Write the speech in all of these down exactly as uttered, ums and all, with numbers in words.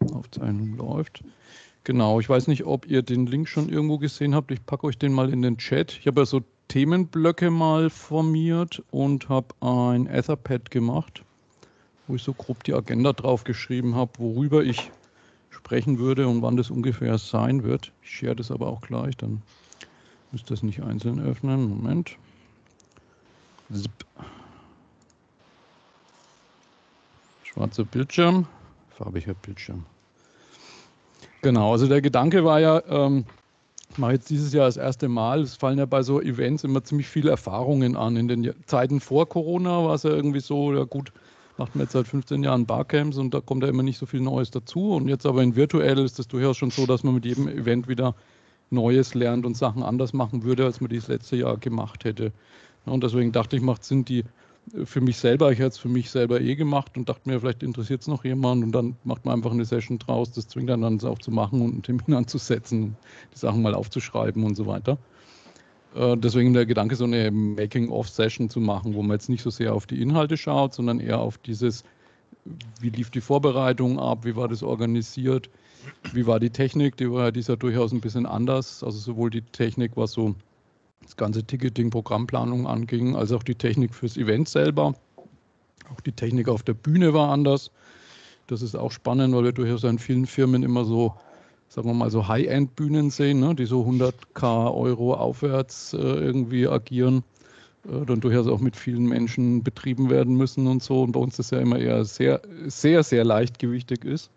Aufzeichnung läuft. Genau, ich weiß nicht, ob ihr den Link schon irgendwo gesehen habt. Ich packe euch den mal in den Chat. Ich habe ja so Themenblöcke mal formiert und habe ein Etherpad gemacht, wo ich so grob die Agenda drauf geschrieben habe, worüber ich sprechen würde und wann das ungefähr sein wird. Ich share das aber auch gleich, dann müsst ihr es nicht einzeln öffnen. Moment. Zip. Schwarzer Bildschirm, farbiger Bildschirm. Genau, also der Gedanke war ja, ähm, ich mache jetzt dieses Jahr das erste Mal, es fallen ja bei so Events immer ziemlich viele Erfahrungen an. In den Zeiten vor Corona war es ja irgendwie so, ja gut, macht man jetzt seit fünfzehn Jahren Barcamps und da kommt ja immer nicht so viel Neues dazu. Und jetzt aber in virtuell ist es durchaus schon so, dass man mit jedem Event wieder Neues lernt und Sachen anders machen würde, als man die das letzte Jahr gemacht hätte. Und deswegen dachte ich, macht Sinn, die für mich selber, ich hätte es für mich selber eh gemacht und dachte mir, vielleicht interessiert es noch jemand und dann macht man einfach eine Session draus, das zwingt dann dann auch zu machen und einen Termin anzusetzen, die Sachen mal aufzuschreiben und so weiter. Äh, deswegen der Gedanke, so eine Making-of-Session zu machen, wo man jetzt nicht so sehr auf die Inhalte schaut, sondern eher auf dieses, wie lief die Vorbereitung ab, wie war das organisiert, wie war die Technik, die war ja dieser durchaus ein bisschen anders, also sowohl die Technik, was so das ganze Ticketing, Programmplanung anging, als auch die Technik fürs Event selber. Auch die Technik auf der Bühne war anders. Das ist auch spannend, weil wir durchaus in vielen Firmen immer so, sagen wir mal, so High-End-Bühnen sehen, ne, die so hunderttausend Euro aufwärts äh, irgendwie agieren, äh, dann durchaus auch mit vielen Menschen betrieben werden müssen und so. Und bei uns das ja immer eher sehr, sehr, sehr leichtgewichtig ist.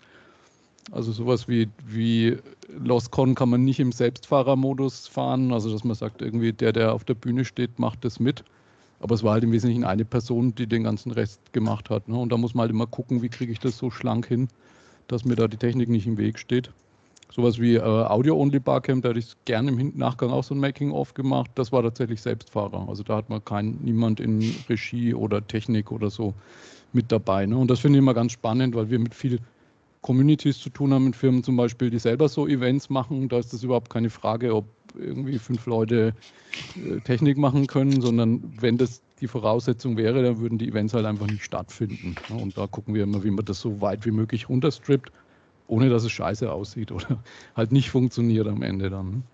Also sowas wie, wie LostCon kann man nicht im Selbstfahrermodus fahren, also dass man sagt, irgendwie der, der auf der Bühne steht, macht das mit. Aber es war halt im Wesentlichen eine Person, die den ganzen Rest gemacht hat. Ne? Und da muss man halt immer gucken, wie kriege ich das so schlank hin, dass mir da die Technik nicht im Weg steht. Sowas wie äh, Audio-Only Barcamp, da hätte ich gerne im Nachgang auch so ein Making-of gemacht. Das war tatsächlich Selbstfahrer. Also da hat man kein, niemand in Regie oder Technik oder so mit dabei. Ne? Und das finde ich immer ganz spannend, weil wir mit viel Communities zu tun haben, mit Firmen zum Beispiel, die selber so Events machen. Da ist das überhaupt keine Frage, ob irgendwie fünf Leute äh, Technik machen können, sondern wenn das die Voraussetzung wäre, dann würden die Events halt einfach nicht stattfinden. Ne? Und da gucken wir immer, wie man das so weit wie möglich runterstrippt, ohne dass es scheiße aussieht oder halt nicht funktioniert am Ende dann. Ne?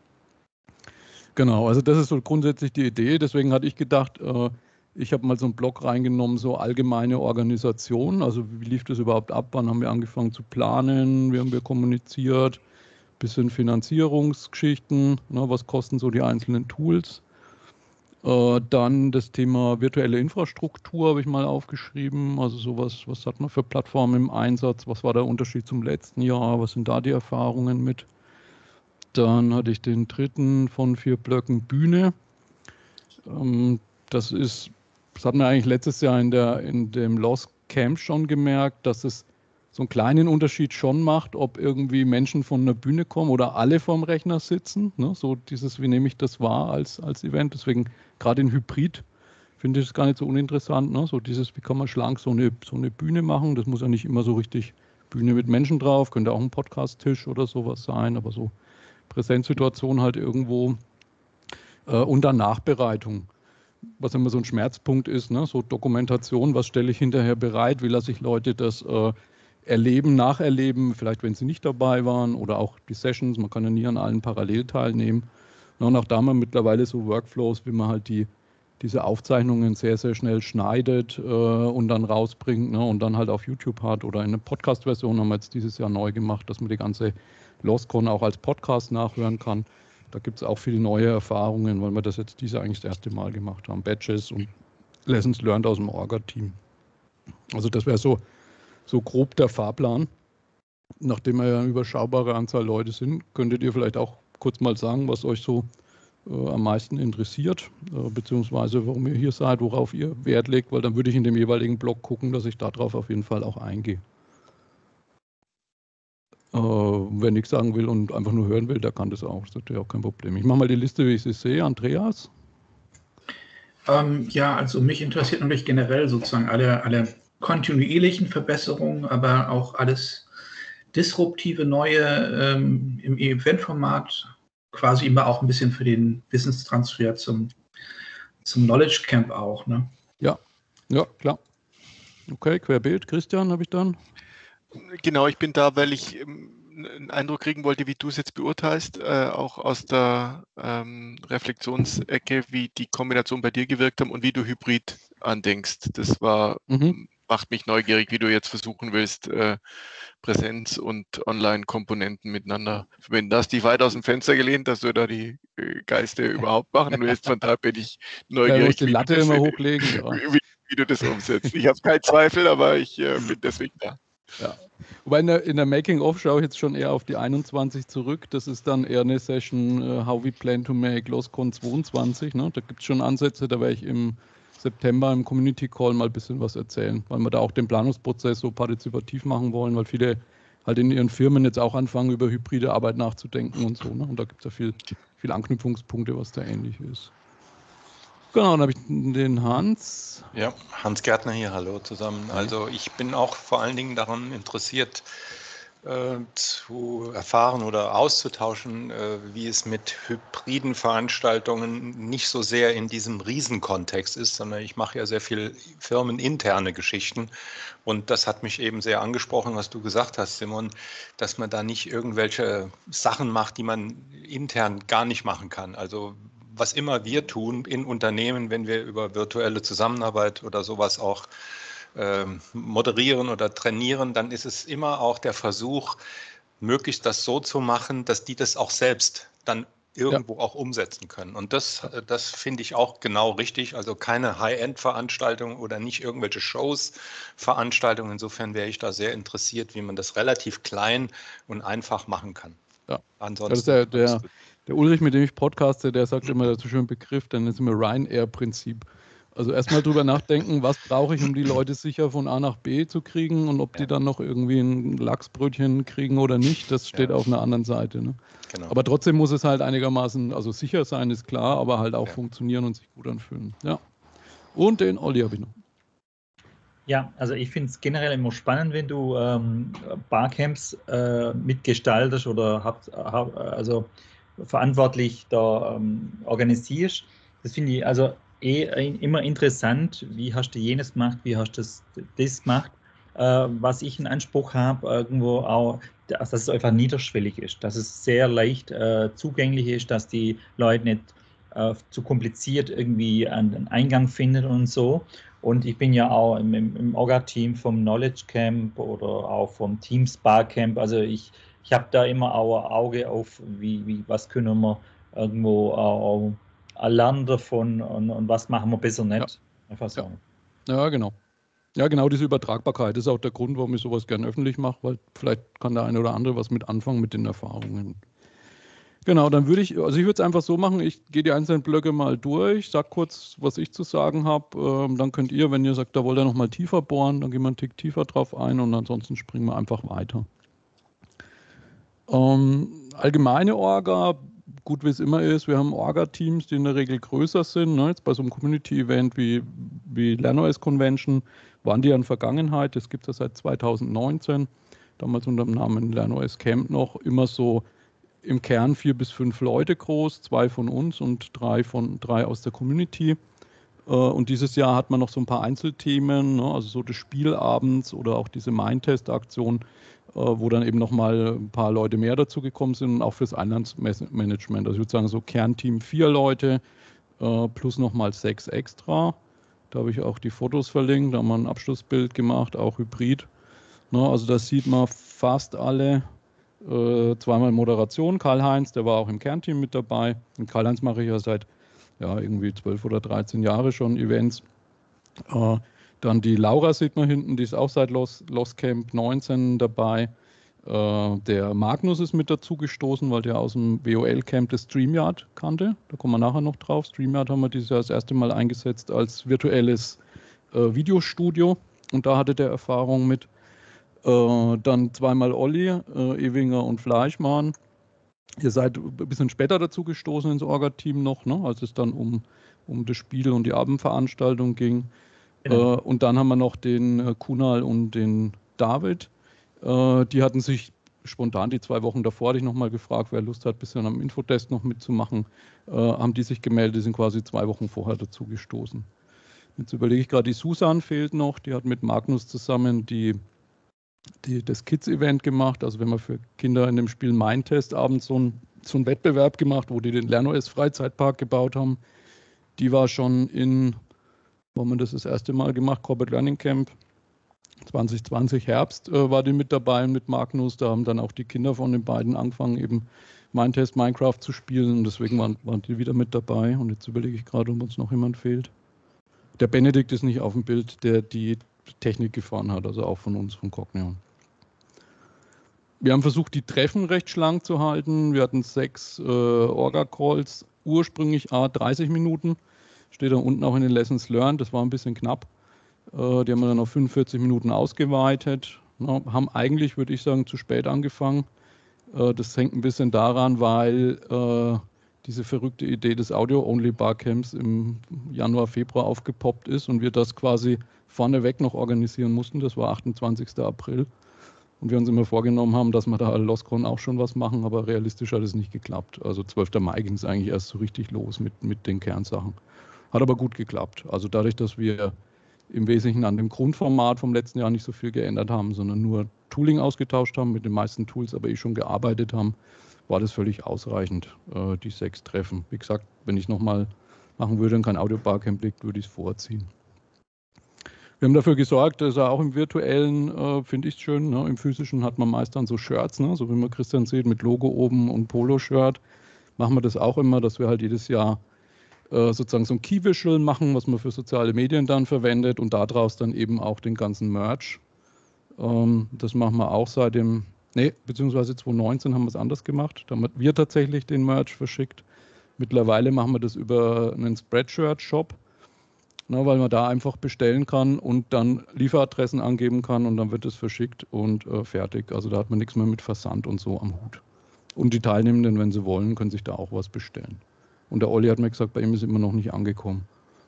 Genau, also das ist so grundsätzlich die Idee. Deswegen hatte ich gedacht, äh, ich habe mal so einen Blog reingenommen, so allgemeine Organisation. Also wie lief das überhaupt ab? Wann haben wir angefangen zu planen? Wie haben wir kommuniziert? Bisschen Finanzierungsgeschichten. Ne? Was kosten so die einzelnen Tools? Äh, dann das Thema virtuelle Infrastruktur habe ich mal aufgeschrieben. Also sowas, was hat man für Plattformen im Einsatz? Was war der Unterschied zum letzten Jahr? Was sind da die Erfahrungen mit? Dann hatte ich den dritten von vier Blöcken Bühne. Ähm, das ist, das hat man eigentlich letztes Jahr in, der, in dem Lost Camp schon gemerkt, dass es so einen kleinen Unterschied schon macht, ob irgendwie Menschen von der Bühne kommen oder alle vorm Rechner sitzen. Ne? So dieses, wie nehme ich das wahr als, als Event. Deswegen gerade in Hybrid finde ich es gar nicht so uninteressant. Ne? So dieses, wie kann man schlank so eine, so eine Bühne machen. Das muss ja nicht immer so richtig Bühne mit Menschen drauf, könnte auch ein Podcast-Tisch oder sowas sein, aber so Präsenzsituation halt irgendwo äh, und dann Nachbereitung, was immer so ein Schmerzpunkt ist, ne? So Dokumentation, was stelle ich hinterher bereit, wie lasse ich Leute das äh, erleben, nacherleben, vielleicht wenn sie nicht dabei waren oder auch die Sessions, man kann ja nie an allen parallel teilnehmen. Ja, und auch da haben wir mittlerweile so Workflows, wie man halt die, diese Aufzeichnungen sehr, sehr schnell schneidet äh, und dann rausbringt, ne? Und dann halt auf YouTube hat oder in einer Podcast-Version haben wir jetzt dieses Jahr neu gemacht, dass man die ganze LostCon auch als Podcast nachhören kann. Da gibt es auch viele neue Erfahrungen, weil wir das jetzt diese eigentlich das erste Mal gemacht haben. Badges und Lessons learned aus dem Orga-Team. Also das wäre so, so grob der Fahrplan. Nachdem wir ja eine überschaubare Anzahl Leute sind, könntet ihr vielleicht auch kurz mal sagen, was euch so äh, am meisten interessiert, äh, beziehungsweise warum ihr hier seid, worauf ihr Wert legt, weil dann würde ich in dem jeweiligen Blog gucken, dass ich darauf auf jeden Fall auch eingehe. Äh, wer nichts sagen will und einfach nur hören will, der kann das auch. Das ist natürlich auch kein Problem. Ich mache mal die Liste, wie ich sie sehe. Andreas? Ähm, ja, also mich interessiert natürlich generell sozusagen alle, alle kontinuierlichen Verbesserungen, aber auch alles disruptive Neue ähm, im Eventformat, quasi immer auch ein bisschen für den Wissenstransfer zum, zum Knowledge Camp auch. Ne? Ja, ja, klar. Okay, querbeet. Christian habe ich dann. Genau, ich bin da, weil ich ähm, einen Eindruck kriegen wollte, wie du es jetzt beurteilst, äh, auch aus der ähm, Reflexionsecke, wie die Kombination bei dir gewirkt haben und wie du Hybrid andenkst. Das war, Mhm. macht mich neugierig, wie du jetzt versuchen willst, äh, Präsenz und Online-Komponenten miteinander zu verbinden. Da hast du dich weit aus dem Fenster gelehnt, dass du da die äh, Geiste überhaupt machen willst. Von da bin ich Ja, man muss neugierig, die wie du Latte das, immer wie, hochlegen. Ja. wie, wie du das umsetzt. Ich habe keinen Zweifel, aber ich äh, bin deswegen da. Ja. Wobei in der, in der Making-of schaue ich jetzt schon eher auf die einundzwanzig zurück. Das ist dann eher eine Session uh, How we plan to make LOSCON zweiundzwanzig. Ne? Da gibt es schon Ansätze, da werde ich im September im Community Call mal ein bisschen was erzählen, weil wir da auch den Planungsprozess so partizipativ machen wollen, weil viele halt in ihren Firmen jetzt auch anfangen, über hybride Arbeit nachzudenken und so. Ne? Und da gibt es ja viel, viel Anknüpfungspunkte, was da ähnlich ist. Genau, dann habe ich den Hans. Ja, Hans Gärtner hier, hallo zusammen. Also ich bin auch vor allen Dingen daran interessiert, äh, zu erfahren oder auszutauschen, äh, wie es mit hybriden Veranstaltungen nicht so sehr in diesem Riesenkontext ist, sondern ich mache ja sehr viel firmeninterne Geschichten und das hat mich eben sehr angesprochen, was du gesagt hast, Simon, dass man da nicht irgendwelche Sachen macht, die man intern gar nicht machen kann. Also was immer wir tun in Unternehmen, wenn wir über virtuelle Zusammenarbeit oder sowas auch ähm, moderieren oder trainieren, dann ist es immer auch der Versuch, möglichst das so zu machen, dass die das auch selbst dann irgendwo ja. auch umsetzen können. Und das, das finde ich auch genau richtig. Also keine High-End-Veranstaltungen oder nicht irgendwelche Shows-Veranstaltungen. Insofern wäre ich da sehr interessiert, wie man das relativ klein und einfach machen kann. Ja. Ansonsten das ist der, der, der Ulrich, mit dem ich podcaste, der sagt immer dazu schönen Begriff, dann ist immer Ryanair-Prinzip. Also erstmal drüber nachdenken, was brauche ich, um die Leute sicher von A nach B zu kriegen und ob ja. die dann noch irgendwie ein Lachsbrötchen kriegen oder nicht, das steht ja. auf einer anderen Seite. Ne? Genau. Aber trotzdem muss es halt einigermaßen, also sicher sein, ist klar, aber halt auch ja. funktionieren und sich gut anfühlen. Ja. Und den Olli habe ich noch. Ja, also ich finde es generell immer spannend, wenn du ähm, Barcamps äh, mitgestaltest oder habt, hab, also verantwortlich da ähm, organisierst. Das finde ich also eh immer interessant, wie hast du jenes gemacht, wie hast du das, das gemacht. Äh, was ich in Anspruch habe, irgendwo auch, dass es einfach niederschwellig ist, dass es sehr leicht äh, zugänglich ist, dass die Leute nicht äh, zu kompliziert irgendwie an den Eingang finden und so. Und ich bin ja auch im, im, im Orga-Team vom Knowledge Camp oder auch vom Teams Barcamp. Also ich, ich habe da immer auch ein Auge auf, wie, wie, was können wir irgendwo auch lernen davon und, und was machen wir besser nicht. Ja. Einfach so. Ja. ja, genau. Ja, genau, diese Übertragbarkeit ist auch der Grund, warum ich sowas gerne öffentlich mache, weil vielleicht kann der eine oder andere was mit anfangen mit den Erfahrungen. Genau, dann würde ich, also ich würde es einfach so machen, ich gehe die einzelnen Blöcke mal durch, sag kurz, was ich zu sagen habe, ähm, dann könnt ihr, wenn ihr sagt, da wollt ihr nochmal tiefer bohren, dann gehen wir einen Tick tiefer drauf ein und ansonsten springen wir einfach weiter. Ähm, allgemeine Orga, gut wie es immer ist, wir haben Orga-Teams, die in der Regel größer sind, ne? Jetzt bei so einem Community-Event wie, wie LernOS Convention waren die ja in Vergangenheit, das gibt es ja seit zweitausendneunzehn, damals unter dem Namen LernOS Camp noch, immer so im Kern vier bis fünf Leute groß, zwei von uns und drei, von, drei aus der Community. Und dieses Jahr hat man noch so ein paar Einzelthemen, ne? Also so das Spiel abends oder auch diese Mindtest-Aktion, wo dann eben nochmal ein paar Leute mehr dazu gekommen sind und auch fürs Einlandsmanagement. Also ich würde sagen so Kernteam vier Leute plus nochmal sechs extra. Da habe ich auch die Fotos verlinkt, da haben wir ein Abschlussbild gemacht, auch Hybrid. Ne? Also da sieht man fast alle. Äh, zweimal Moderation, Karl-Heinz, der war auch im Kernteam mit dabei. Und Karl-Heinz mache ich ja seit ja, irgendwie zwölf oder dreizehn Jahre schon Events. Äh, dann die Laura sieht man hinten, die ist auch seit Los, Los Camp neunzehn dabei. Äh, der Magnus ist mit dazu gestoßen, weil der aus dem W O L-Camp das StreamYard kannte. Da kommen wir nachher noch drauf. StreamYard haben wir dieses Jahr das erste Mal eingesetzt als virtuelles äh, Videostudio. Und da hatte der Erfahrung mit. Äh, dann zweimal Olli, äh, Ewinger und Fleischmann. Ihr seid ein bisschen später dazu gestoßen ins Orga-Team noch, ne, als es dann um, um das Spiel und die Abendveranstaltung ging. Genau. Äh, und dann haben wir noch den äh, Kunal und den David. Äh, die hatten sich spontan die zwei Wochen davor, hatte ich nochmal gefragt, wer Lust hat, ein bisschen am Infotest noch mitzumachen, äh, haben die sich gemeldet, die sind quasi zwei Wochen vorher dazu gestoßen. Jetzt überlege ich gerade, die Susan fehlt noch, die hat mit Magnus zusammen die die, das Kids-Event gemacht. Also wenn man für Kinder in dem Spiel Mindtest abends so, ein, so einen Wettbewerb gemacht, wo die den LernOS-Freizeitpark gebaut haben. Die war schon in, wo haben wir das das erste Mal gemacht, Corporate Learning Camp zwanzig zwanzig Herbst äh, war die mit dabei mit Magnus. Da haben dann auch die Kinder von den beiden angefangen, eben Mindtest Minecraft zu spielen. Und deswegen waren, waren die wieder mit dabei. Und jetzt überlege ich gerade, ob uns noch jemand fehlt. Der Benedikt ist nicht auf dem Bild, der die Technik gefahren hat, also auch von uns, von Cognion. Wir haben versucht, die Treffen recht schlank zu halten. Wir hatten sechs äh, Orga-Calls, ursprünglich a dreißig Minuten. Steht da unten auch in den Lessons Learned, das war ein bisschen knapp. Äh, die haben wir dann auf fünfundvierzig Minuten ausgeweitet. Na, haben eigentlich, würde ich sagen, zu spät angefangen. Äh, das hängt ein bisschen daran, weil äh, diese verrückte Idee des Audio-Only-Barcamps im Januar, Februar aufgepoppt ist und wir das quasi vorneweg noch organisieren mussten. Das war achtundzwanzigster April. Und wir uns immer vorgenommen haben, dass wir da LOSCON auch schon was machen, aber realistisch hat es nicht geklappt. Also zwölfter Mai ging es eigentlich erst so richtig los mit, mit den Kernsachen. Hat aber gut geklappt. Also dadurch, dass wir im Wesentlichen an dem Grundformat vom letzten Jahr nicht so viel geändert haben, sondern nur Tooling ausgetauscht haben, mit den meisten Tools aber eh schon gearbeitet haben, war das völlig ausreichend, äh, die sechs Treffen. Wie gesagt, wenn ich nochmal machen würde und kein Audio-Barcamp liegt, würde ich es vorziehen. Wir haben dafür gesorgt, dass er auch im virtuellen, äh, finde ich es schön, ne? Im physischen hat man meist dann so Shirts, ne? So wie man Christian sieht, mit Logo oben und Polo-Shirt. Machen wir das auch immer, dass wir halt jedes Jahr äh, sozusagen so ein Key-Visual machen, was man für soziale Medien dann verwendet und daraus dann eben auch den ganzen Merch. Ähm, das machen wir auch seit dem, nee, beziehungsweise zwanzig neunzehn haben wir es anders gemacht. Da haben wir tatsächlich den Merch verschickt. Mittlerweile machen wir das über einen Spreadshirt-Shop. Na, weil man da einfach bestellen kann und dann Lieferadressen angeben kann und dann wird es verschickt und äh, fertig. Also da hat man nichts mehr mit Versand und so am Hut. Und die Teilnehmenden, wenn sie wollen, können sich da auch was bestellen. Und der Olli hat mir gesagt, bei ihm ist immer noch nicht angekommen.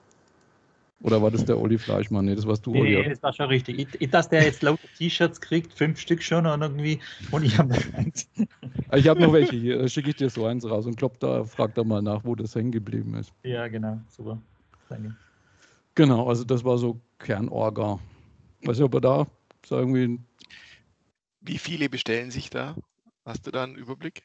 Oder war das der Olli Fleischmann? Nee, das warst du, Olli. Nee, das war schon richtig. Ich, ich, dass der jetzt lauter T-Shirts kriegt, fünf Stück schon und irgendwie, und ich habe noch eins. Ich habe noch welche hier, da schicke ich dir so eins raus und klopp da, frag da mal nach, wo das hängen geblieben ist. Ja, genau, super. Danke. Genau, also das war so Kernorga. Weiß nicht, ob er da so irgendwie. Wie viele bestellen sich da? Hast du da einen Überblick?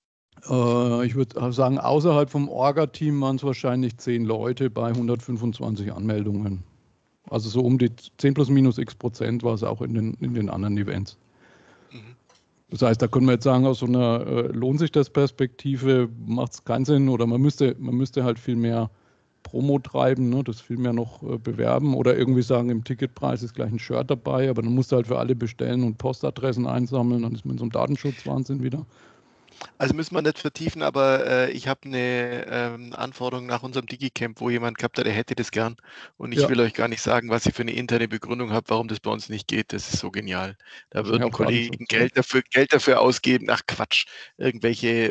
Äh, ich würde sagen, außerhalb vom Orga-Team waren es wahrscheinlich zehn Leute bei hundertfünfundzwanzig Anmeldungen. Also so um die zehn plus minus x Prozent war es auch in den, in den anderen Events. Mhm. Das heißt, da können wir jetzt sagen, aus so einer äh, lohnt sich das Perspektive, macht es keinen Sinn oder man müsste, man müsste halt viel mehr Promo treiben, ne, das viel mehr noch äh, bewerben oder irgendwie sagen, im Ticketpreis ist gleich ein Shirt dabei, aber dann musst du halt für alle bestellen und Postadressen einsammeln, dann ist man in so einem Datenschutzwahnsinn wieder. Also müssen wir nicht vertiefen, aber äh, ich habe eine ähm, Anforderung nach unserem Digicamp, wo jemand gehabt hat, der hätte das gern. Und ich ja. will euch gar nicht sagen, was ich für eine interne Begründung habe, warum das bei uns nicht geht. Das ist so genial. Da würden ja, Kollegen Geld dafür, Geld dafür ausgeben. Ach Quatsch, irgendwelche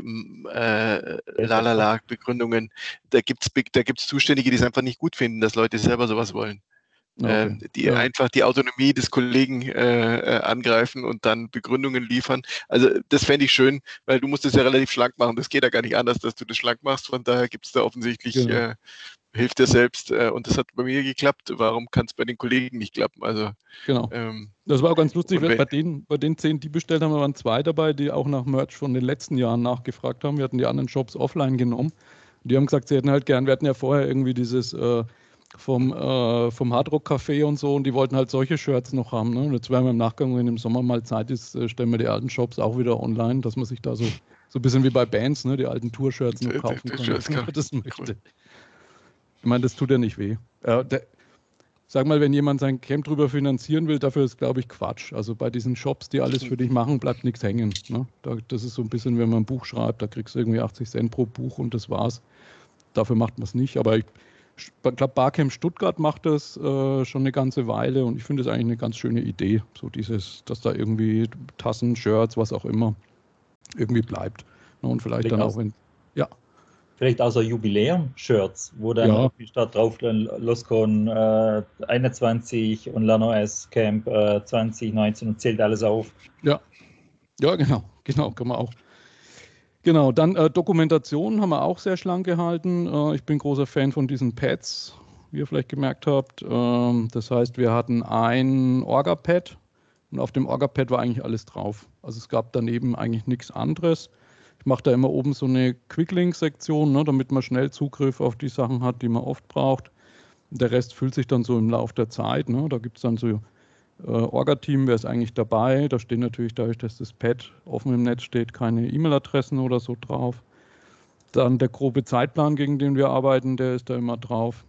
äh, Lalala-Begründungen. Da gibt es da gibt's Zuständige, die es einfach nicht gut finden, dass Leute selber sowas wollen. Okay. die ja. einfach die Autonomie des Kollegen äh, angreifen und dann Begründungen liefern. Also das fände ich schön, weil du musst es ja relativ schlank machen. Das geht ja gar nicht anders, dass du das schlank machst. Von daher gibt es da offensichtlich, genau. äh, hilft dir selbst. Äh, und das hat bei mir geklappt. Warum kann es bei den Kollegen nicht klappen? Also, genau. Ähm, das war auch ganz lustig, weil bei den, bei den zehn, die bestellt haben, waren zwei dabei, die auch nach Merch von den letzten Jahren nachgefragt haben. Wir hatten die anderen Shops offline genommen. Die haben gesagt, sie hätten halt gern, wir hatten ja vorher irgendwie dieses äh, vom, äh, vom Hardrock Café und so und die wollten halt solche Shirts noch haben. Ne? Und jetzt werden wir im Nachgang, wenn im Sommer mal Zeit ist, äh, stellen wir die alten Shops auch wieder online, dass man sich da so, so ein bisschen wie bei Bands, ne, die alten Tour-Shirts noch kaufen kann, wenn man das möchte. Ich meine, das tut ja nicht weh. Äh, der, sag mal, wenn jemand sein Camp drüber finanzieren will, dafür ist, glaube ich, Quatsch. Also bei diesen Shops, die alles für dich machen, bleibt nichts hängen. Ne? Da, das ist so ein bisschen, wenn man ein Buch schreibt, da kriegst du irgendwie achtzig Cent pro Buch und das war's. Dafür macht man es nicht, aber ich Ich glaube, Barcamp Stuttgart macht das äh, schon eine ganze Weile und ich finde es eigentlich eine ganz schöne Idee, so dieses, dass da irgendwie Tassen, Shirts, was auch immer, irgendwie bleibt. Ne, und vielleicht, vielleicht dann auch in, ja. Vielleicht auch so Jubiläum-Shirts, wo dann ja. statt drauf dann LOSCON äh, einundzwanzig und LernOS Camp äh, zwanzig neunzehn und zählt alles auf. Ja, ja, genau, genau, kann man auch. Genau, dann äh, Dokumentation haben wir auch sehr schlank gehalten. Äh, ich bin großer Fan von diesen Pads, wie ihr vielleicht gemerkt habt. Ähm, das heißt, wir hatten ein Orga-Pad Und auf dem Orga-Pad war eigentlich alles drauf. Also es gab daneben eigentlich nichts anderes. Ich mache da immer oben so eine Quick-Link-Sektion, ne, damit man schnell Zugriff auf die Sachen hat, die man oft braucht. Der Rest füllt sich dann so im Laufe der Zeit. Ne. Da gibt es dann so äh, Orga-Team, wer ist eigentlich dabei. Da stehen natürlich dadurch, dass das Pad offen im Netz steht, keine E-Mail-Adressen oder so drauf. Dann der grobe Zeitplan, gegen den wir arbeiten, der ist da immer drauf.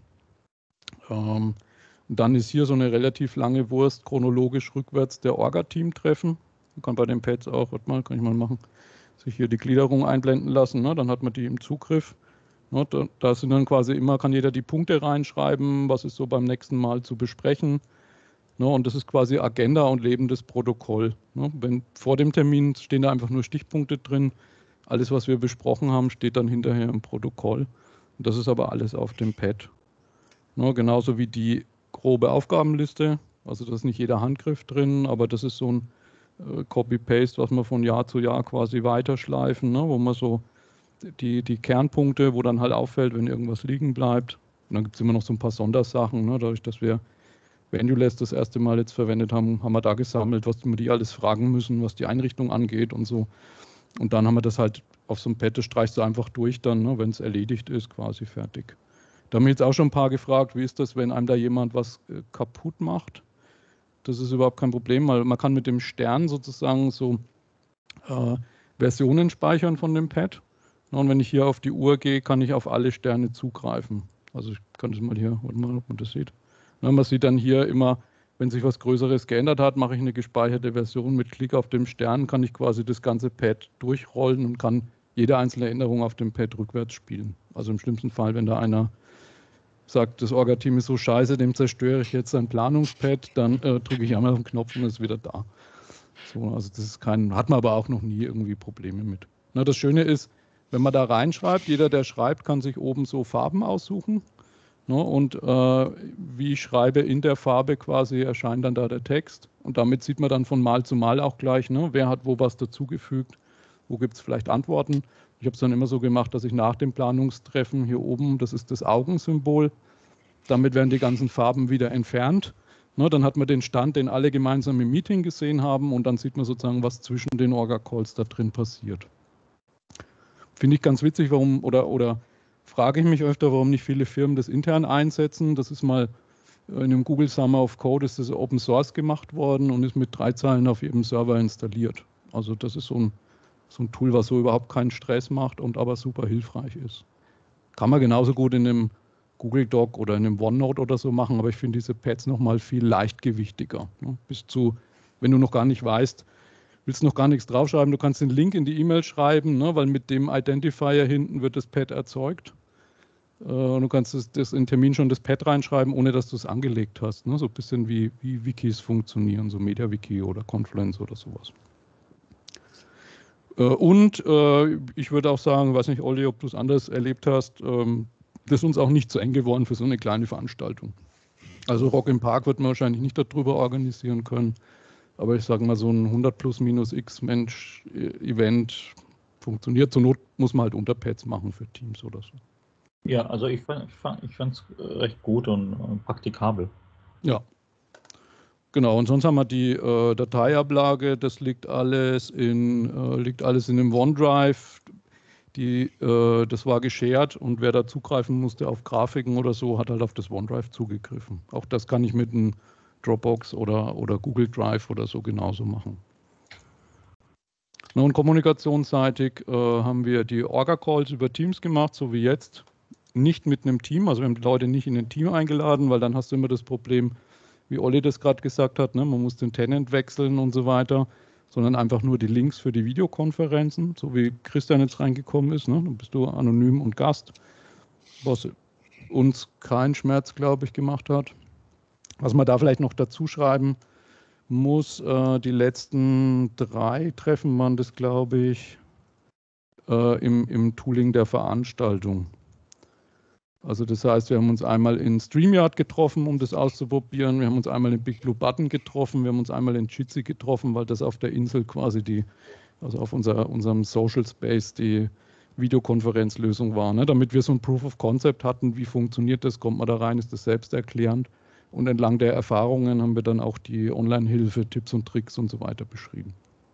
Ähm, und dann ist hier so eine relativ lange Wurst chronologisch rückwärts der Orga-Team-Treffen. Man kann bei den Pads auch, warte mal, kann ich mal machen, sich hier die Gliederung einblenden lassen, ne? Dann hat man die im Zugriff. Ne? Da, da sind dann quasi immer, kann jeder die Punkte reinschreiben, was ist so beim nächsten Mal zu besprechen. Ne? Und das ist quasi Agenda und lebendes Protokoll. Ne? Wenn, vor dem Termin stehen da einfach nur Stichpunkte drin. Alles, was wir besprochen haben, steht dann hinterher im Protokoll. Und das ist aber alles auf dem Pad. Ne? Genauso wie die grobe Aufgabenliste. Also da ist nicht jeder Handgriff drin, aber das ist so ein Copy-Paste, was wir von Jahr zu Jahr quasi weiterschleifen, ne, wo man so die, die Kernpunkte, wo dann halt auffällt, wenn irgendwas liegen bleibt. Und dann gibt es immer noch so ein paar Sondersachen, ne, dadurch, dass wir Venduless das erste Mal jetzt verwendet haben, haben wir da gesammelt, was wir die alles fragen müssen, was die Einrichtung angeht und so. Und dann haben wir das halt auf so einem Pad, das streichst du einfach durch dann, ne, wenn es erledigt ist, quasi fertig. Da haben wir jetzt auch schon ein paar gefragt, wie ist das, wenn einem da jemand was äh, kaputt macht? Das ist überhaupt kein Problem, weil man kann mit dem Stern sozusagen so äh, Versionen speichern von dem Pad. Und wenn ich hier auf die Uhr gehe, kann ich auf alle Sterne zugreifen. Also ich kann das mal hier, warte mal, ob man das sieht. Ja, man sieht dann hier immer, wenn sich was Größeres geändert hat, mache ich eine gespeicherte Version. Mit Klick auf dem Stern kann ich quasi das ganze Pad durchrollen und kann jede einzelne Änderung auf dem Pad rückwärts spielen. Also im schlimmsten Fall, wenn da einer sagt, das Orga-Team ist so scheiße, dem zerstöre ich jetzt sein Planungspad, dann äh, drücke ich einmal auf den Knopf und ist wieder da. So, also das ist kein, hat man aber auch noch nie irgendwie Probleme mit. Na, das Schöne ist, wenn man da reinschreibt, jeder, der schreibt, kann sich oben so Farben aussuchen. Ne, und äh, wie ich schreibe, in der Farbe quasi erscheint dann da der Text. Und damit sieht man dann von Mal zu Mal auch gleich, ne, wer hat wo was dazugefügt, wo gibt es vielleicht Antworten. Ich habe es dann immer so gemacht, dass ich nach dem Planungstreffen hier oben, das ist das Augensymbol, damit werden die ganzen Farben wieder entfernt. Ne, dann hat man den Stand, den alle gemeinsam im Meeting gesehen haben und dann sieht man sozusagen, was zwischen den Orga-Calls da drin passiert. Finde ich ganz witzig, warum, oder, oder frage ich mich öfter, warum nicht viele Firmen das intern einsetzen. Das ist mal in einem Google Summer of Code, ist das Open Source gemacht worden und ist mit drei Zeilen auf jedem Server installiert. Also das ist so ein So ein Tool, was so überhaupt keinen Stress macht und aber super hilfreich ist. Kann man genauso gut in einem Google Doc oder in einem OneNote oder so machen, aber ich finde diese Pads nochmal viel leichtgewichtiger. Ne? Bis zu, wenn du noch gar nicht weißt, willst noch gar nichts draufschreiben, du kannst den Link in die E-Mail schreiben, ne? Weil mit dem Identifier hinten wird das Pad erzeugt. Äh, du kannst das, das in den Termin schon das Pad reinschreiben, ohne dass du es angelegt hast. Ne? So ein bisschen wie, wie Wikis funktionieren, so MediaWiki oder Confluence oder sowas. Und äh, ich würde auch sagen, weiß nicht, Olli, ob du es anders erlebt hast, ähm, das ist uns auch nicht zu eng geworden für so eine kleine Veranstaltung. Also Rock im Park wird man wahrscheinlich nicht darüber organisieren können, aber ich sage mal, so ein hundert plus minus x Mensch Event funktioniert. Zur Not muss man halt Unterpads machen für Teams oder so. Ja, also ich fand es ich fand, ich fand's recht gut und äh, praktikabel. Ja. Genau, und sonst haben wir die äh, Dateiablage, das liegt alles in, äh, liegt alles in dem OneDrive. Die, äh, das war geshared und wer da zugreifen musste auf Grafiken oder so, hat halt auf das OneDrive zugegriffen. Auch das kann ich mit einem Dropbox oder, oder Google Drive oder so genauso machen. Na, und kommunikationsseitig äh, haben wir die Orga-Calls über Teams gemacht, so wie jetzt. Nicht mit einem Team, also wir haben die Leute nicht in ein Team eingeladen, weil dann hast du immer das Problem, wie Olli das gerade gesagt hat, ne? Man muss den Tenant wechseln und so weiter, sondern einfach nur die Links für die Videokonferenzen, so wie Christian jetzt reingekommen ist. Ne? Dann bist du anonym und Gast, was uns keinen Schmerz, glaube ich, gemacht hat. Was man da vielleicht noch dazu schreiben muss, äh, die letzten drei Treffen waren das, glaube ich, äh, im, im Tooling der Veranstaltung. Also das heißt, wir haben uns einmal in StreamYard getroffen, um das auszuprobieren. Wir haben uns einmal in Big Blue Button getroffen. Wir haben uns einmal in Jitsi getroffen, weil das auf der Insel quasi die, also auf unser, unserem Social Space die Videokonferenzlösung war. Ne? Damit wir so ein Proof of Concept hatten, wie funktioniert das, kommt man da rein, ist das selbsterklärend. Und entlang der Erfahrungen haben wir dann auch die Online-Hilfe, Tipps und Tricks und so weiter beschrieben.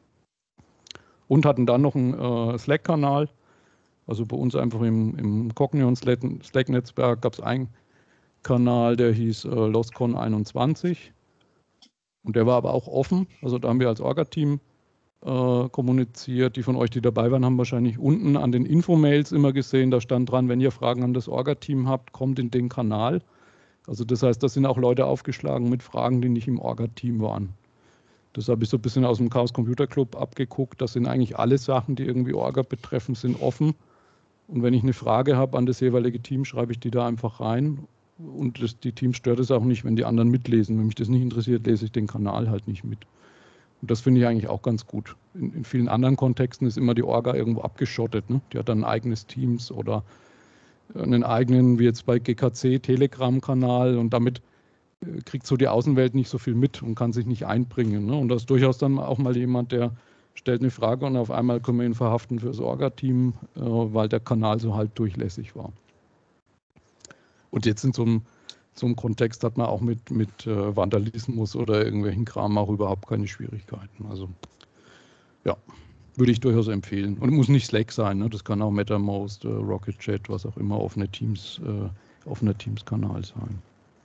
Und hatten dann noch einen äh, Slack-Kanal. Also bei uns einfach im, im Cognion Slack-Netzwerk gab es einen Kanal, der hieß äh, LostCon einundzwanzig. Und der war aber auch offen. Also da haben wir als Orga-Team äh, kommuniziert. Die von euch, die dabei waren, haben wahrscheinlich unten an den Infomails immer gesehen, da stand dran, wenn ihr Fragen an das Orga-Team habt, kommt in den Kanal. Also das heißt, da sind auch Leute aufgeschlagen mit Fragen, die nicht im Orga-Team waren. Das habe ich so ein bisschen aus dem Chaos Computer Club abgeguckt. Das sind eigentlich alle Sachen, die irgendwie Orga betreffen, sind offen. Und wenn ich eine Frage habe an das jeweilige Team, schreibe ich die da einfach rein. Und das, die Teams stört es auch nicht, wenn die anderen mitlesen. Wenn mich das nicht interessiert, lese ich den Kanal halt nicht mit. Und das finde ich eigentlich auch ganz gut. In, in vielen anderen Kontexten ist immer die Orga irgendwo abgeschottet. Ne? Die hat dann ein eigenes Teams oder einen eigenen, wie jetzt bei G K C, Telegram-Kanal. Und damit äh, kriegt so die Außenwelt nicht so viel mit und kann sich nicht einbringen. Ne? Und da ist durchaus dann auch mal jemand, der stellt eine Frage und auf einmal können wir ihn verhaften für das Orga-Team, äh, weil der Kanal so halb durchlässig war. Und jetzt in so einem, so einem Kontext hat man auch mit, mit äh, Vandalismus oder irgendwelchen Kram auch überhaupt keine Schwierigkeiten. Also ja, würde ich durchaus empfehlen. Und muss nicht Slack sein, ne? Das kann auch MetaMost, äh, Rocket Chat, was auch immer, offene Teams, äh, offener Teams-Kanal sein.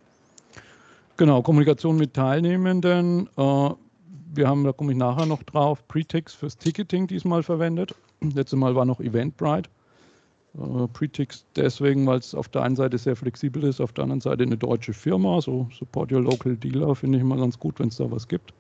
Genau, Kommunikation mit Teilnehmenden. Äh, wir haben, da komme ich nachher noch drauf, Pretix fürs Ticketing diesmal verwendet. Letztes Mal war noch Eventbrite. Uh, Pretix deswegen, weil es auf der einen Seite sehr flexibel ist, auf der anderen Seite eine deutsche Firma, so Support Your Local Dealer finde ich immer ganz gut, wenn es da was gibt.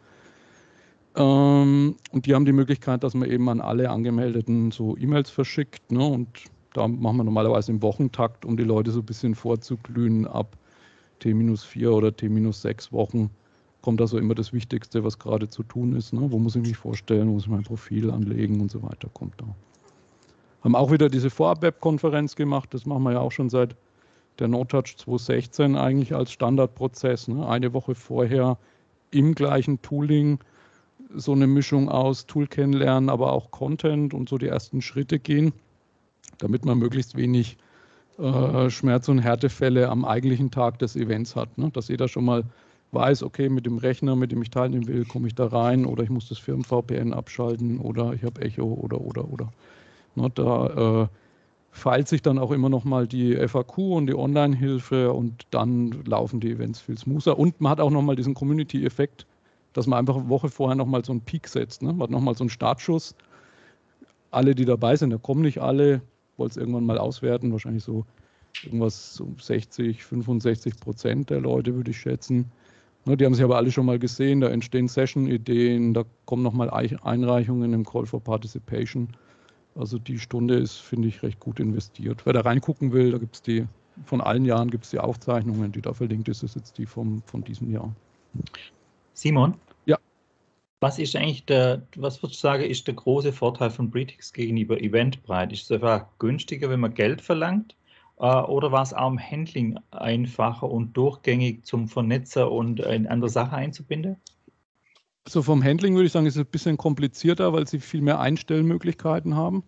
Ähm, und die haben die Möglichkeit, dass man eben an alle Angemeldeten so E-Mails verschickt, ne? Und da machen wir normalerweise im Wochentakt, um die Leute so ein bisschen vorzuglühen, ab T minus vier oder T minus sechs Wochen kommt also immer das Wichtigste, was gerade zu tun ist, ne? Wo muss ich mich vorstellen, wo muss ich mein Profil anlegen und so weiter, kommt da. Haben auch wieder diese Vorab-Web-Konferenz gemacht, das machen wir ja auch schon seit der NoTouch zwanzig sechzehn eigentlich als Standardprozess. Ne? Eine Woche vorher im gleichen Tooling so eine Mischung aus Tool kennenlernen, aber auch Content und so die ersten Schritte gehen, damit man möglichst wenig äh, Schmerz- und Härtefälle am eigentlichen Tag des Events hat. Ne? Dass jeder schon mal weiß, okay, mit dem Rechner, mit dem ich teilnehmen will, komme ich da rein oder ich muss das Firmen-V P N abschalten oder ich habe Echo oder, oder, oder. Na, da äh, feilt sich dann auch immer noch mal die F A Q und die Online-Hilfe und dann laufen die Events viel smoother. Und man hat auch noch mal diesen Community-Effekt, dass man einfach eine Woche vorher noch mal so einen Peak setzt. Ne? Man hat noch mal so einen Startschuss. Alle, die dabei sind, da kommen nicht alle, wollen es irgendwann mal auswerten, wahrscheinlich so irgendwas so sechzig, fünfundsechzig Prozent der Leute, würde ich schätzen. Ne, die haben sich aber alle schon mal gesehen, da entstehen Session-Ideen, da kommen noch mal Einreichungen im Call for Participation. Also die Stunde ist, finde ich, recht gut investiert. Wer da reingucken will, da gibt es die, von allen Jahren gibt es die Aufzeichnungen, die da verlinkt ist, ist jetzt die vom, von diesem Jahr. Simon? Ja. Was ist eigentlich der, was würdest du sagen, ist der große Vorteil von Pretix gegenüber Eventbrite? Ist es einfach günstiger, wenn man Geld verlangt? Oder war es auch im Handling einfacher und durchgängig zum Vernetzen und in andere Sachen einzubinden? Also vom Handling würde ich sagen, ist es ein bisschen komplizierter, weil sie viel mehr Einstellmöglichkeiten haben.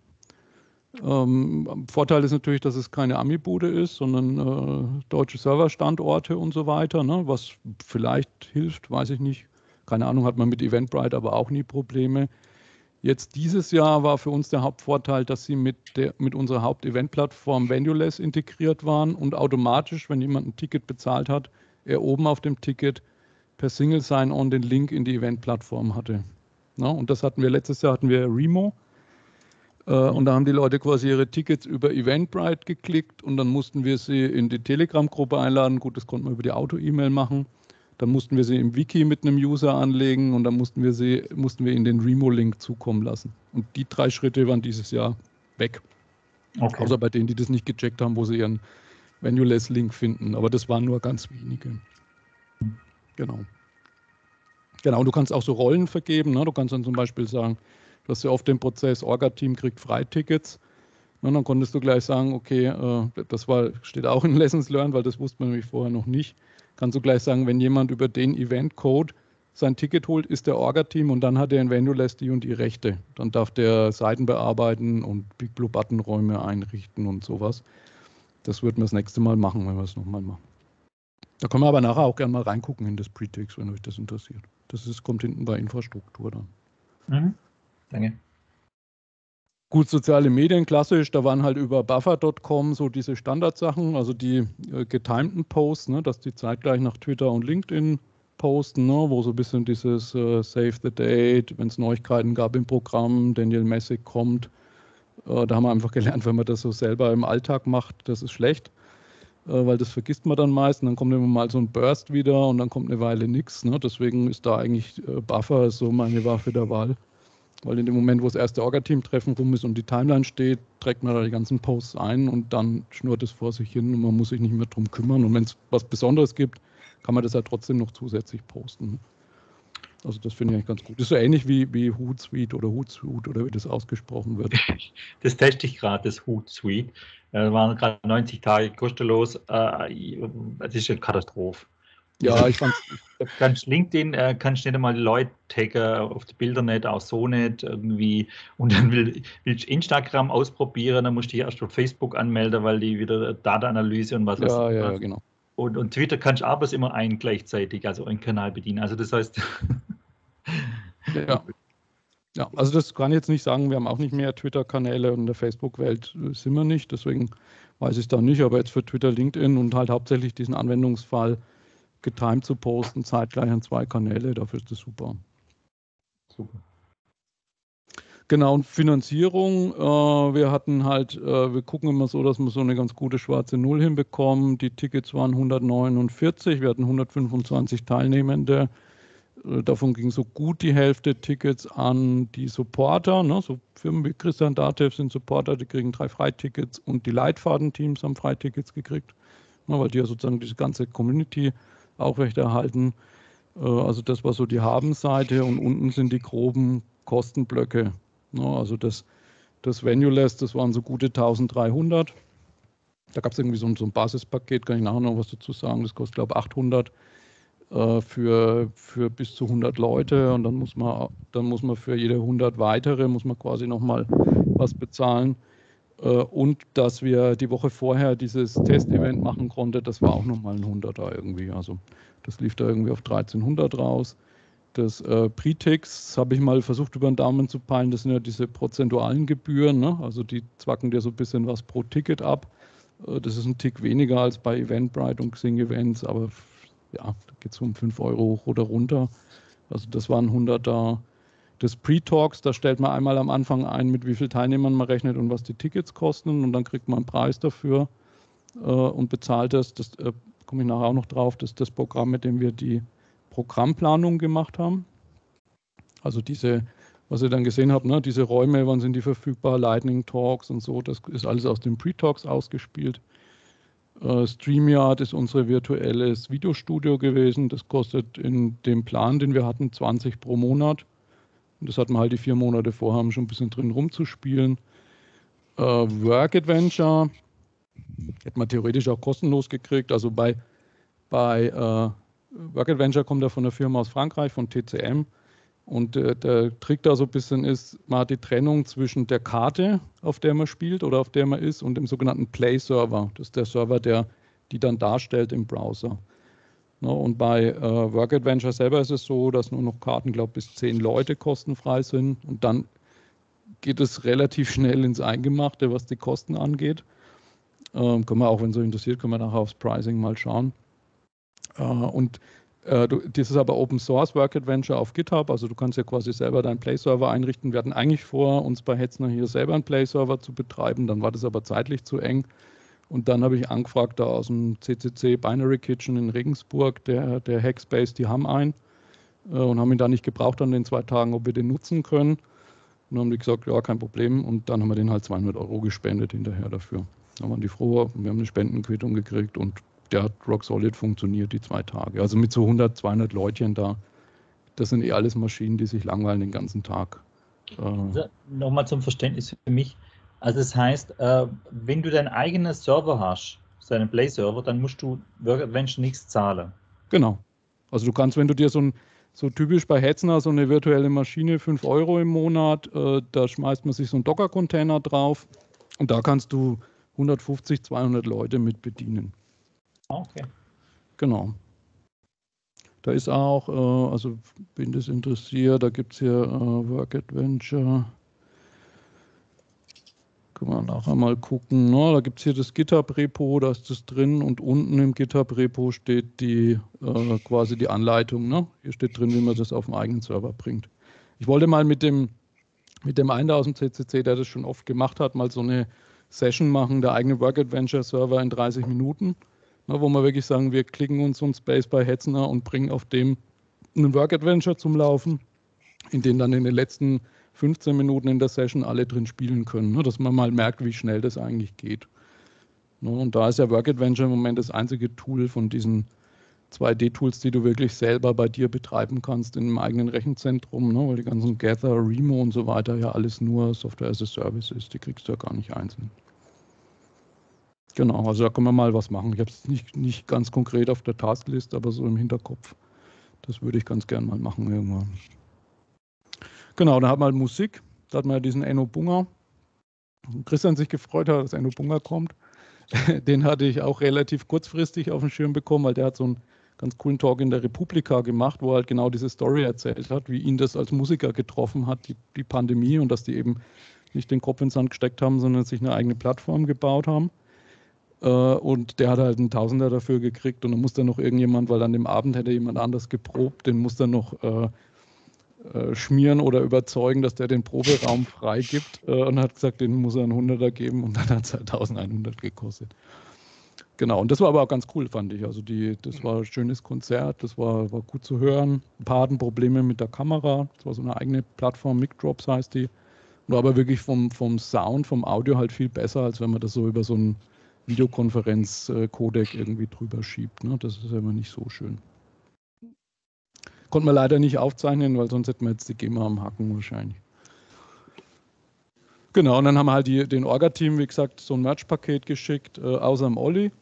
Ähm, Vorteil ist natürlich, dass es keine Ami-Bude ist, sondern äh, deutsche Serverstandorte und so weiter, ne? Was vielleicht hilft, weiß ich nicht. Keine Ahnung, hat man mit Eventbrite aber auch nie Probleme. Jetzt dieses Jahr war für uns der Hauptvorteil, dass sie mit, der, mit unserer Haupt-Event-Plattform Venuless integriert waren und automatisch, wenn jemand ein Ticket bezahlt hat, er oben auf dem Ticket per Single Sign-On den Link in die Event-Plattform hatte. Na, und das hatten wir letztes Jahr, hatten wir Remo. Äh, mhm. Und da haben die Leute quasi ihre Tickets über Eventbrite geklickt und dann mussten wir sie in die Telegram-Gruppe einladen. Gut, das konnten wir über die Auto-E-Mail machen. Dann mussten wir sie im Wiki mit einem User anlegen und dann mussten wir sie, mussten wir ihnen den Remo-Link zukommen lassen. Und die drei Schritte waren dieses Jahr weg. Okay. Außer bei denen, die das nicht gecheckt haben, wo sie ihren Venuless-Link finden. Aber das waren nur ganz wenige. Genau. Genau, du kannst auch so Rollen vergeben. Ne? Du kannst dann zum Beispiel sagen, du hast ja oft den Prozess, Orga-Team kriegt Freitickets. Und dann konntest du gleich sagen, okay, äh, das war, steht auch in Lessons Learned, weil das wusste man nämlich vorher noch nicht. Kannst du gleich sagen, wenn jemand über den Event-Code sein Ticket holt, ist der Orga-Team und dann hat er in Venuless die und die Rechte. Dann darf der Seiten bearbeiten und Big Blue Button-Räume einrichten und sowas. Das würden wir das nächste Mal machen, wenn wir es nochmal machen. Da können wir aber nachher auch gerne mal reingucken in das Pretix, wenn euch das interessiert. Das ist, kommt hinten bei Infrastruktur dann. Mhm. Danke. Gut, soziale Medien, klassisch, da waren halt über Buffer Punkt com so diese Standardsachen, also die äh, getimten Posts, ne, dass die zeitgleich nach Twitter und LinkedIn posten, ne, wo so ein bisschen dieses äh, Save the Date, wenn es Neuigkeiten gab im Programm, Daniel Messick kommt, äh, da haben wir einfach gelernt, wenn man das so selber im Alltag macht, das ist schlecht, äh, weil das vergisst man dann meist und dann kommt immer mal so ein Burst wieder und dann kommt eine Weile nichts, ne, deswegen ist da eigentlich äh, Buffer so meine Waffe der Wahl. Weil in dem Moment, wo das erste Orga-Team-Treffen rum ist und die Timeline steht, trägt man da die ganzen Posts ein und dann schnurrt es vor sich hin und man muss sich nicht mehr drum kümmern. Und wenn es was Besonderes gibt, kann man das ja trotzdem noch zusätzlich posten. Also das finde ich eigentlich ganz gut. Das ist so ähnlich wie, wie Hootsuite oder Hootsuite oder wie das ausgesprochen wird. Das teste ich gerade, das Hootsuite. Das waren gerade neunzig Tage kostenlos. Das ist eine Katastrophe. Ja, ich fand Kannst LinkedIn, äh, kannst nicht einmal die Leute taggen, auf die Bilder nicht, auch so nicht irgendwie. Und dann will, willst du Instagram ausprobieren, dann musst du dich erst auf Facebook anmelden, weil die wieder Datenanalyse und was weiß ja, ich ja, was. ja, genau. Und, und Twitter kannst du aber immer einen gleichzeitig, also einen Kanal bedienen. Also das heißt. Ja. Ja, also das kann ich jetzt nicht sagen, wir haben auch nicht mehr Twitter-Kanäle und in der Facebook-Welt sind wir nicht, deswegen weiß ich es da nicht, aber jetzt für Twitter, LinkedIn und halt hauptsächlich diesen Anwendungsfall getimed zu posten, zeitgleich an zwei Kanäle, dafür ist das super. Super. Genau, und Finanzierung, äh, wir hatten halt, äh, wir gucken immer so, dass wir so eine ganz gute schwarze Null hinbekommen. Die Tickets waren hundertneunundvierzig, wir hatten hundertfünfundzwanzig Teilnehmende. Äh, davon ging so gut die Hälfte Tickets an die Supporter, ne? So Firmen wie Christian Datev sind Supporter, die kriegen drei Freitickets und die Leitfadenteams haben Freitickets gekriegt, ne? Weil die ja sozusagen diese ganze Community aufrechterhalten. Äh, also das war so die Habenseite und unten sind die groben Kostenblöcke. No, also das, das Venue-Less, das waren so gute eintausenddreihundert. Da gab es irgendwie so ein, so ein Basispaket, kann ich nachher noch was dazu sagen. Das kostet, glaube ich, achthundert äh, für, für bis zu hundert Leute. Und dann muss man, dann muss man für jede hundert weitere, muss man quasi nochmal was bezahlen. Äh, und dass wir die Woche vorher dieses Testevent machen konnten, das war auch nochmal ein hunderter irgendwie. Also das lief da irgendwie auf dreizehnhundert raus. Das äh, Pretix habe ich mal versucht über den Daumen zu peilen, das sind ja diese prozentualen Gebühren, ne? Also die zwacken dir so ein bisschen was pro Ticket ab. Äh, das ist ein Tick weniger als bei Eventbrite und Xing Events, aber ja, da geht es um fünf Euro hoch oder runter. Also das waren hunderter. Das Pre-Talks, da stellt man einmal am Anfang ein, mit wie vielen Teilnehmern man rechnet und was die Tickets kosten und dann kriegt man einen Preis dafür äh, und bezahlt das. Das äh, komme ich nachher auch noch drauf, das ist das Programm, mit dem wir die Programmplanung gemacht haben. Also diese, was ihr dann gesehen habt, ne, diese Räume, wann sind die verfügbar, Lightning Talks und so, das ist alles aus den Pre-Talks ausgespielt. Äh, StreamYard ist unser virtuelles Videostudio gewesen. Das kostet in dem Plan, den wir hatten, zwanzig pro Monat. Und das hatten wir halt die vier Monate vorher, um schon ein bisschen drin rumzuspielen. Äh, Work Adventure hätte man theoretisch auch kostenlos gekriegt. Also bei, bei äh, Work Adventure kommt ja von der Firma aus Frankreich, von T C M. Und äh, der Trick da so ein bisschen ist, man hat die Trennung zwischen der Karte, auf der man spielt oder auf der man ist, und dem sogenannten Play-Server. Das ist der Server, der die dann darstellt im Browser. No, und bei äh, Work Adventure selber ist es so, dass nur noch Karten, glaube ich, bis zehn Leute kostenfrei sind. Und dann geht es relativ schnell ins Eingemachte, was die Kosten angeht. Ähm, können wir auch, wenn es euch interessiert, können wir nachher aufs Pricing mal schauen. Uh, und uh, du, das ist aber Open Source Work Adventure auf GitHub, also du kannst ja quasi selber deinen Play-Server einrichten. Wir hatten eigentlich vor, uns bei Hetzner hier selber einen Play-Server zu betreiben, dann war das aber zeitlich zu eng. Und dann habe ich angefragt, da aus dem C C C Binary Kitchen in Regensburg, der, der Hackspace, die haben einen uh, und haben ihn da nicht gebraucht an den zwei Tagen, ob wir den nutzen können. Und dann haben die gesagt, ja, kein Problem. Und dann haben wir den halt zweihundert Euro gespendet hinterher dafür. Da waren die froh, wir haben eine Spendenquittung gekriegt und der hat Rock Solid funktioniert die zwei Tage. Also mit so hundert, zweihundert Leutchen da, das sind eh alles Maschinen, die sich langweilen den ganzen Tag. Also, nochmal zum Verständnis für mich. Also das heißt, äh, wenn du deinen eigenen Server hast, seinen Play-Server, dann musst du Work Adventure nichts zahlen. Genau. Also du kannst, wenn du dir so ein, so typisch bei Hetzner, so eine virtuelle Maschine, fünf Euro im Monat, äh, da schmeißt man sich so einen Docker-Container drauf und da kannst du hundertfünfzig, zweihundert Leute mit bedienen. Okay. Genau. Da ist auch, äh, also wen das interessiert, da gibt es hier äh, Work Adventure. Können wir nachher mal gucken. Na, da gibt es hier das GitHub-Repo, da ist das drin und unten im GitHub-Repo steht die äh, quasi die Anleitung. Ne? Hier steht drin, wie man das auf den eigenen Server bringt. Ich wollte mal mit dem, mit dem einen aus dem C C C, der das schon oft gemacht hat, mal so eine Session machen, der eigene Work Adventure-Server in dreißig Minuten. Na, wo wir wirklich sagen, wir klicken uns so einen Space bei Hetzner und bringen auf dem einen Work Adventure zum Laufen, in dem dann in den letzten fünfzehn Minuten in der Session alle drin spielen können, ne, dass man mal merkt, wie schnell das eigentlich geht. Ne, und da ist ja Work Adventure im Moment das einzige Tool von diesen zwei D-Tools, die du wirklich selber bei dir betreiben kannst in einem eigenen Rechenzentrum, ne, weil die ganzen Gather, Remo und so weiter ja alles nur Software as a Service ist, die kriegst du ja gar nicht einzeln. Genau, also da können wir mal was machen. Ich habe es nicht, nicht ganz konkret auf der Tasklist, aber so im Hinterkopf. Das würde ich ganz gern mal machen irgendwann. Genau, dann hat man halt Musik. Da hat man ja diesen Enno Bunger. Christian sich gefreut hat, dass Enno Bunger kommt. Den hatte ich auch relativ kurzfristig auf den Schirm bekommen, weil der hat so einen ganz coolen Talk in der Republika gemacht, wo er halt genau diese Story erzählt hat, wie ihn das als Musiker getroffen hat, die, die Pandemie, und dass die eben nicht den Kopf ins Sand gesteckt haben, sondern sich eine eigene Plattform gebaut haben. Und der hat halt einen Tausender dafür gekriegt und dann musste noch irgendjemand, weil an dem Abend hätte jemand anders geprobt, den musste er noch äh, äh, schmieren oder überzeugen, dass der den Proberaum freigibt, äh, und hat gesagt, den muss er einen Hunderter geben, und dann hat es halt eintausendeinhundert gekostet. Genau, und das war aber auch ganz cool, fand ich. Also die, das war ein schönes Konzert, das war, war gut zu hören. Ein paar hatten Probleme mit der Kamera, das war so eine eigene Plattform, Micdrops heißt die. War aber wirklich vom, vom Sound, vom Audio halt viel besser, als wenn man das so über so einen Videokonferenz-Codec irgendwie drüber schiebt. Ne? Das ist ja immer nicht so schön. Konnte man leider nicht aufzeichnen, weil sonst hätten wir jetzt die GEMA am Haken wahrscheinlich. Genau, und dann haben wir halt die, den Orga-Team, wie gesagt, so ein Merch-Paket geschickt, äh, außer dem Olli.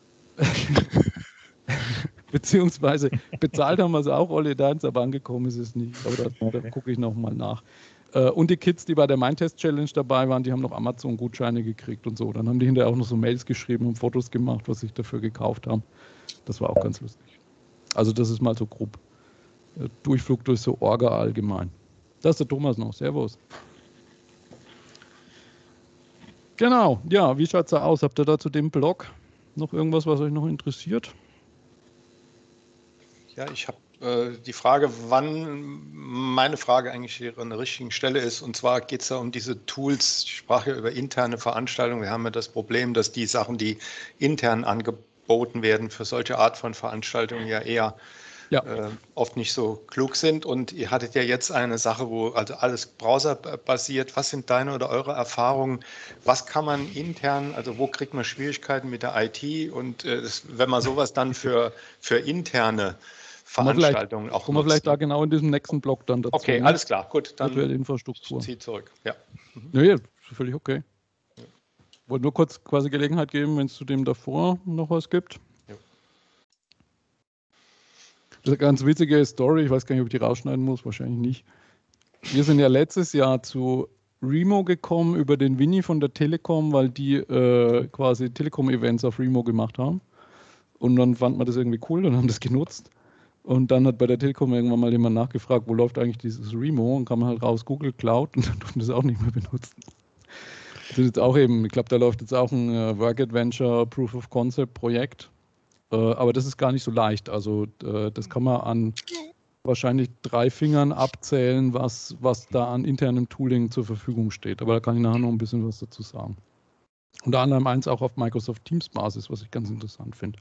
Beziehungsweise bezahlt haben wir es auch, Olli, da ist aber angekommen ist es nicht. Aber da, da gucke ich nochmal nach. Und die Kids, die bei der Mindtest-Challenge dabei waren, die haben noch Amazon-Gutscheine gekriegt und so. Dann haben die hinterher auch noch so Mails geschrieben und Fotos gemacht, was sie dafür gekauft haben. Das war auch ganz lustig. Also das ist mal so grob Durchflug durch so Orga allgemein. Da ist der Thomas noch. Servus. Genau, ja, wie schaut es da aus? Habt ihr da zu dem Blog noch irgendwas, was euch noch interessiert? Ja, ich habe äh, die Frage, wann meine Frage eigentlich hier an der richtigen Stelle ist. Und zwar geht es da um diese Tools. Ich sprach ja über interne Veranstaltungen. Wir haben ja das Problem, dass die Sachen, die intern angeboten werden für solche Art von Veranstaltungen, ja eher ja. Äh, oft nicht so klug sind. Und ihr hattet ja jetzt eine Sache, wo also alles browserbasiert. Was sind deine oder eure Erfahrungen? Was kann man intern, also wo kriegt man Schwierigkeiten mit der I T? Und äh, das, wenn man sowas dann für, für interne Veranstaltungen auch kommen wir vielleicht da genau in diesem nächsten Block dann dazu. Okay, alles klar, gut. Dann virtuelle Infrastruktur. Zieh zurück, ja. Mhm. Ja, ja, völlig okay. Ja. Wollte nur kurz quasi Gelegenheit geben, wenn es zu dem davor noch was gibt. Ja. Das ist eine ganz witzige Story, ich weiß gar nicht, ob ich die rausschneiden muss, wahrscheinlich nicht. Wir sind ja letztes Jahr zu Remo gekommen über den Winnie von der Telekom, weil die äh, quasi Telekom-Events auf Remo gemacht haben. Und dann fand man das irgendwie cool und haben das genutzt. Und dann hat bei der Telekom irgendwann mal jemand nachgefragt, wo läuft eigentlich dieses Remo? Und kam man halt raus, Google Cloud, und dann durften das auch nicht mehr benutzen. Das ist jetzt auch eben, ich glaube, da läuft jetzt auch ein uh, Work Adventure Proof of Concept Projekt. Uh, aber das ist gar nicht so leicht. Also uh, das kann man an wahrscheinlich drei Fingern abzählen, was, was da an internem Tooling zur Verfügung steht. Aber da kann ich nachher noch ein bisschen was dazu sagen. Unter anderem eins auch auf Microsoft Teams Basis, was ich ganz interessant finde.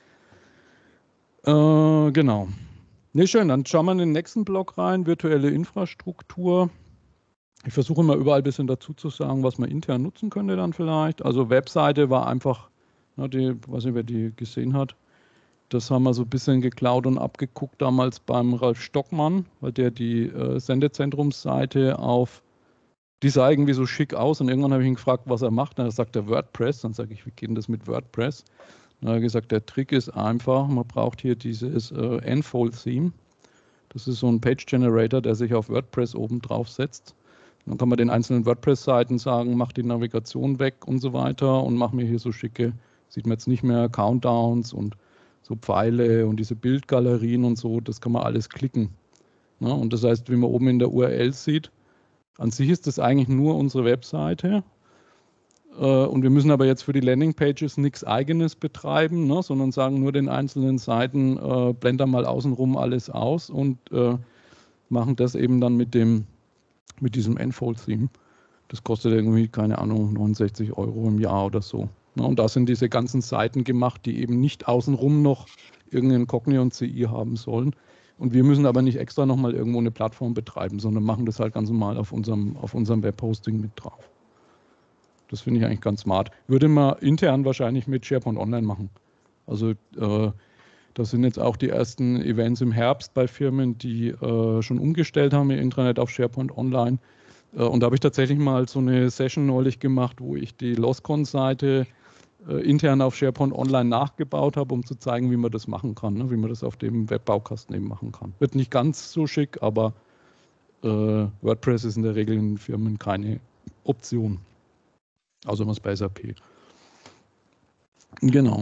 Äh, genau. Ne, schön, dann schauen wir in den nächsten Block rein, virtuelle Infrastruktur. Ich versuche immer überall ein bisschen dazu zu sagen, was man intern nutzen könnte dann vielleicht. Also Webseite war einfach, na, die, weiß nicht, wer die gesehen hat, das haben wir so ein bisschen geklaut und abgeguckt damals beim Ralf Stockmann, weil der die äh, Sendezentrumsseite auf, die sah irgendwie so schick aus, und irgendwann habe ich ihn gefragt, was er macht. Dann sagt er WordPress, dann sage ich, wie geht denn das mit WordPress? Dann hat er gesagt, der Trick ist einfach, man braucht hier dieses äh, Enfold-Theme. Das ist so ein Page-Generator, der sich auf WordPress oben drauf setzt. Dann kann man den einzelnen WordPress-Seiten sagen, mach die Navigation weg und so weiter und mach mir hier so schicke, sieht man jetzt nicht mehr, Countdowns und so Pfeile und diese Bildgalerien und so, das kann man alles klicken. Ne? Und das heißt, wie man oben in der U R L sieht, an sich ist das eigentlich nur unsere Webseite. Äh, und wir müssen aber jetzt für die Landingpages nichts Eigenes betreiben, ne? Sondern sagen nur den einzelnen Seiten, äh, blend da mal außenrum alles aus und äh, machen das eben dann mit, dem, mit diesem Enfold-Theme. Das kostet irgendwie, keine Ahnung, neunundsechzig Euro im Jahr oder so. Ne? Und da sind diese ganzen Seiten gemacht, die eben nicht außenrum noch irgendeinen Cognion C I haben sollen. Und wir müssen aber nicht extra nochmal irgendwo eine Plattform betreiben, sondern machen das halt ganz normal auf unserem, auf unserem Webhosting mit drauf. Das finde ich eigentlich ganz smart. Würde man intern wahrscheinlich mit SharePoint Online machen. Also äh, das sind jetzt auch die ersten Events im Herbst bei Firmen, die äh, schon umgestellt haben ihr Intranet auf SharePoint Online. Äh, und da habe ich tatsächlich mal so eine Session neulich gemacht, wo ich die LostCon-Seite äh, intern auf SharePoint Online nachgebaut habe, um zu zeigen, wie man das machen kann, ne? Wie man das auf dem Webbaukasten eben machen kann. Wird nicht ganz so schick, aber äh, WordPress ist in der Regel in Firmen keine Option. Außer man ist bei S A P. Genau.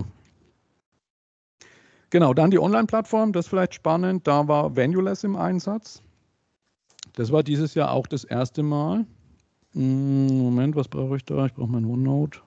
Genau, dann die Online-Plattform, das ist vielleicht spannend. Da war Valueless im Einsatz. Das war dieses Jahr auch das erste Mal. Moment, was brauche ich da? Ich brauche mein OneNote.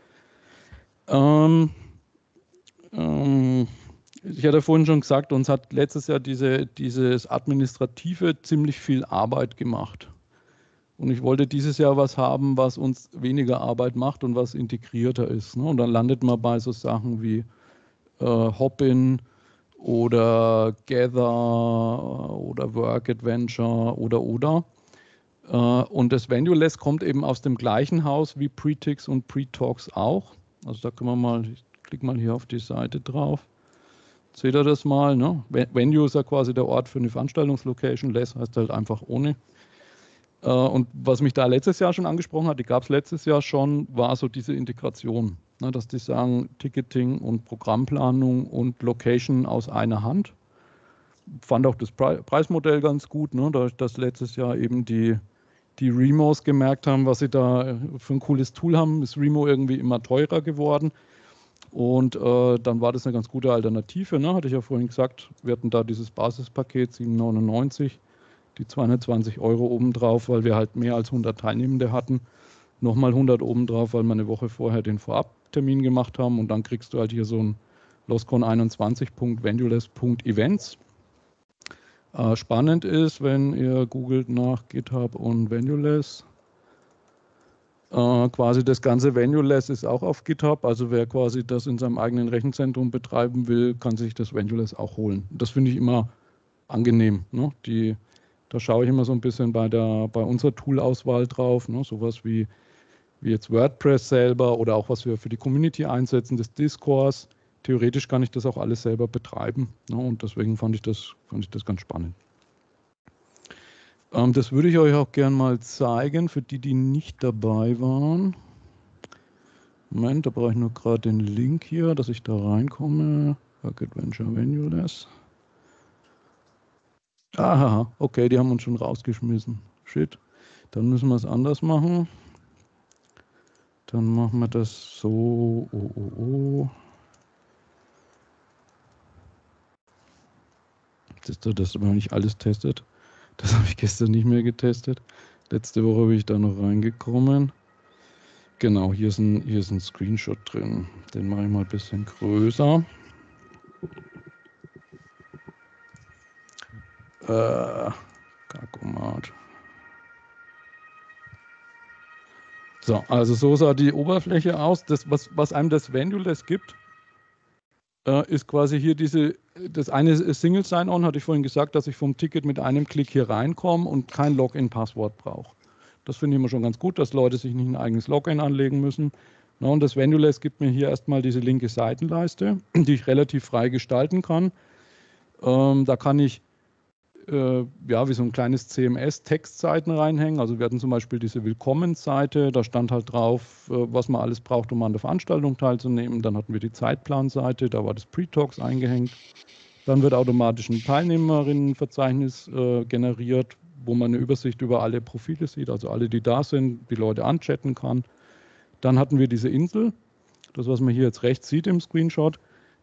Ähm, ähm, ich hatte vorhin schon gesagt, uns hat letztes Jahr diese, dieses Administrative ziemlich viel Arbeit gemacht. Und ich wollte dieses Jahr was haben, was uns weniger Arbeit macht und was integrierter ist. Ne? Und dann landet man bei so Sachen wie äh, Hopin oder Gather oder Work Adventure oder oder. Äh, und das Valueless kommt eben aus dem gleichen Haus wie Pretix und Pretalks auch. Also da können wir mal, ich klicke mal hier auf die Seite drauf. Seht ihr das mal? Ne? Venue ist ja quasi der Ort für eine Veranstaltungslocation, Less heißt halt einfach ohne. Und was mich da letztes Jahr schon angesprochen hat, die gab es letztes Jahr schon, war so diese Integration. Ne, dass die sagen, Ticketing und Programmplanung und Location aus einer Hand. Fand auch das Pre- Preismodell ganz gut, ne, da dass letztes Jahr eben die, die Remos gemerkt haben, was sie da für ein cooles Tool haben, ist Remo irgendwie immer teurer geworden. Und äh, dann war das eine ganz gute Alternative. Ne? Hatte ich ja vorhin gesagt, wir hatten da dieses Basispaket sieben neunundneunzig. Die zweihundertzwanzig Euro obendrauf, weil wir halt mehr als hundert Teilnehmende hatten. Nochmal hundert obendrauf, weil wir eine Woche vorher den Vorabtermin gemacht haben. Und dann kriegst du halt hier so ein loscon einundzwanzig punkt valueless punkt events. Äh, spannend ist, wenn ihr googelt nach GitHub und Valueless. Äh, quasi das ganze Valueless ist auch auf GitHub. Also wer quasi das in seinem eigenen Rechenzentrum betreiben will, kann sich das Valueless auch holen. Das finde ich immer angenehm. Ne? Die Da schaue ich immer so ein bisschen bei, der, bei unserer Tool-Auswahl drauf, ne? Sowas wie, wie jetzt WordPress selber oder auch was wir für die Community einsetzen, das Discourse. Theoretisch kann ich das auch alles selber betreiben, ne? Und deswegen fand ich das, fand ich das ganz spannend. Ähm, das würde ich euch auch gerne mal zeigen, für die, die nicht dabei waren. Moment, da brauche ich nur gerade den Link hier, dass ich da reinkomme. Work Adventure Valueless. Aha, okay, die haben uns schon rausgeschmissen. Shit. Dann müssen wir es anders machen. Dann machen wir das so. Oh, oh, oh. Das ist das, wenn man nicht alles testet. Das habe ich gestern nicht mehr getestet. Letzte Woche bin ich da noch reingekommen. Genau, hier ist ein, hier ist ein Screenshot drin. Den mache ich mal ein bisschen größer. Äh, Kakomat. So, also so sah die Oberfläche aus. Das, was, was einem das Valueless gibt, äh, ist quasi hier diese, das eine Single Sign-On, hatte ich vorhin gesagt, dass ich vom Ticket mit einem Klick hier reinkomme und kein Login-Passwort brauche. Das finde ich immer schon ganz gut, dass Leute sich nicht ein eigenes Login anlegen müssen. Na, und das Valueless gibt mir hier erstmal diese linke Seitenleiste, die ich relativ frei gestalten kann. Ähm, da kann ich ja, wie so ein kleines C M S Textseiten reinhängen. Also wir hatten zum Beispiel diese Willkommensseite, da stand halt drauf, was man alles braucht, um an der Veranstaltung teilzunehmen. Dann hatten wir die Zeitplanseite, da war das Pre-Talks eingehängt. Dann wird automatisch ein Teilnehmerinnenverzeichnis äh, generiert, wo man eine Übersicht über alle Profile sieht, also alle, die da sind, die Leute anchatten kann. Dann hatten wir diese Insel, das, was man hier jetzt rechts sieht im Screenshot.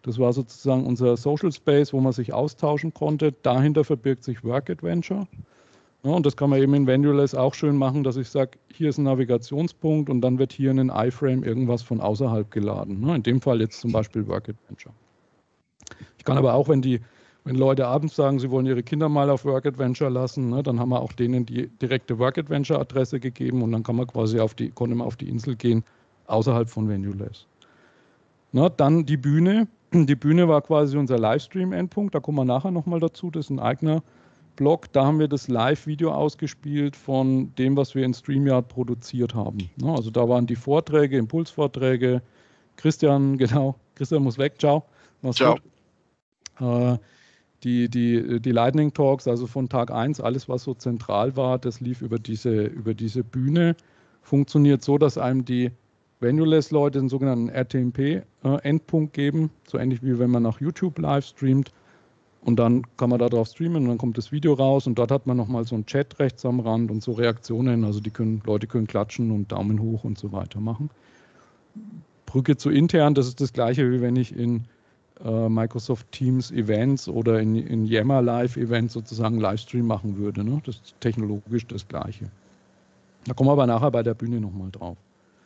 Das war sozusagen unser Social Space, wo man sich austauschen konnte. Dahinter verbirgt sich Work Adventure. Ja, und das kann man eben in Venduless auch schön machen, dass ich sage, hier ist ein Navigationspunkt und dann wird hier in den iFrame irgendwas von außerhalb geladen. Ne? In dem Fall jetzt zum Beispiel Work Adventure. Ich kann aber auch, wenn die, wenn Leute abends sagen, sie wollen ihre Kinder mal auf Work Adventure lassen, ne, dann haben wir auch denen die direkte Work Adventure Adresse gegeben und dann kann man quasi auf die, konnte man auf die Insel gehen, außerhalb von Venduless. Na, dann die Bühne. Die Bühne war quasi unser Livestream-Endpunkt, da kommen wir nachher nochmal dazu, das ist ein eigener Blog. Da haben wir das Live-Video ausgespielt von dem, was wir in StreamYard produziert haben. Na, also da waren die Vorträge, Impulsvorträge. Christian, genau, Christian muss weg, ciao. Mach's Ciao. gut. Äh, die, die, die Lightning Talks, also von Tag eins, alles was so zentral war, das lief über diese, über diese Bühne. Funktioniert so, dass einem die Venduless-Leute einen sogenannten R T M P-Endpunkt geben, so ähnlich wie wenn man nach YouTube live streamt. Und dann kann man da drauf streamen und dann kommt das Video raus und dort hat man nochmal so einen Chat rechts am Rand und so Reaktionen, also die können, Leute können klatschen und Daumen hoch und so weiter machen. Brücke zu intern, das ist das gleiche, wie wenn ich in äh, Microsoft Teams Events oder in, in Yammer Live Events sozusagen Livestream machen würde. Ne? Das ist technologisch das gleiche. Da kommen wir aber nachher bei der Bühne nochmal drauf.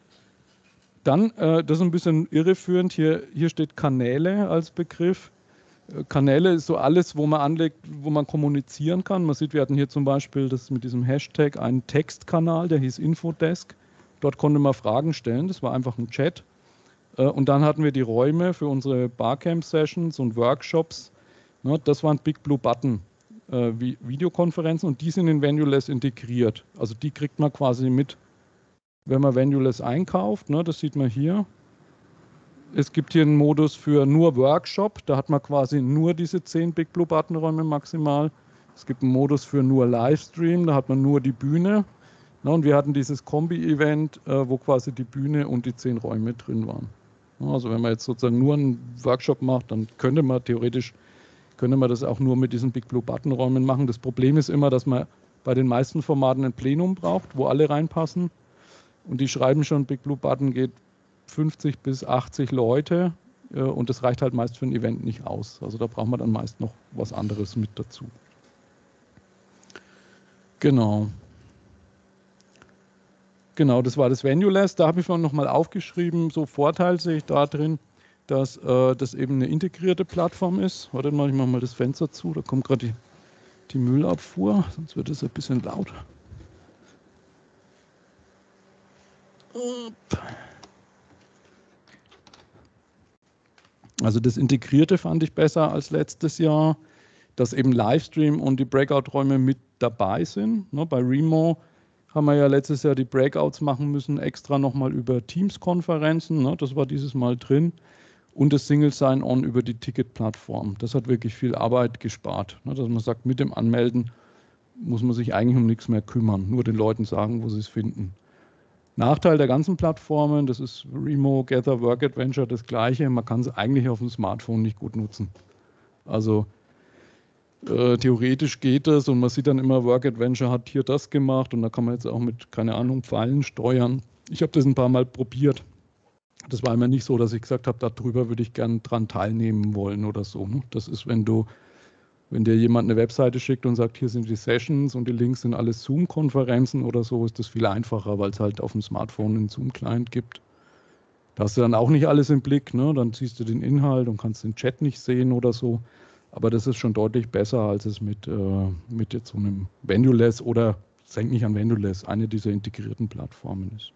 Dann, äh, das ist ein bisschen irreführend, hier, hier steht Kanäle als Begriff. Äh, Kanäle ist so alles, wo man anlegt, wo man kommunizieren kann. Man sieht, wir hatten hier zum Beispiel das mit diesem Hashtag einen Textkanal, der hieß Infodesk. Dort konnte man Fragen stellen, das war einfach ein Chat. Äh, und dann hatten wir die Räume für unsere Barcamp-Sessions und Workshops. Ne, das waren Big Blue Button äh, Videokonferenzen und die sind in Venduless integriert. Also die kriegt man quasi mit, wenn man Venduless einkauft, ne, das sieht man hier. Es gibt hier einen Modus für nur Workshop, da hat man quasi nur diese zehn Big Blue Button Räume maximal. Es gibt einen Modus für nur Livestream, da hat man nur die Bühne. Ne, und wir hatten dieses Kombi-Event, äh, wo quasi die Bühne und die zehn Räume drin waren. Ja, also wenn man jetzt sozusagen nur einen Workshop macht, dann könnte man theoretisch, könnte man das auch nur mit diesen Big Blue Button Räumen machen. Das Problem ist immer, dass man bei den meisten Formaten ein Plenum braucht, wo alle reinpassen. Und die schreiben schon, Big Blue Button geht fünfzig bis achtzig Leute äh, und das reicht halt meist für ein Event nicht aus. Also da braucht man dann meist noch was anderes mit dazu. Genau. Genau, das war das Venduless. Da habe ich noch mal aufgeschrieben, so Vorteil sehe ich da drin, dass äh, das eben eine integrierte Plattform ist. Warte mal, ich mache mal das Fenster zu, da kommt gerade die, die Müllabfuhr, sonst wird es ein bisschen laut. Also das Integrierte fand ich besser als letztes Jahr, dass eben Livestream und die Breakout-Räume mit dabei sind. Ne, bei Remo haben wir ja letztes Jahr die Breakouts machen müssen, extra nochmal über Teams-Konferenzen. Ne, das war dieses Mal drin. Und das Single Sign-On über die Ticket-Plattform. Das hat wirklich viel Arbeit gespart. Ne, dass man sagt, mit dem Anmelden muss man sich eigentlich um nichts mehr kümmern. Nur den Leuten sagen, wo sie es finden. Nachteil der ganzen Plattformen, das ist Remo, Gather, Work Adventure, das gleiche. Man kann es eigentlich auf dem Smartphone nicht gut nutzen. Also äh, theoretisch geht das und man sieht dann immer, Work Adventure hat hier das gemacht und da kann man jetzt auch mit, keine Ahnung, Pfeilen steuern. Ich habe das ein paar Mal probiert. Das war immer nicht so, dass ich gesagt habe, darüber würde ich gerne dran teilnehmen wollen oder so. Ne? Das ist, wenn du Wenn dir jemand eine Webseite schickt und sagt, hier sind die Sessions und die Links sind alles Zoom-Konferenzen oder so, ist das viel einfacher, weil es halt auf dem Smartphone einen Zoom-Client gibt. Da hast du dann auch nicht alles im Blick, ne? Dann siehst du den Inhalt und kannst den Chat nicht sehen oder so. Aber das ist schon deutlich besser, als es mit, äh, mit jetzt so einem Venduless oder, das hängt nicht an Venduless, eine dieser integrierten Plattformen ist.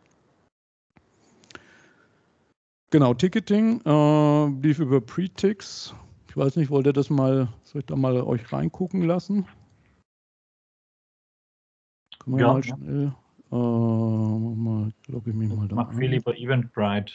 Genau, Ticketing äh, lief über Pretix. Ich weiß nicht, wollt ihr das mal, soll ich da mal euch reingucken lassen? Können wir Ja, mal ja. schnell, äh, mal, logge ich mich mal da Mach viel ein. über Eventbrite.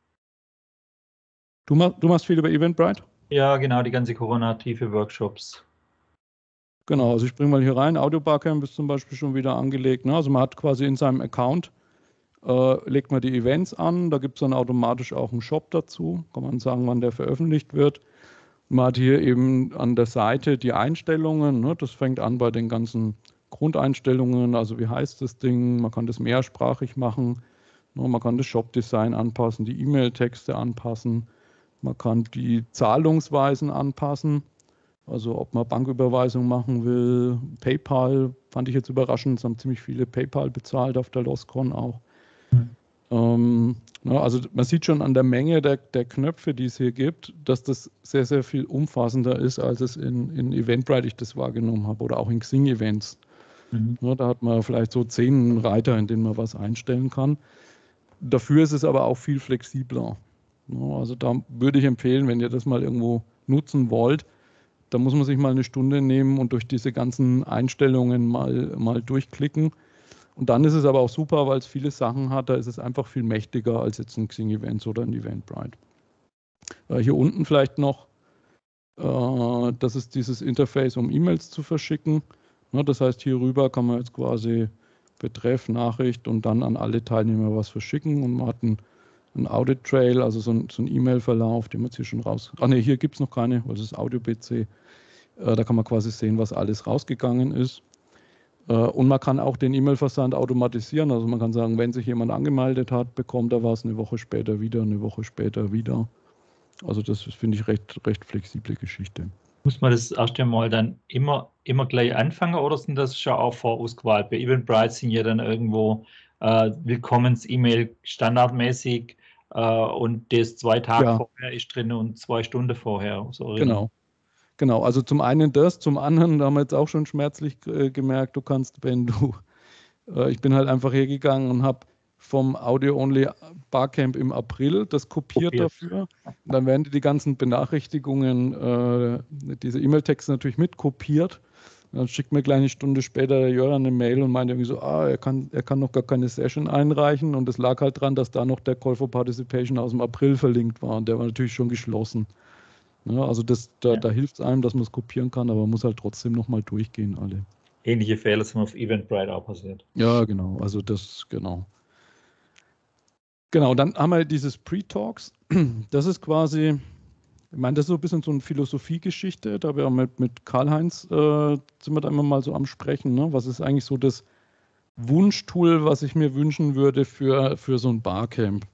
Du, mach, du machst viel über Eventbrite? Ja, genau, die ganze Corona-tiefe Workshops. Genau, also ich bringe mal hier rein. Audio Barcamp ist zum Beispiel schon wieder angelegt. Ne? Also man hat quasi in seinem Account, äh, legt man die Events an, da gibt es dann automatisch auch einen Shop dazu. Kann man sagen, wann der veröffentlicht wird. Man hat hier eben an der Seite die Einstellungen, ne? Das fängt an bei den ganzen Grundeinstellungen, also wie heißt das Ding, man kann das mehrsprachig machen, ne? Man kann das Shop-Design anpassen, die E-Mail-Texte anpassen, Man kann die Zahlungsweisen anpassen, also ob man Banküberweisung machen will. PayPal fand ich jetzt überraschend, es haben ziemlich viele PayPal bezahlt auf der LOSCON auch. Mhm. Ähm, ja, also man sieht schon an der Menge der, der Knöpfe, die es hier gibt, dass das sehr, sehr viel umfassender ist, als es in, in Eventbrite ich das wahrgenommen habe oder auch in Xing-Events. Mhm. Ja, da hat man vielleicht so zehn Reiter, in denen man was einstellen kann. Dafür ist es aber auch viel flexibler. Ja, also da würde ich empfehlen, wenn ihr das mal irgendwo nutzen wollt, da muss man sich mal eine Stunde nehmen und durch diese ganzen Einstellungen mal, mal durchklicken. Und dann ist es aber auch super, weil es viele Sachen hat, da ist es einfach viel mächtiger als jetzt ein Xing-Events oder ein Eventbrite. Äh, hier unten vielleicht noch, äh, das ist dieses Interface, um E-Mails zu verschicken. Ja, das heißt, hier rüber kann man jetzt quasi Betreff, Nachricht und dann an alle Teilnehmer was verschicken und man hat einen, einen Audit-Trail, also so ein, so ein E-Mail-Verlauf, den man jetzt hier schon raus... Ach ne, hier gibt es noch keine, weil es ist Audio-B C. Äh, da kann man quasi sehen, was alles rausgegangen ist. Und man kann auch den E-Mail-Versand automatisieren. Also man kann sagen, wenn sich jemand angemeldet hat, bekommt er was eine Woche später wieder, eine Woche später wieder. Also das finde ich recht, recht flexible Geschichte. Muss man das erst einmal dann immer, immer gleich anfangen oder sind das schon auch vorausgewählt? Bei Eventbrite sind ja dann irgendwo äh, Willkommens-E-Mail standardmäßig äh, und das zwei Tage ja. vorher ist drin und zwei Stunden vorher. So genau. Genau, also zum einen das, zum anderen, da haben wir jetzt auch schon schmerzlich äh, gemerkt, du kannst, wenn du, äh, ich bin halt einfach hergegangen und habe vom Audio-Only Barcamp im April das kopiert, kopiert. dafür. Und dann werden die, die ganzen Benachrichtigungen, äh, diese E-Mail-Texte natürlich mit kopiert. Und dann schickt mir gleich eine Stunde später der Jörn eine Mail und meint irgendwie so, ah, er kann, er kann noch gar keine Session einreichen. Und es lag halt dran, dass da noch der Call for Participation aus dem April verlinkt war und der war natürlich schon geschlossen. Ja, also das, da, ja. da hilft es einem, dass man es kopieren kann, aber man muss halt trotzdem nochmal durchgehen, alle. Ähnliche Fehler sind auf Eventbrite auch passiert. Ja, genau, also das, genau. Genau, dann haben wir dieses Pre-Talks. Das ist quasi, ich meine, das ist so ein bisschen so eine Philosophiegeschichte, da wir mit, mit Karl-Heinz äh, sind wir da immer mal so am Sprechen, ne? Was ist eigentlich so das Wunschtool, was ich mir wünschen würde für, für so ein Barcamp?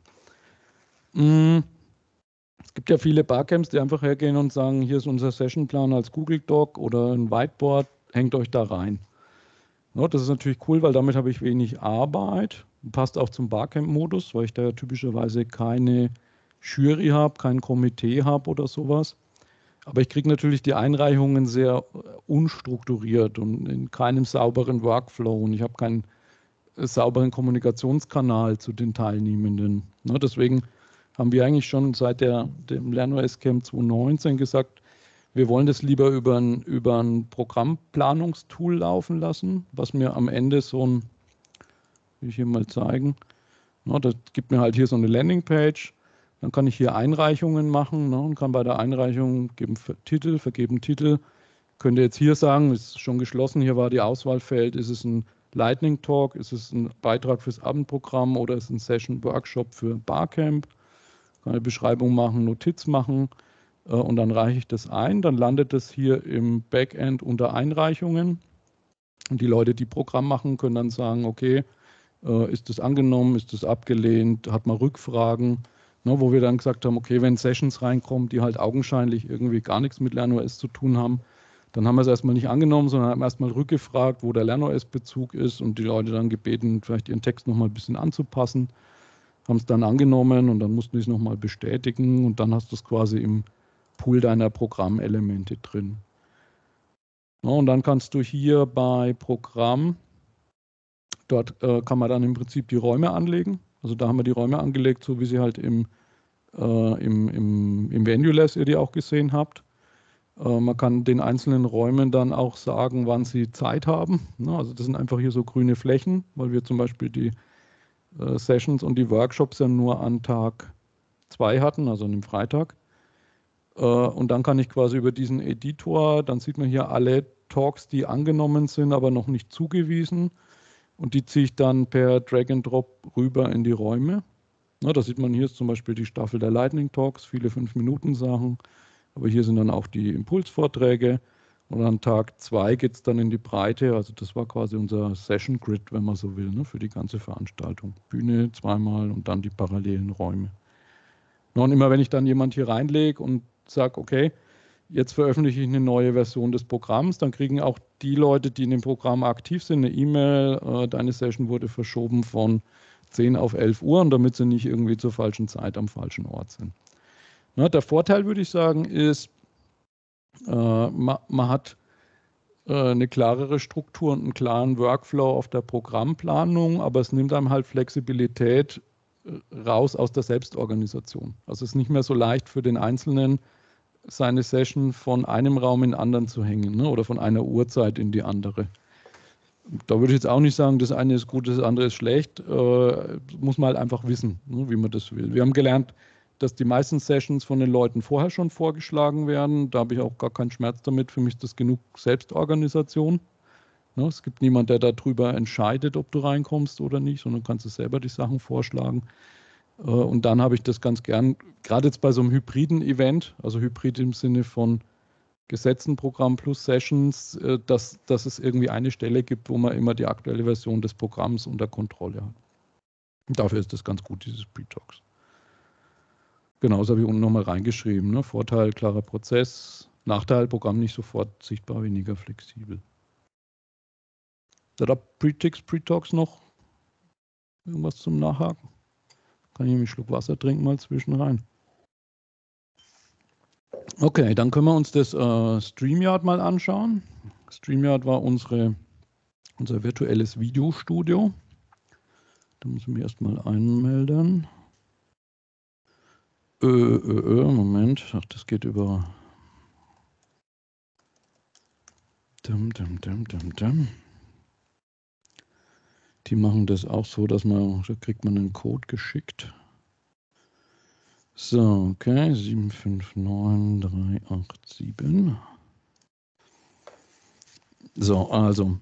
Mhm. Es gibt ja viele Barcamps, die einfach hergehen und sagen, hier ist unser Sessionplan als Google Doc oder ein Whiteboard, hängt euch da rein. Ja, das ist natürlich cool, weil damit habe ich wenig Arbeit. Passt auch zum Barcamp-Modus, weil ich da ja typischerweise keine Jury habe, kein Komitee habe oder sowas. Aber ich kriege natürlich die Einreichungen sehr unstrukturiert und in keinem sauberen Workflow und ich habe keinen sauberen Kommunikationskanal zu den Teilnehmenden. Ja, deswegen haben wir eigentlich schon seit der, dem LernOS Camp zwanzig neunzehn gesagt, wir wollen das lieber über ein, über ein Programmplanungstool laufen lassen, was mir am Ende so ein, will ich hier mal zeigen, na, das gibt mir halt hier so eine Landingpage, dann kann ich hier Einreichungen machen, na, und kann bei der Einreichung geben Titel, vergeben Titel, könnt ihr jetzt hier sagen, ist schon geschlossen, hier war die Auswahlfeld, ist es ein Lightning Talk, ist es ein Beitrag fürs Abendprogramm oder ist es ein Session Workshop für Barcamp? Kann eine Beschreibung machen, Notiz machen äh, und dann reiche ich das ein. Dann landet das hier im Backend unter Einreichungen. Und die Leute, die Programm machen, können dann sagen, okay, äh, ist das angenommen, ist das abgelehnt, hat man Rückfragen, ne, wo wir dann gesagt haben, okay, wenn Sessions reinkommen, die halt augenscheinlich irgendwie gar nichts mit LernOS zu tun haben, dann haben wir es erstmal nicht angenommen, sondern haben erstmal rückgefragt, wo der LernOS-Bezug ist und die Leute dann gebeten, vielleicht ihren Text nochmal ein bisschen anzupassen. Haben es dann angenommen und dann mussten die es nochmal bestätigen und dann hast du es quasi im Pool deiner Programmelemente drin. Ja, und dann kannst du hier bei Programm, dort äh, kann man dann im Prinzip die Räume anlegen. Also da haben wir die Räume angelegt, so wie sie halt im, äh, im, im, im VenueLess ihr die auch gesehen habt. Äh, man kann den einzelnen Räumen dann auch sagen, wann sie Zeit haben. Ja, also das sind einfach hier so grüne Flächen, weil wir zum Beispiel die Sessions und die Workshops ja nur an Tag zwei hatten, also an dem Freitag. Und dann kann ich quasi über diesen Editor, dann sieht man hier alle Talks, die angenommen sind, aber noch nicht zugewiesen. Und die ziehe ich dann per Drag and Drop rüber in die Räume. Na, da sieht man, hier ist zum Beispiel die Staffel der Lightning Talks, viele fünf Minuten Sachen. Aber hier sind dann auch die Impulsvorträge. Und an Tag zwei geht es dann in die Breite, also das war quasi unser Session Grid, wenn man so will, ne, für die ganze Veranstaltung. Bühne zweimal und dann die parallelen Räume. Und immer wenn ich dann jemand hier reinlege und sage, okay, jetzt veröffentliche ich eine neue Version des Programms, dann kriegen auch die Leute, die in dem Programm aktiv sind, eine E-Mail, äh, deine Session wurde verschoben von zehn auf elf Uhr, und damit sie nicht irgendwie zur falschen Zeit am falschen Ort sind. Na, der Vorteil, würde ich sagen, ist, äh, man, man hat äh, eine klarere Struktur und einen klaren Workflow auf der Programmplanung, aber es nimmt einem halt Flexibilität raus aus der Selbstorganisation. Also es ist nicht mehr so leicht für den Einzelnen, seine Session von einem Raum in den anderen zu hängen, ne? Oder von einer Uhrzeit in die andere. Da würde ich jetzt auch nicht sagen, das eine ist gut, das andere ist schlecht. Äh, muss man halt einfach wissen, ne, wie man das will. Wir haben gelernt, dass die meisten Sessions von den Leuten vorher schon vorgeschlagen werden. Da habe ich auch gar keinen Schmerz damit. Für mich ist das genug Selbstorganisation. Ne? Es gibt niemanden, der darüber entscheidet, ob du reinkommst oder nicht, sondern du kannst es selber die Sachen vorschlagen. Äh, und dann habe ich das ganz gern, gerade jetzt bei so einem hybriden Event, also Hybrid im Sinne von gesetzten Programm plus Sessions, dass, dass es irgendwie eine Stelle gibt, wo man immer die aktuelle Version des Programms unter Kontrolle hat. Und dafür ist das ganz gut, dieses Pre-Talks. Genau, das habe ich unten nochmal reingeschrieben. Ne? Vorteil, klarer Prozess. Nachteil, Programm nicht sofort sichtbar, weniger flexibel. Da Pre-Ticks, Pre-Talks noch irgendwas zum Nachhaken? Kann ich einen Schluck Wasser trinken mal zwischen rein. Okay, dann können wir uns das äh, StreamYard mal anschauen. StreamYard war unsere, unser virtuelles Videostudio. Da muss ich mich erstmal einmelden. Äh, äh, äh, Moment, ach, das geht über. Dum, dum, dum, dum, dum. Die machen das auch so, dass man, da kriegt man einen Code geschickt. So, okay, sieben fünf neun drei acht sieben. So, also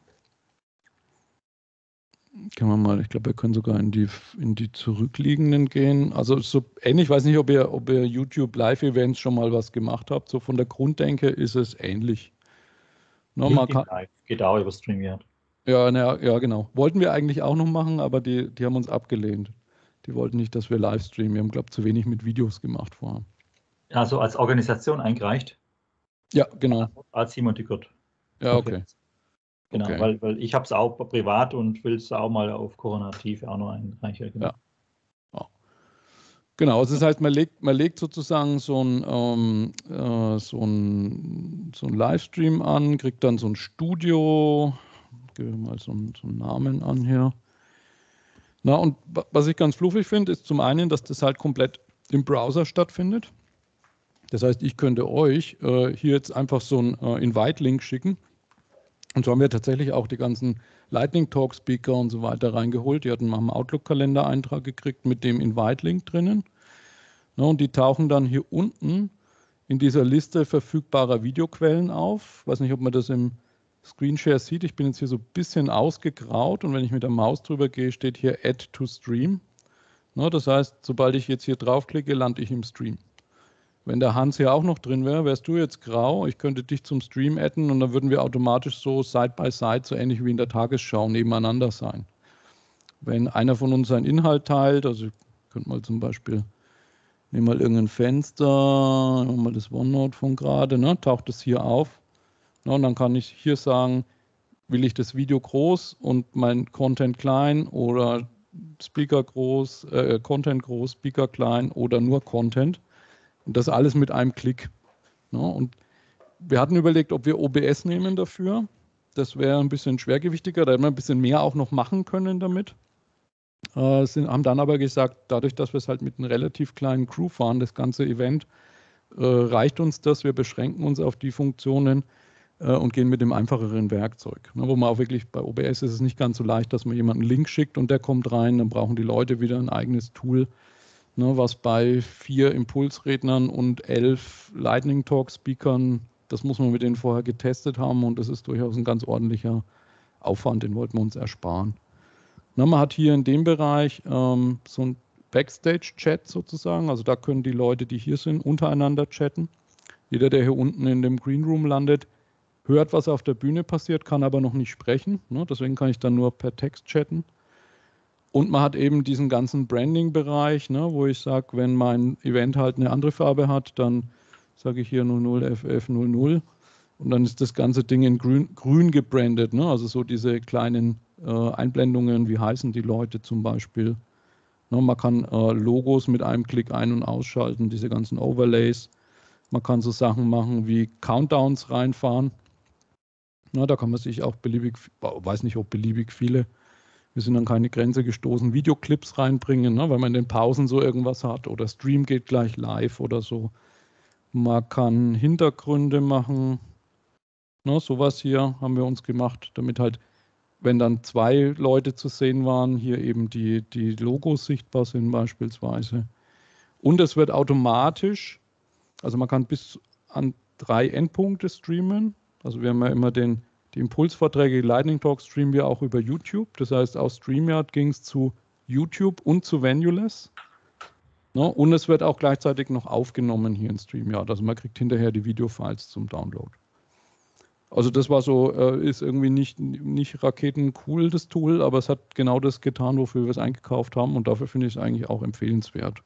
können wir mal, ich glaube, wir können sogar in die, in die zurückliegenden gehen. Also so ähnlich, ich weiß nicht, ob ihr, ob ihr YouTube Live-Events schon mal was gemacht habt. So von der Grunddenke ist es ähnlich. No, man kann, Live geht auch über StreamYard. ja, na, ja, genau. Wollten wir eigentlich auch noch machen, aber die, die haben uns abgelehnt. Die wollten nicht, dass wir live streamen. Wir haben, glaube ich, zu wenig mit Videos gemacht vorher. Also als Organisation eingereicht? Ja, genau. Als Simon Dickert. Ja, okay. Genau, okay. weil, weil ich habe es auch privat und will es auch mal auf Koronativ auch noch einreichen. Genau. Ja. Ja. Genau, also das heißt, man legt, man legt sozusagen so ein, ähm, äh, so ein, so ein Livestream an, kriegt dann so ein Studio, gebe mal so einen, so einen Namen an hier. Na, und was ich ganz fluffig finde, ist zum einen, dass das halt komplett im Browser stattfindet. Das heißt, ich könnte euch äh, hier jetzt einfach so einen äh, Invite-Link schicken. Und so haben wir tatsächlich auch die ganzen Lightning Talk Speaker und so weiter reingeholt. Die hatten einen Outlook-Kalender-Eintrag gekriegt mit dem Invite-Link drinnen. Na, und die tauchen dann hier unten in dieser Liste verfügbarer Videoquellen auf. Ich weiß nicht, ob man das im Screenshare sieht. Ich bin jetzt hier so ein bisschen ausgegraut und wenn ich mit der Maus drüber gehe, steht hier Add to Stream. Na, das heißt, sobald ich jetzt hier draufklicke, lande ich im Stream. Wenn der Hans hier auch noch drin wäre, wärst du jetzt grau. Ich könnte dich zum Stream adden und dann würden wir automatisch so Side by Side, so ähnlich wie in der Tagesschau, nebeneinander sein. Wenn einer von uns seinen Inhalt teilt, also ich könnte mal zum Beispiel, nehmen mal irgendein Fenster, nehmen mal das OneNote von gerade, ne, taucht es hier auf. Na, und dann kann ich hier sagen, will ich das Video groß und mein Content klein oder Speaker groß, äh, Content groß, Speaker klein oder nur Content. Und das alles mit einem Klick. Ja, und wir hatten überlegt, ob wir O B S nehmen dafür. Das wäre ein bisschen schwergewichtiger, da hätten wir ein bisschen mehr auch noch machen können damit. Äh, sind, haben dann aber gesagt, dadurch, dass wir es halt mit einer relativ kleinen Crew fahren, das ganze Event, äh, reicht uns das. Wir beschränken uns auf die Funktionen äh, und gehen mit dem einfacheren Werkzeug. Ne, wo man auch wirklich, bei O B S ist es nicht ganz so leicht, dass man jemanden einen Link schickt und der kommt rein, dann brauchen die Leute wieder ein eigenes Tool. Ne, was bei vier Impulsrednern und elf Lightning Talk Speakern, das muss man mit denen vorher getestet haben und das ist durchaus ein ganz ordentlicher Aufwand, den wollten wir uns ersparen. Na, man hat hier in dem Bereich ähm, so ein Backstage-Chat sozusagen, also da können die Leute, die hier sind, untereinander chatten. Jeder, der hier unten in dem Green Room landet, hört, was auf der Bühne passiert, kann aber noch nicht sprechen. Ne, deswegen kann ich dann nur per Text chatten. Und man hat eben diesen ganzen Branding-Bereich, ne, wo ich sage, wenn mein Event halt eine andere Farbe hat, dann sage ich hier null null F F null null und dann ist das ganze Ding in grün, grün gebrandet. Ne? Also so diese kleinen äh, Einblendungen, wie heißen die Leute zum Beispiel. Ne, man kann äh, Logos mit einem Klick ein- und ausschalten, diese ganzen Overlays. Man kann so Sachen machen wie Countdowns reinfahren. Na, da kann man sich auch beliebig, weiß nicht, ob beliebig viele, wir sind an keine Grenze gestoßen, Videoclips reinbringen, ne, weil man in den Pausen so irgendwas hat oder Stream geht gleich live oder so. Man kann Hintergründe machen, ne, sowas hier haben wir uns gemacht, damit halt, wenn dann zwei Leute zu sehen waren, hier eben die, die Logos sichtbar sind beispielsweise. Und es wird automatisch, also man kann bis an drei Endpunkte streamen. Also wir haben ja immer den, die Impulsvorträge, die Lightning Talks streamen wir auch über YouTube. Das heißt, aus StreamYard ging es zu YouTube und zu Venuless. Ne? Und es wird auch gleichzeitig noch aufgenommen hier in StreamYard. Also man kriegt hinterher die Videofiles zum Download. Also das war so, äh, ist irgendwie nicht, nicht raketencool, das Tool, aber es hat genau das getan, wofür wir es eingekauft haben. Und dafür finde ich es eigentlich auch empfehlenswert.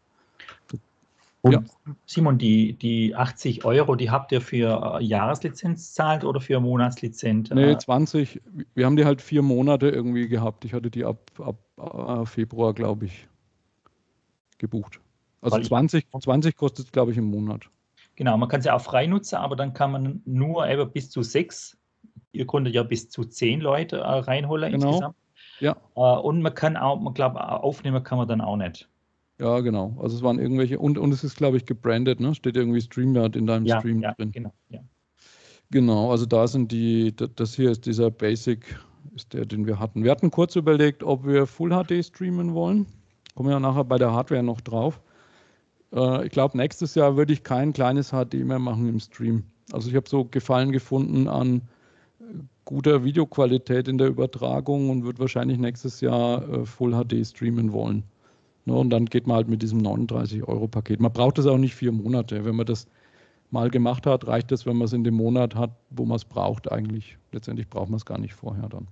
Und Ja. Simon, die, die achtzig Euro, die habt ihr für äh, Jahreslizenz zahlt oder für Monatslizenz? Nee, Äh, zwanzig. Wir haben die halt vier Monate irgendwie gehabt. Ich hatte die ab, ab äh, Februar, glaube ich, gebucht. Also Weil ich- zwanzig, zwanzig kostet es, glaube ich, im Monat. Genau, man kann sie auch frei nutzen, aber dann kann man nur eben bis zu sechs, ihr konntet ja bis zu zehn Leute äh, reinholen Genau. insgesamt. Ja, Äh, und man kann auch, man glaube, aufnehmen kann man dann auch nicht. ja, genau. Also es waren irgendwelche, und, und es ist, glaube ich, gebrandet, ne? Steht irgendwie StreamYard in deinem Ja, Stream ja, drin. genau. Ja. Genau, also da sind die, das hier ist dieser Basic, ist der, den wir hatten. Wir hatten kurz überlegt, ob wir Full H D streamen wollen. Kommen wir ja nachher bei der Hardware noch drauf. Äh, ich glaube, nächstes Jahr würde ich kein kleines H D mehr machen im Stream. Also ich habe so Gefallen gefunden an guter Videoqualität in der Übertragung und würde wahrscheinlich nächstes Jahr äh, Full H D streamen wollen. Ne, und dann geht man halt mit diesem neununddreißig Euro Paket. Man braucht das auch nicht vier Monate. Wenn man das mal gemacht hat, reicht es, wenn man es in dem Monat hat, wo man es braucht eigentlich. Letztendlich braucht man es gar nicht vorher dann.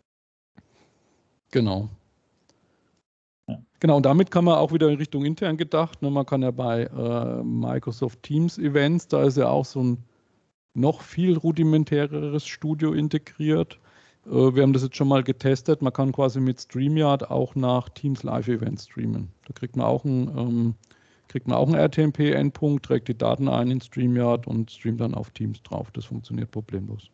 Genau. Genau, und damit kann man auch wieder in Richtung intern gedacht. Ne, man kann ja bei äh, Microsoft Teams Events, da ist ja auch so ein noch viel rudimentäreres Studio integriert. Äh, wir haben das jetzt schon mal getestet. Man kann quasi mit StreamYard auch nach Teams Live-Events streamen. Da kriegt man auch ein ähm, kriegt man auch einen R T M P-Endpunkt, trägt die Daten ein in StreamYard und streamt dann auf Teams drauf. Das funktioniert problemlos.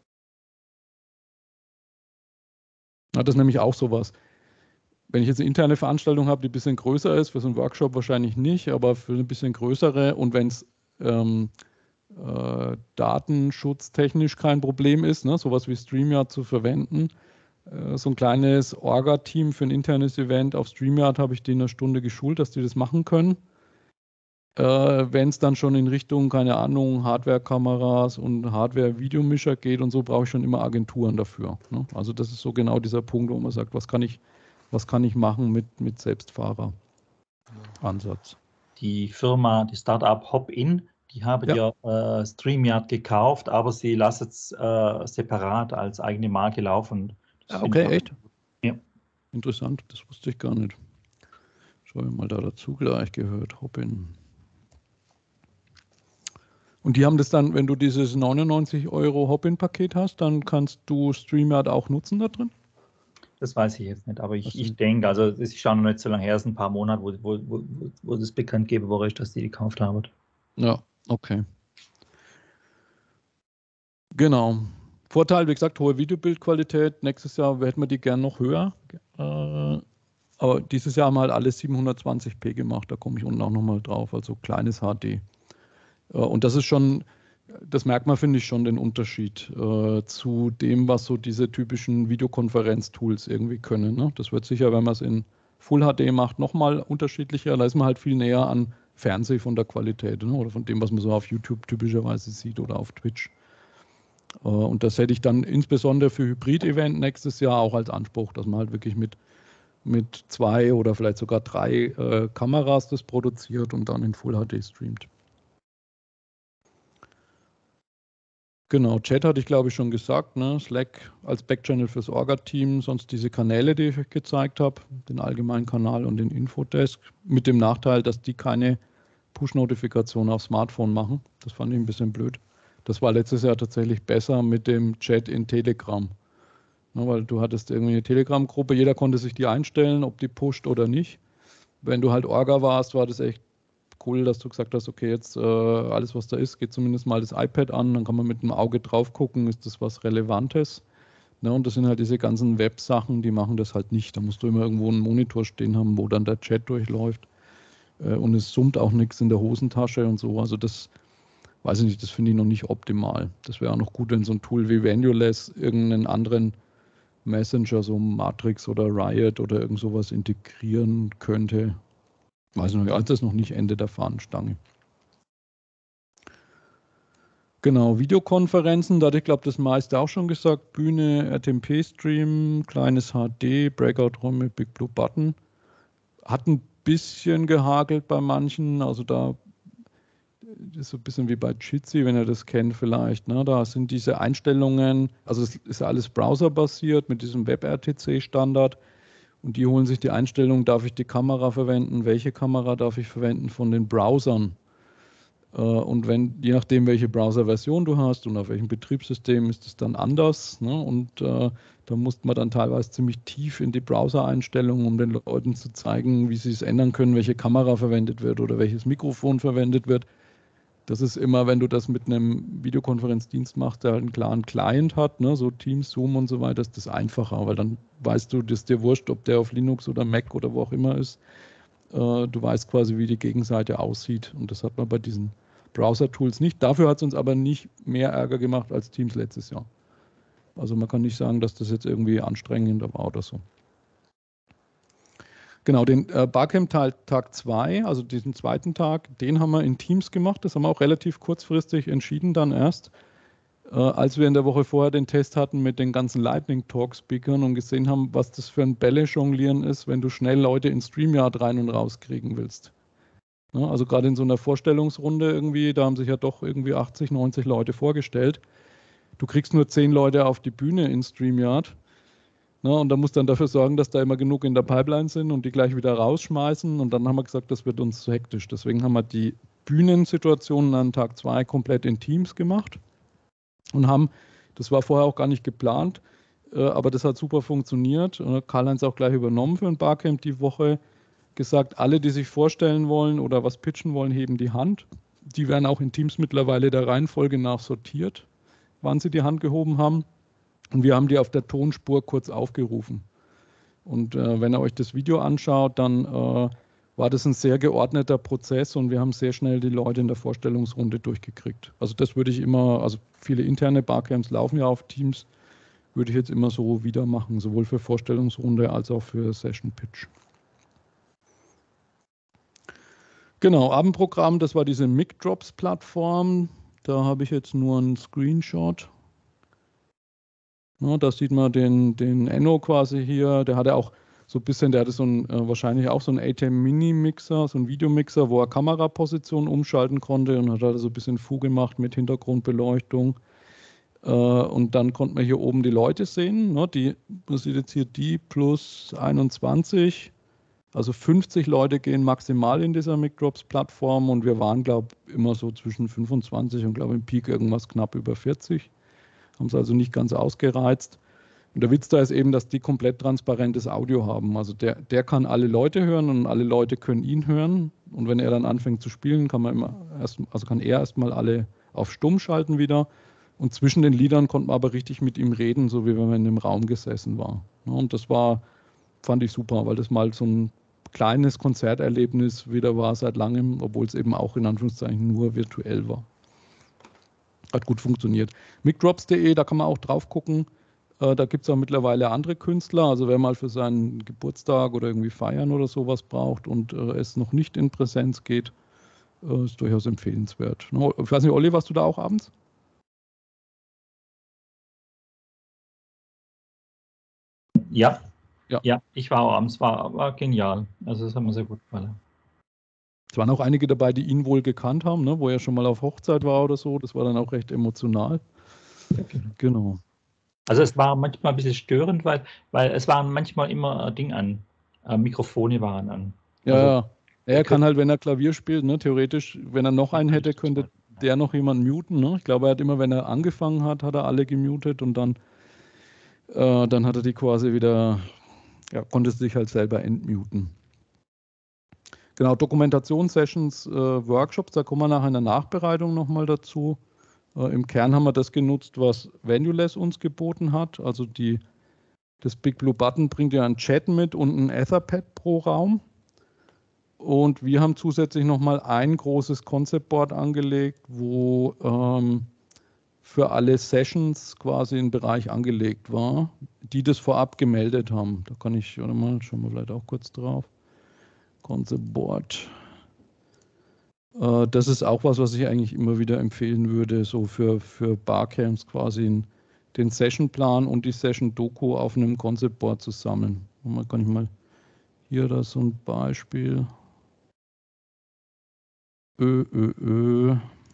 Ja, das ist nämlich auch sowas. Wenn ich jetzt eine interne Veranstaltung habe, die ein bisschen größer ist, für so einen Workshop wahrscheinlich nicht, aber für eine bisschen größere und wenn es ähm, äh, datenschutztechnisch kein Problem ist, ne, sowas wie StreamYard zu verwenden, äh, so ein kleines Orga-Team für ein internes Event auf StreamYard habe ich die in einer Stunde geschult, dass die das machen können. Äh, wenn es dann schon in Richtung, keine Ahnung, Hardware-Kameras und Hardware-Videomischer geht und so, brauche ich schon immer Agenturen dafür. Ne? Also das ist so genau dieser Punkt, wo man sagt, was kann ich, was kann ich machen mit, mit Selbstfahrer-Ansatz. Die Firma, die Startup Hopin, die haben ja, ja äh, StreamYard gekauft, aber sie lassen es äh, separat als eigene Marke laufen. Ja, okay, ich, echt? Ja. Interessant, das wusste ich gar nicht. Schauen wir mal da dazu gleich gehört, Hopin. Und die haben das dann, wenn du dieses neunundneunzig Euro Hopin-Paket hast, dann kannst du StreamYard auch nutzen da drin? Das weiß ich jetzt nicht, aber ich, Also, ich denke, also es ist schon noch nicht so lange her, es ist ein paar Monate, wo, wo, wo, wo das bekannt gegeben wurde, dass die gekauft haben. Ja, okay. Genau. Vorteil, wie gesagt, hohe Videobildqualität. Nächstes Jahr hätten wir die gern noch höher. Äh, aber dieses Jahr haben wir halt alles siebenhundertzwanzig p gemacht. Da komme ich unten auch nochmal drauf. Also kleines H D. Äh, und das ist schon, das merkt man, finde ich, schon den Unterschied äh, zu dem, was so diese typischen Videokonferenz-Tools irgendwie können. Ne? Das wird sicher, wenn man es in Full H D macht, nochmal unterschiedlicher. Da ist man halt viel näher an Fernseh von der Qualität, ne? Oder von dem, was man so auf YouTube typischerweise sieht oder auf Twitch. Und das hätte ich dann insbesondere für Hybrid-Event nächstes Jahr auch als Anspruch, dass man halt wirklich mit, mit zwei oder vielleicht sogar drei äh, Kameras das produziert und dann in Full H D streamt. Genau, Chat hatte ich glaube ich schon gesagt, ne? Slack als Backchannel fürs Orga-Team, sonst diese Kanäle, die ich euch gezeigt habe, den allgemeinen Kanal und den Infodesk, mit dem Nachteil, dass die keine Push-Notifikation aufs Smartphone machen. Das fand ich ein bisschen blöd. Das war letztes Jahr tatsächlich besser mit dem Chat in Telegram. Ja, weil du hattest irgendwie eine Telegram-Gruppe, jeder konnte sich die einstellen, ob die pusht oder nicht. Wenn du halt Orga warst, war das echt cool, dass du gesagt hast, okay, jetzt äh, alles, was da ist, geht zumindest mal das iPad an, dann kann man mit dem Auge drauf gucken, ist das was Relevantes. Ne, und das sind halt diese ganzen Web-Sachen, die machen das halt nicht. Da musst du immer irgendwo einen Monitor stehen haben, wo dann der Chat durchläuft. Äh, und es summt auch nichts in der Hosentasche und so. Also das, weiß ich nicht, das finde ich noch nicht optimal. Das wäre auch noch gut, wenn so ein Tool wie Venuless irgendeinen anderen Messenger, so Matrix oder Riot oder irgend sowas integrieren könnte. Weiß noch nicht, also das ist noch nicht Ende der Fahnenstange. Genau, Videokonferenzen, da hatte ich glaube das meiste auch schon gesagt. Bühne, R T M P-Stream, kleines H D, Breakout-Räume, Big Blue Button. Hat ein bisschen gehakelt bei manchen, also da ist so ein bisschen wie bei Jitsi, wenn ihr das kennt vielleicht. Ne? Da sind diese Einstellungen, also es ist alles browserbasiert mit diesem Web-R T C-Standard. Und die holen sich die Einstellung, darf ich die Kamera verwenden, welche Kamera darf ich verwenden von den Browsern. Und wenn, je nachdem, welche Browser-Version du hast und auf welchem Betriebssystem, ist es dann anders. Ne? Und äh, da musste man dann teilweise ziemlich tief in die Browser-Einstellungen, um den Leuten zu zeigen, wie sie es ändern können, welche Kamera verwendet wird oder welches Mikrofon verwendet wird. Das ist immer, wenn du das mit einem Videokonferenzdienst machst, der halt einen klaren Client hat, ne, so Teams, Zoom und so weiter, ist das einfacher, weil dann weißt du, das ist dir wurscht, ob der auf Linux oder Mac oder wo auch immer ist. Äh, du weißt quasi, wie die Gegenseite aussieht und das hat man bei diesen Browser-Tools nicht. Dafür hat es uns aber nicht mehr Ärger gemacht als Teams letztes Jahr. Also man kann nicht sagen, dass das jetzt irgendwie anstrengender war oder so. Genau, den äh, Barcamp-Tag zwei, also diesen zweiten Tag, den haben wir in Teams gemacht. Das haben wir auch relativ kurzfristig entschieden dann erst, äh, als wir in der Woche vorher den Test hatten mit den ganzen Lightning-Talk-Speakern und gesehen haben, was das für ein Bälle-Jonglieren ist, wenn du schnell Leute in StreamYard rein und raus kriegen willst. Ja, also gerade in so einer Vorstellungsrunde irgendwie, da haben sich ja doch irgendwie achtzig, neunzig Leute vorgestellt. Du kriegst nur zehn Leute auf die Bühne in StreamYard. Na, und da muss dann dafür sorgen, dass da immer genug in der Pipeline sind und die gleich wieder rausschmeißen. Und dann haben wir gesagt, das wird uns zu hektisch. Deswegen haben wir die Bühnensituationen an Tag zwei komplett in Teams gemacht und haben, das war vorher auch gar nicht geplant, äh, aber das hat super funktioniert. Äh, Karl-Heinz auch gleich übernommen für ein Barcamp die Woche, gesagt, alle, die sich vorstellen wollen oder was pitchen wollen, heben die Hand. Die werden auch in Teams mittlerweile der Reihenfolge nach sortiert, wann sie die Hand gehoben haben. Und wir haben die auf der Tonspur kurz aufgerufen. Und äh, wenn ihr euch das Video anschaut, dann äh, war das ein sehr geordneter Prozess und wir haben sehr schnell die Leute in der Vorstellungsrunde durchgekriegt. Also das würde ich immer, also viele interne Barcamps laufen ja auf Teams, würde ich jetzt immer so wieder machen, sowohl für Vorstellungsrunde als auch für Session Pitch. Genau, Abendprogramm, das war diese Mic-Drops-Plattform. Da habe ich jetzt nur einen Screenshot. Ja, da sieht man den, den Enno quasi hier, der hatte auch so ein bisschen, der hatte so ein, äh, wahrscheinlich auch so einen A T E M Mini-Mixer, so einen Videomixer, wo er Kamerapositionen umschalten konnte und hat da so ein bisschen Fu gemacht mit Hintergrundbeleuchtung. Äh, und dann konnte man hier oben die Leute sehen, ne, die, das sieht jetzt hier die plus einundzwanzig, also fünfzig Leute gehen maximal in dieser Mic-Drops-Plattform und wir waren, glaube ich, immer so zwischen fünfundzwanzig und, glaube ich, im Peak irgendwas knapp über vierzig. Haben es also nicht ganz ausgereizt. Und der Witz da ist eben, dass die komplett transparentes Audio haben. Also der, der kann alle Leute hören und alle Leute können ihn hören. Und wenn er dann anfängt zu spielen, kann man immer erst, also kann er erstmal alle auf stumm schalten wieder. Und zwischen den Liedern konnte man aber richtig mit ihm reden, so wie wenn man in dem Raum gesessen war. Und das war, fand ich super, weil das mal so ein kleines Konzerterlebnis wieder war seit langem, obwohl es eben auch in Anführungszeichen nur virtuell war. Hat gut funktioniert. Micdrops punkt de, da kann man auch drauf gucken. Äh, da gibt es auch mittlerweile andere Künstler. Also wer mal für seinen Geburtstag oder irgendwie feiern oder sowas braucht und äh, es noch nicht in Präsenz geht, äh, ist durchaus empfehlenswert. No, ich weiß nicht, Olli, warst du da auch abends? Ja, ja, ja, ich war auch abends, war, war genial. Also das hat mir sehr gut gefallen. Es waren auch einige dabei, die ihn wohl gekannt haben, ne, wo er schon mal auf Hochzeit war oder so. Das war dann auch recht emotional. Genau. Also es war manchmal ein bisschen störend, weil, weil es waren manchmal immer äh, Ding an, äh, Mikrofone waren an. Ja, Also, ja. Er kann halt, wenn er Klavier spielt, ne, theoretisch, wenn er noch einen hätte, könnte der noch jemanden muten. Ne? Ich glaube, er hat immer, wenn er angefangen hat, hat er alle gemutet und dann, äh, dann hat er die quasi wieder, ja, konnte sich halt selber entmuten. Genau, Dokumentationssessions, äh, Workshops, da kommen wir nachher in der Nachbereitung nochmal dazu. Äh, Im Kern haben wir das genutzt, was Venuless uns geboten hat. Also die, das Big Blue Button bringt ja einen Chat mit und ein Etherpad pro Raum. Und wir haben zusätzlich nochmal ein großes Concept Board angelegt, wo ähm, für alle Sessions quasi ein Bereich angelegt war, die das vorab gemeldet haben. Da kann ich, warte mal, schauen wir vielleicht auch kurz drauf. Concept Board. Äh, das ist auch was, was ich eigentlich immer wieder empfehlen würde, so für, für Barcamps quasi in, den Sessionplan und die Session-Doku auf einem Concept Board zu sammeln. Und man kann ich mal hier da so ein Beispiel. Ö, ö, ö.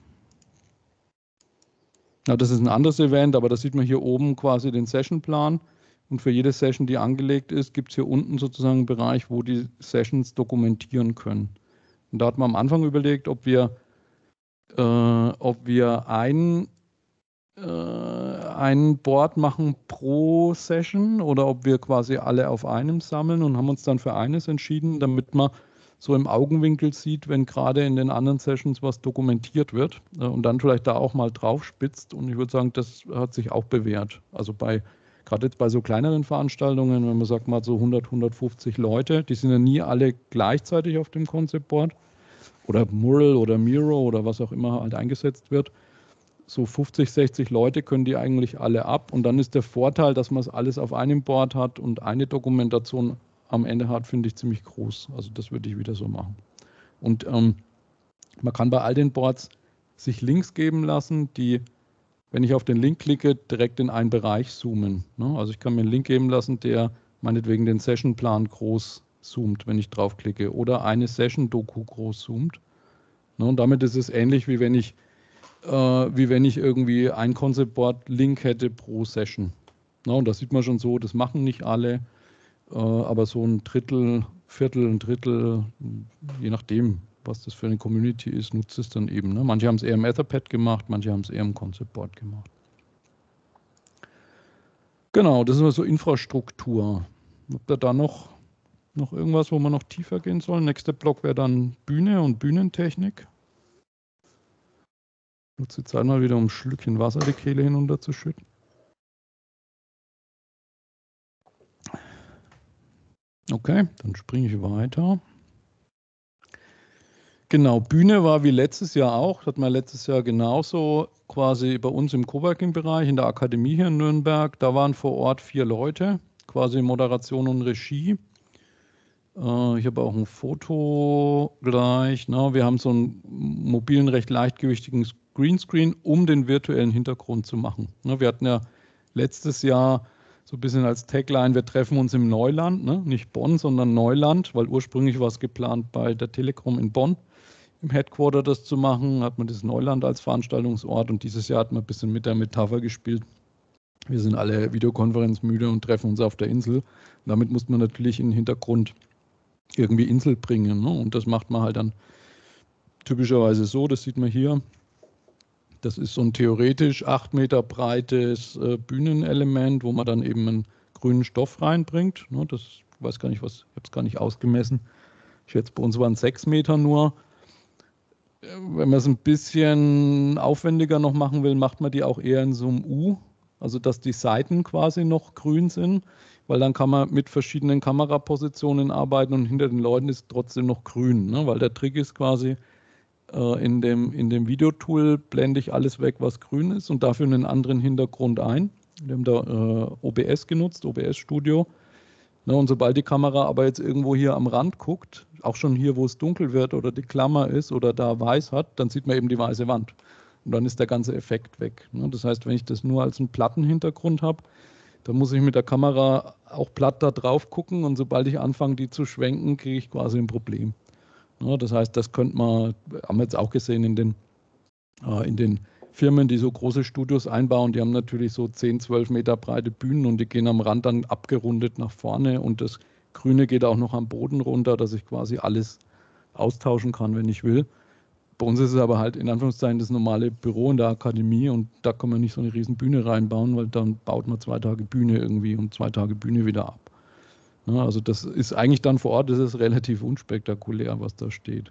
Ja, das ist ein anderes Event, aber da sieht man hier oben quasi den Sessionplan. Und für jede Session, die angelegt ist, gibt es hier unten sozusagen einen Bereich, wo die Sessions dokumentieren können. Und da hat man am Anfang überlegt, ob wir, äh, ob wir ein, äh, ein Board machen pro Session oder ob wir quasi alle auf einem sammeln und haben uns dann für eines entschieden, damit man so im Augenwinkel sieht, wenn gerade in den anderen Sessions was dokumentiert wird und dann vielleicht da auch mal drauf spitzt. Und ich würde sagen, das hat sich auch bewährt. Also bei, gerade jetzt bei so kleineren Veranstaltungen, wenn man sagt mal so hundert, hundertfünfzig Leute, die sind ja nie alle gleichzeitig auf dem Concept Board oder Mural oder Miro oder was auch immer halt eingesetzt wird. So fünfzig, sechzig Leute können die eigentlich alle ab und dann ist der Vorteil, dass man es alles auf einem Board hat und eine Dokumentation am Ende hat, finde ich ziemlich groß. Also das würde ich wieder so machen. Und ähm, man kann bei all den Boards sich Links geben lassen, die, wenn ich auf den Link klicke, direkt in einen Bereich zoomen. Ne? Also ich kann mir einen Link geben lassen, der meinetwegen den Sessionplan groß zoomt, wenn ich draufklicke, oder eine Session-Doku groß zoomt. Ne? Und damit ist es ähnlich, wie wenn ich, äh, wie wenn ich irgendwie ein Concept-Board-Link hätte pro Session. Ne? Und das sieht man schon so, das machen nicht alle. Aber so ein Drittel, Viertel, ein Drittel, je nachdem, was das für eine Community ist, nutzt es dann eben. Ne? Manche haben es eher im Etherpad gemacht, manche haben es eher im Concept Board gemacht. Genau, das ist also Infrastruktur. Habt ihr da noch, noch irgendwas, wo wir noch tiefer gehen sollen? Nächster Block wäre dann Bühne und Bühnentechnik. Ich nutze die Zeit mal wieder, um ein Schlückchen Wasser die Kehle hinunterzuschütten. Okay, dann springe ich weiter. Genau, Bühne war wie letztes Jahr auch, hat man letztes Jahr genauso quasi bei uns im Coworking-Bereich in der Akademie hier in Nürnberg. Da waren vor Ort vier Leute, quasi Moderation und Regie. Äh, ich habe auch ein Foto gleich. Ne? Wir haben so einen mobilen, recht leichtgewichtigen Greenscreen, um den virtuellen Hintergrund zu machen. Ne? Wir hatten ja letztes Jahr so ein bisschen als Tagline, wir treffen uns im Neuland, ne? Nicht Bonn, sondern Neuland, weil ursprünglich war es geplant, bei der Telekom in Bonn im Headquarter das zu machen, hat man das Neuland als Veranstaltungsort und dieses Jahr hat man ein bisschen mit der Metapher gespielt. Wir sind alle Videokonferenzmüde und treffen uns auf der Insel. Und damit muss man natürlich in den Hintergrund irgendwie Insel bringen. Ne? Und das macht man halt dann typischerweise so, das sieht man hier. Das ist so ein theoretisch acht Meter breites äh, Bühnenelement, wo man dann eben einen grünen Stoff reinbringt. Ne? Das, ich weiß gar nicht, was, ich habe es gar nicht ausgemessen. Ich schätze, bei uns waren es sechs Meter nur. Wenn man es ein bisschen aufwendiger noch machen will, macht man die auch eher in so einem U, also dass die Seiten quasi noch grün sind, weil dann kann man mit verschiedenen Kamerapositionen arbeiten und hinter den Leuten ist trotzdem noch grün, ne? Weil der Trick ist quasi, äh, in dem, in dem Videotool blende ich alles weg, was grün ist und dafür einen anderen Hintergrund ein. Wir haben da äh, O B S genutzt, O B S Studio. Ne, und sobald die Kamera aber jetzt irgendwo hier am Rand guckt, auch schon hier, wo es dunkel wird oder die Klammer ist oder da weiß hat, dann sieht man eben die weiße Wand. Und dann ist der ganze Effekt weg. Ne? Das heißt, wenn ich das nur als einen platten Hintergrund habe, dann muss ich mit der Kamera auch platt da drauf gucken und sobald ich anfange, die zu schwenken, kriege ich quasi ein Problem. Ne? Das heißt, das könnte man, haben wir jetzt auch gesehen in den, äh, in den Firmen, die so große Studios einbauen, die haben natürlich so zehn, zwölf Meter breite Bühnen und die gehen am Rand dann abgerundet nach vorne und das Grüne geht auch noch am Boden runter, dass ich quasi alles austauschen kann, wenn ich will. Bei uns ist es aber halt in Anführungszeichen das normale Büro in der Akademie und da kann man nicht so eine riesen Bühne reinbauen, weil dann baut man zwei Tage Bühne irgendwie und zwei Tage Bühne wieder ab. Ja, also das ist eigentlich dann vor Ort, das ist relativ unspektakulär, was da steht.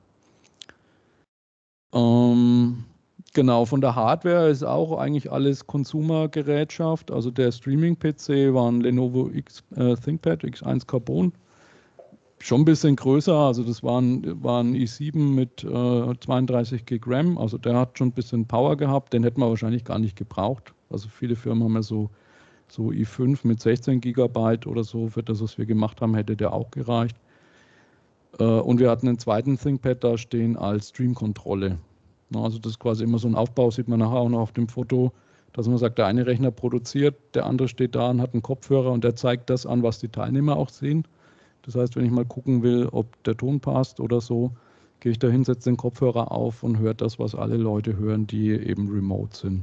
Ähm, genau, von der Hardware ist auch eigentlich alles Consumer-Gerätschaft. Also der Streaming-P C war ein Lenovo X, äh, ThinkPad X eins Carbon. Schon ein bisschen größer, also das war ein, war ein i sieben mit äh, zweiunddreißig Gig RAM, also der hat schon ein bisschen Power gehabt, den hätten wir wahrscheinlich gar nicht gebraucht. Also viele Firmen haben ja so, so i fünf mit sechzehn Gigabyte oder so, für das, was wir gemacht haben, hätte der auch gereicht. Äh, und wir hatten einen zweiten ThinkPad da stehen als Stream-Kontrolle. Also das ist quasi immer so ein Aufbau, sieht man nachher auch noch auf dem Foto, dass man sagt, der eine Rechner produziert, der andere steht da und hat einen Kopfhörer und der zeigt das an, was die Teilnehmer auch sehen. Das heißt, wenn ich mal gucken will, ob der Ton passt oder so, gehe ich da hin, setze den Kopfhörer auf und höre das, was alle Leute hören, die eben remote sind.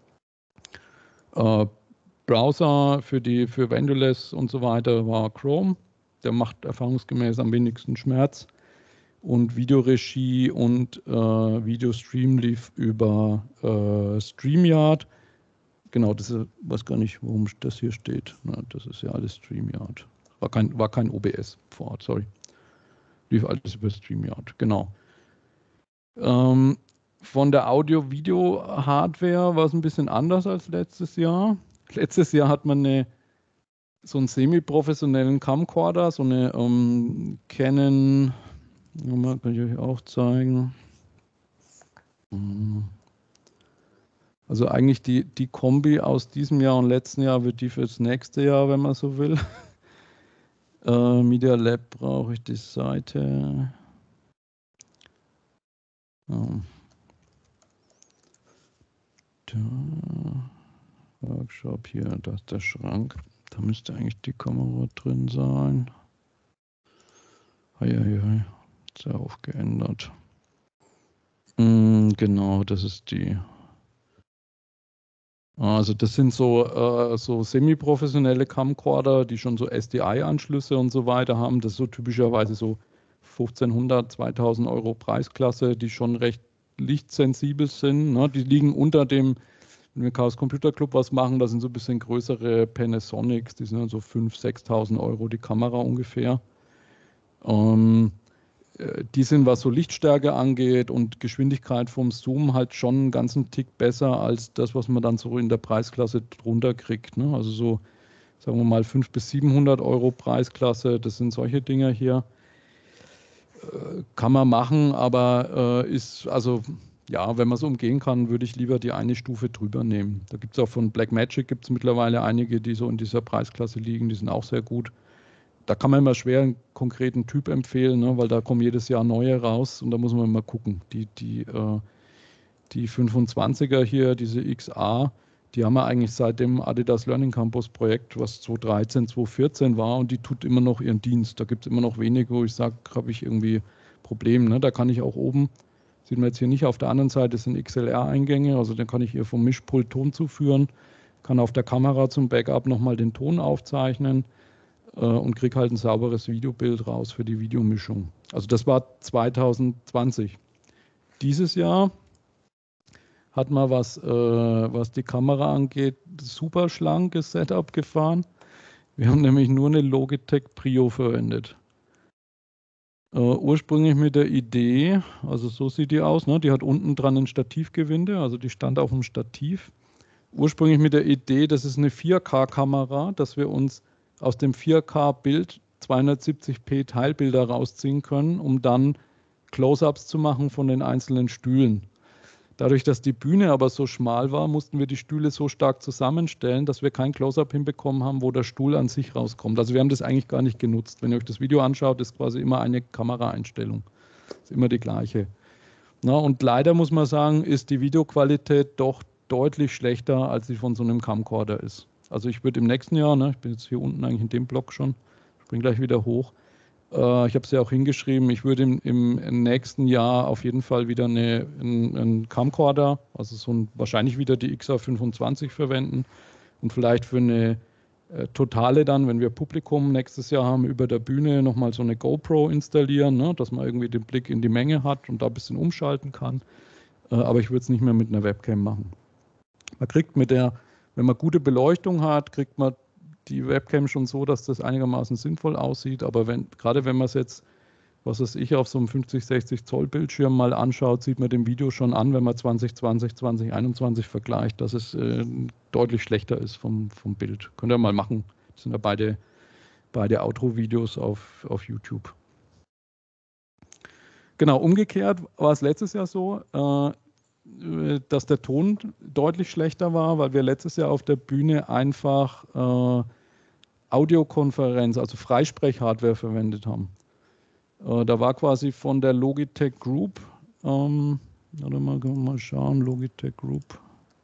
Äh, Browser für die für Windowless und so weiter war Chrome. Der macht erfahrungsgemäß am wenigsten Schmerz. Und Videoregie und äh, Videostream lief über äh, StreamYard. Genau, das ist, weiß gar nicht, warum das hier steht. Na, das ist ja alles StreamYard. War kein, war kein O B S vor Ort, sorry. Lief alles über StreamYard, genau. Ähm, von der Audio-Video-Hardware war es ein bisschen anders als letztes Jahr. Letztes Jahr hat man eine, so einen semi-professionellen Camcorder, so eine ähm, Canon, kann ich euch auch zeigen. Also eigentlich die, die Kombi aus diesem Jahr und letzten Jahr wird die fürs nächste Jahr, wenn man so will. Äh, Media Lab brauche ich die Seite. Oh. Da. Workshop hier, da ist der Schrank. Da müsste eigentlich die Kamera drin sein. Heieiei, sehr aufgeändert. Mm, genau, das ist die. Also das sind so, äh, so semi-professionelle Camcorder, die schon so S D I-Anschlüsse und so weiter haben. Das ist so typischerweise so fünfzehnhundert, zweitausend Euro Preisklasse, die schon recht lichtsensibel sind. Ne? Die liegen unter dem, wenn wir Chaos Computer Club was machen, das sind so ein bisschen größere Panasonics, die sind dann so fünftausend, sechstausend Euro die Kamera ungefähr. Ähm, Die sind, was so Lichtstärke angeht und Geschwindigkeit vom Zoom, halt schon einen ganzen Tick besser als das, was man dann so in der Preisklasse drunter kriegt. Ne? Also so, sagen wir mal, fünfhundert bis siebenhundert Euro Preisklasse, das sind solche Dinger hier. Äh, kann man machen, aber äh, ist, also ja, wenn man es umgehen kann, würde ich lieber die eine Stufe drüber nehmen. Da gibt es auch von Blackmagic gibt es mittlerweile einige, die so in dieser Preisklasse liegen, die sind auch sehr gut. Da kann man immer schwer einen konkreten Typ empfehlen, ne, weil da kommen jedes Jahr neue raus und da muss man mal gucken. Die, die, äh, die fünfundzwanziger hier, diese X A, die haben wir eigentlich seit dem Adidas Learning Campus Projekt, was zweitausenddreizehn, zweitausendvierzehn war und die tut immer noch ihren Dienst. Da gibt es immer noch wenige, wo ich sage, habe ich irgendwie Probleme. Ne? Da kann ich auch oben, sieht man jetzt hier nicht auf der anderen Seite, das sind X L R-Eingänge, also dann kann ich hier vom Mischpult Ton zuführen, kann auf der Kamera zum Backup nochmal den Ton aufzeichnen und kriege halt ein sauberes Videobild raus für die Videomischung. Also das war zweitausendzwanzig. Dieses Jahr hat man, was, äh, was die Kamera angeht, super schlankes Setup gefahren. Wir haben nämlich nur eine Logitech Prio verwendet. Äh, ursprünglich mit der Idee, also so sieht die aus, ne? Die hat unten dran ein Stativgewinde, also die stand auf dem Stativ. Ursprünglich mit der Idee, das ist eine vier K Kamera, dass wir uns aus dem vier K Bild zweihundertsiebzig p Teilbilder rausziehen können, um dann Close-ups zu machen von den einzelnen Stühlen. Dadurch, dass die Bühne aber so schmal war, mussten wir die Stühle so stark zusammenstellen, dass wir kein Close-up hinbekommen haben, wo der Stuhl an sich rauskommt. Also wir haben das eigentlich gar nicht genutzt. Wenn ihr euch das Video anschaut, ist quasi immer eine Kameraeinstellung. Ist immer die gleiche. Na, und leider muss man sagen, ist die Videoqualität doch deutlich schlechter, als sie von so einem Camcorder ist. Also ich würde im nächsten Jahr, ne, ich bin jetzt hier unten eigentlich in dem Block schon, springe gleich wieder hoch, Äh, ich habe es ja auch hingeschrieben, ich würde im, im nächsten Jahr auf jeden Fall wieder eine, einen, einen Camcorder, also so ein, wahrscheinlich wieder die X A fünfundzwanzig verwenden und vielleicht für eine äh, totale dann, wenn wir Publikum nächstes Jahr haben, über der Bühne nochmal so eine GoPro installieren, ne, dass man irgendwie den Blick in die Menge hat und da ein bisschen umschalten kann. Äh, aber ich würde es nicht mehr mit einer Webcam machen. Man kriegt mit der, wenn man gute Beleuchtung hat, kriegt man die Webcam schon so, dass das einigermaßen sinnvoll aussieht. Aber wenn, gerade wenn man es jetzt, was weiß ich, auf so einem fünfzig, sechzig Zoll Bildschirm mal anschaut, sieht man dem Video schon an, wenn man zwanzig zwanzig, zwanzig einundzwanzig vergleicht, dass es äh, deutlich schlechter ist vom, vom Bild. Könnt ihr mal machen. Das sind ja beide, beide Outro-Videos auf, auf YouTube. Genau, umgekehrt war es letztes Jahr so, äh, dass der Ton deutlich schlechter war, weil wir letztes Jahr auf der Bühne einfach äh, Audiokonferenz, also Freisprech-Hardware verwendet haben. Äh, da war quasi von der Logitech Group, ähm, warte mal, können wir mal schauen, Logitech Group.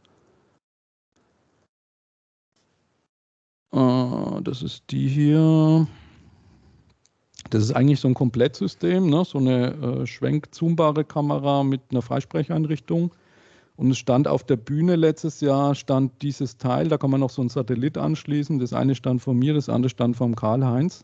Äh, das ist die hier. Das ist eigentlich so ein Komplettsystem, ne? So eine äh, schwenkzoombare Kamera mit einer Freisprecheinrichtung. Und es stand auf der Bühne letztes Jahr, stand dieses Teil, da kann man noch so einen Satellit anschließen. Das eine stand von mir, das andere stand vom Karl-Heinz.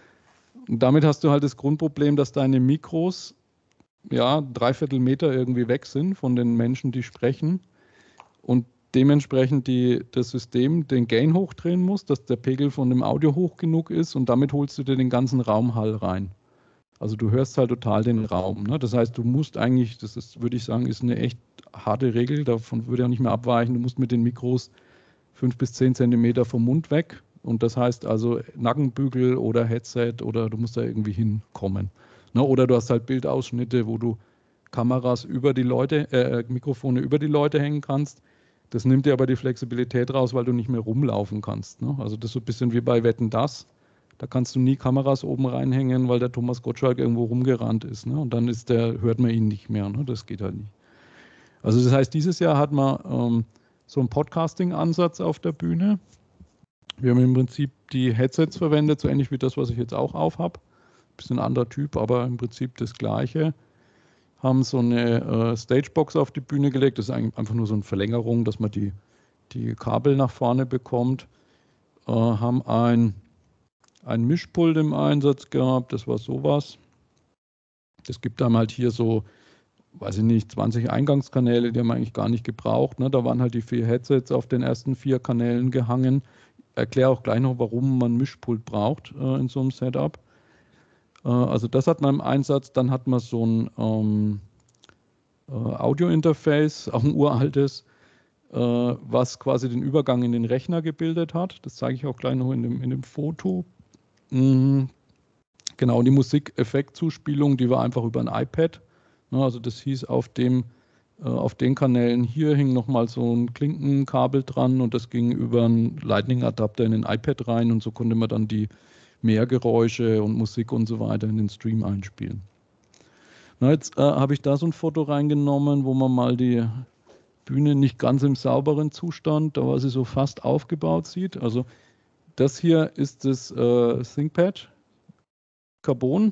Und damit hast du halt das Grundproblem, dass deine Mikros ja dreiviertel Meter irgendwie weg sind von den Menschen, die sprechen. Und dementsprechend die, das System den Gain hochdrehen muss, dass der Pegel von dem Audio hoch genug ist und damit holst du dir den ganzen Raumhall rein. Also du hörst halt total den Raum. Ne? Das heißt, du musst eigentlich, das ist, würde ich sagen, ist eine echt harte Regel, davon würde ich auch nicht mehr abweichen, du musst mit den Mikros fünf bis zehn Zentimeter vom Mund weg und das heißt also Nackenbügel oder Headset oder du musst da irgendwie hinkommen. Ne? Oder du hast halt Bildausschnitte, wo du Kameras über die Leute, äh, Mikrofone über die Leute hängen kannst. Das nimmt dir aber die Flexibilität raus, weil du nicht mehr rumlaufen kannst. Ne? Also das ist so ein bisschen wie bei Wetten, dass. Da kannst du nie Kameras oben reinhängen, weil der Thomas Gottschalk irgendwo rumgerannt ist. Ne? Und dann ist der, hört man ihn nicht mehr. Ne? Das geht halt nicht. Also das heißt, dieses Jahr hat man ähm, so einen Podcasting-Ansatz auf der Bühne. Wir haben im Prinzip die Headsets verwendet, so ähnlich wie das, was ich jetzt auch auf habe. Bisschen anderer Typ, aber im Prinzip das Gleiche. Haben so eine äh, Stagebox auf die Bühne gelegt. Das ist eigentlich einfach nur so eine Verlängerung, dass man die, die Kabel nach vorne bekommt. Äh, haben ein ein Mischpult im Einsatz gehabt, das war sowas. Es gibt dann halt hier so, weiß ich nicht, zwanzig Eingangskanäle, die haben wir eigentlich gar nicht gebraucht. Ne? Da waren halt die vier Headsets auf den ersten vier Kanälen gehangen. Ich erkläre auch gleich noch, warum man ein Mischpult braucht äh, in so einem Setup. Äh, also das hat man im Einsatz. Dann hat man so ein ähm, äh, Audio-Interface, auch ein uraltes, äh, was quasi den Übergang in den Rechner gebildet hat. Das zeige ich auch gleich noch in dem, in dem Foto. Mhm. Genau, die Musikeffektzuspielung, die war einfach über ein iPad. Also das hieß, auf, dem, auf den Kanälen hier hing nochmal so ein Klinkenkabel dran und das ging über einen Lightning-Adapter in den iPad rein und so konnte man dann die Mehrgeräusche und Musik und so weiter in den Stream einspielen. Na, jetzt äh, habe ich da so ein Foto reingenommen, wo man mal die Bühne nicht ganz im sauberen Zustand, da war sie so fast aufgebaut sieht. Also das hier ist das äh, ThinkPad Carbon.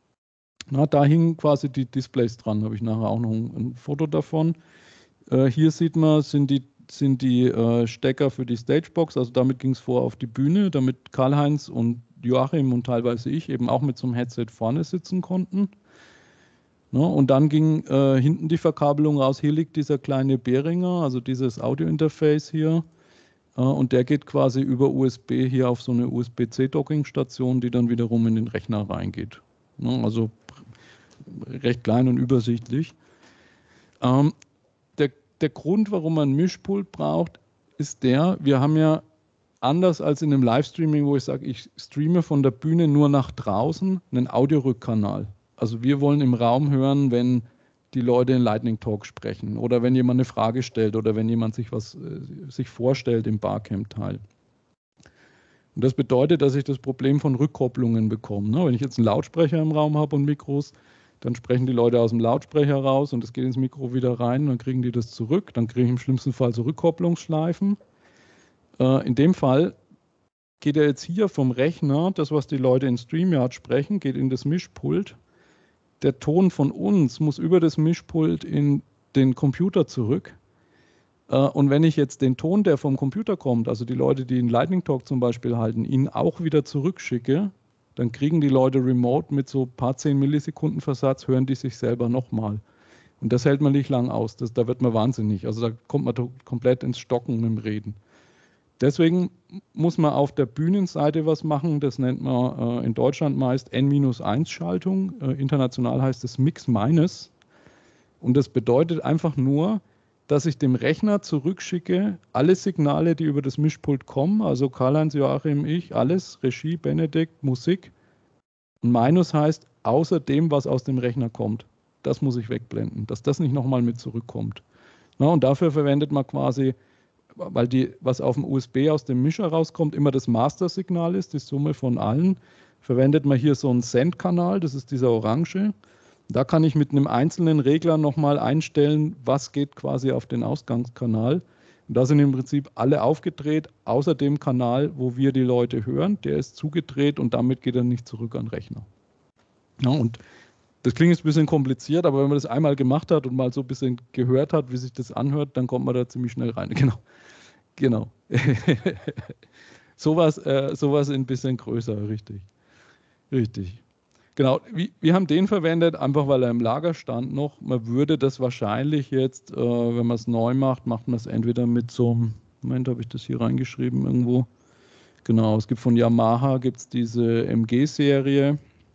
Na, da hingen quasi die Displays dran, habe ich nachher auch noch ein, ein Foto davon. Äh, hier sieht man, sind die, sind die äh, Stecker für die Stagebox, also damit ging es vor auf die Bühne, damit Karl-Heinz und Joachim und teilweise ich eben auch mit so einem Headset vorne sitzen konnten. Na, und dann ging äh, hinten die Verkabelung raus. Hier liegt dieser kleine Behringer, also dieses Audio-Interface hier. Und der geht quasi über U S B hier auf so eine U S B C-Docking-Station, die dann wiederum in den Rechner reingeht. Also recht klein und übersichtlich. Der, der Grund, warum man ein Mischpult braucht, ist der, wir haben ja anders als in einem Livestreaming, wo ich sage, ich streame von der Bühne nur nach draußen, einen Audiorückkanal. Also wir wollen im Raum hören, wenn die Leute in Lightning Talk sprechen oder wenn jemand eine Frage stellt oder wenn jemand sich was äh, sich vorstellt im Barcamp-Teil. Und das bedeutet, dass ich das Problem von Rückkopplungen bekomme. Ne? Wenn ich jetzt einen Lautsprecher im Raum habe und Mikros, dann sprechen die Leute aus dem Lautsprecher raus und es geht ins Mikro wieder rein, dann kriegen die das zurück, dann kriege ich im schlimmsten Fall so Rückkopplungsschleifen. Äh, in dem Fall geht ja jetzt hier vom Rechner, das, was die Leute in StreamYard sprechen, geht in das Mischpult. Der Ton von uns muss über das Mischpult in den Computer zurück. Und wenn ich jetzt den Ton, der vom Computer kommt, also die Leute, die einen Lightning Talk zum Beispiel halten, ihnen auch wieder zurückschicke, dann kriegen die Leute remote mit so ein paar zehn Millisekunden Versatz, hören die sich selber nochmal. Und das hält man nicht lang aus, das, da wird man wahnsinnig. Also da kommt man komplett ins Stocken mit dem Reden. Deswegen muss man auf der Bühnenseite was machen, das nennt man äh, in Deutschland meist N eins Schaltung, äh, international heißt es Mix-Minus. Und das bedeutet einfach nur, dass ich dem Rechner zurückschicke, alle Signale, die über das Mischpult kommen, also Karl-Heinz, Joachim, ich, alles, Regie, Benedikt, Musik. Und Minus heißt, außer dem, was aus dem Rechner kommt. Das muss ich wegblenden, dass das nicht nochmal mit zurückkommt. Na, und dafür verwendet man quasi, weil die, was auf dem U S B aus dem Mischer rauskommt, immer das Master-Signal ist, die Summe von allen, verwendet man hier so einen Send-Kanal, das ist dieser orange. Da kann ich mit einem einzelnen Regler nochmal einstellen, was geht quasi auf den Ausgangskanal. Und da sind im Prinzip alle aufgedreht, außer dem Kanal, wo wir die Leute hören. Der ist zugedreht und damit geht er nicht zurück an den Rechner. Ja, und das klingt jetzt ein bisschen kompliziert, aber wenn man das einmal gemacht hat und mal so ein bisschen gehört hat, wie sich das anhört, dann kommt man da ziemlich schnell rein. Genau. Genau. sowas, äh, sowas ein bisschen größer, richtig. Richtig. Genau, wir haben den verwendet, einfach weil er im Lager stand noch. Man würde das wahrscheinlich jetzt, äh, wenn man es neu macht, macht man es entweder mit so einem, Moment, habe ich das hier reingeschrieben irgendwo. Genau, es gibt von Yamaha gibt's diese M G-Serie.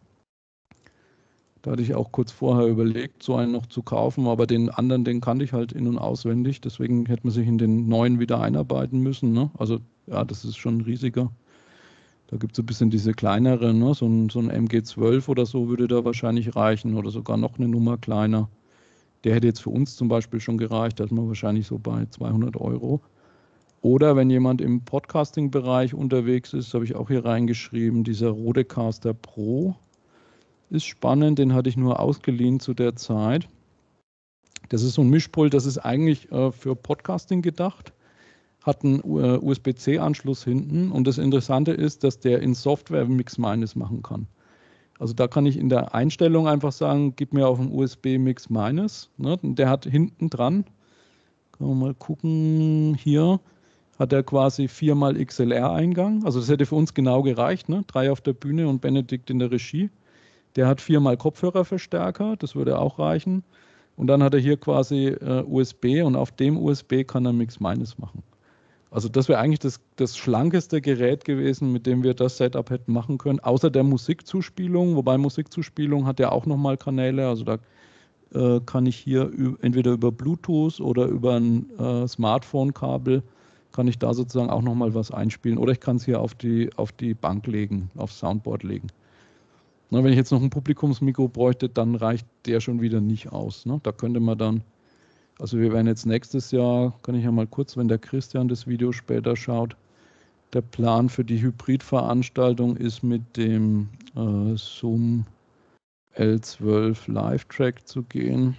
Da hatte ich auch kurz vorher überlegt, so einen noch zu kaufen, aber den anderen, den kannte ich halt in- und auswendig. Deswegen hätte man sich in den neuen wieder einarbeiten müssen. Ne? Also ja, das ist schon ein riesiger. Da gibt es ein bisschen diese kleinere, ne? so, ein, so ein M G zwölf oder so würde da wahrscheinlich reichen oder sogar noch eine Nummer kleiner. Der hätte jetzt für uns zum Beispiel schon gereicht, da ist man wahrscheinlich so bei zweihundert Euro. Oder wenn jemand im Podcasting-Bereich unterwegs ist, habe ich auch hier reingeschrieben, dieser Rodecaster Pro ist spannend, den hatte ich nur ausgeliehen zu der Zeit. Das ist so ein Mischpult, das ist eigentlich äh, für Podcasting gedacht. Hat einen U S B C Anschluss hinten und das Interessante ist, dass der in Software Mix-Minus machen kann. Also da kann ich in der Einstellung einfach sagen, gib mir auf dem U S B Mix-Minus. Ne? Der hat hinten dran, können wir mal gucken, hier hat er quasi viermal X L R-Eingang. Also das hätte für uns genau gereicht, ne? Drei auf der Bühne und Benedikt in der Regie. Der hat viermal Kopfhörerverstärker, das würde auch reichen. Und dann hat er hier quasi äh, U S B und auf dem U S B kann er Mix-Minus machen. Also das wäre eigentlich das, das schlankeste Gerät gewesen, mit dem wir das Setup hätten machen können, außer der Musikzuspielung, wobei Musikzuspielung hat ja auch nochmal Kanäle, also da äh, kann ich hier entweder über Bluetooth oder über ein äh, Smartphone-Kabel, kann ich da sozusagen auch nochmal was einspielen oder ich kann es hier auf die, auf die Bank legen, aufs Soundboard legen. Na, wenn ich jetzt noch ein Publikumsmikro bräuchte, dann reicht der schon wieder nicht aus. Ne? Da könnte man dann, also wir werden jetzt nächstes Jahr, kann ich ja mal kurz, wenn der Christian das Video später schaut, der Plan für die Hybrid-Veranstaltung ist mit dem äh, Zoom L zwölf Live-Track zu gehen.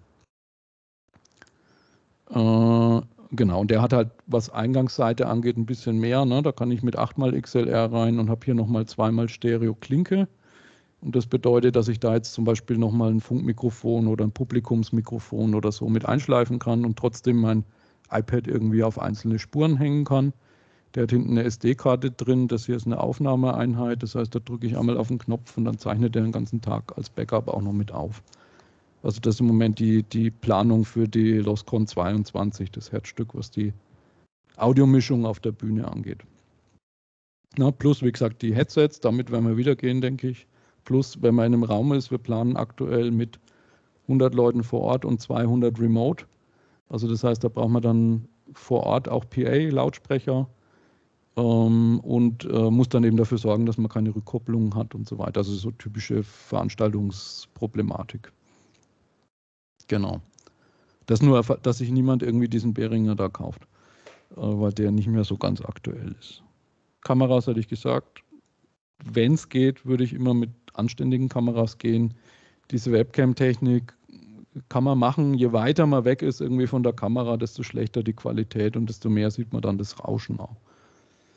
Äh, genau, und der hat halt, was Eingangsseite angeht, ein bisschen mehr. Ne? Da kann ich mit acht mal X L R rein und habe hier nochmal zweimal Stereo-Klinke. Und das bedeutet, dass ich da jetzt zum Beispiel nochmal ein Funkmikrofon oder ein Publikumsmikrofon oder so mit einschleifen kann und trotzdem mein iPad irgendwie auf einzelne Spuren hängen kann. Der hat hinten eine S D-Karte drin, das hier ist eine Aufnahmeeinheit, das heißt, da drücke ich einmal auf den Knopf und dann zeichnet der den ganzen Tag als Backup auch noch mit auf. Also das ist im Moment die, die Planung für die LOSCON zweiundzwanzig, das Herzstück, was die Audiomischung auf der Bühne angeht. Na, plus, wie gesagt, die Headsets, damit werden wir wieder gehen, denke ich. Plus, wenn man in einem Raum ist, wir planen aktuell mit hundert Leuten vor Ort und zweihundert remote. Also das heißt, da braucht man dann vor Ort auch P A, Lautsprecher ähm, und äh, muss dann eben dafür sorgen, dass man keine Rückkopplungen hat und so weiter. Also so typische Veranstaltungsproblematik. Genau. Das nur, dass sich niemand irgendwie diesen Behringer da kauft, äh, weil der nicht mehr so ganz aktuell ist. Kameras hatte ich gesagt. Wenn es geht, würde ich immer mit anständigen Kameras gehen. Diese Webcam-Technik kann man machen. Je weiter man weg ist irgendwie von der Kamera, desto schlechter die Qualität und desto mehr sieht man dann das Rauschen auch.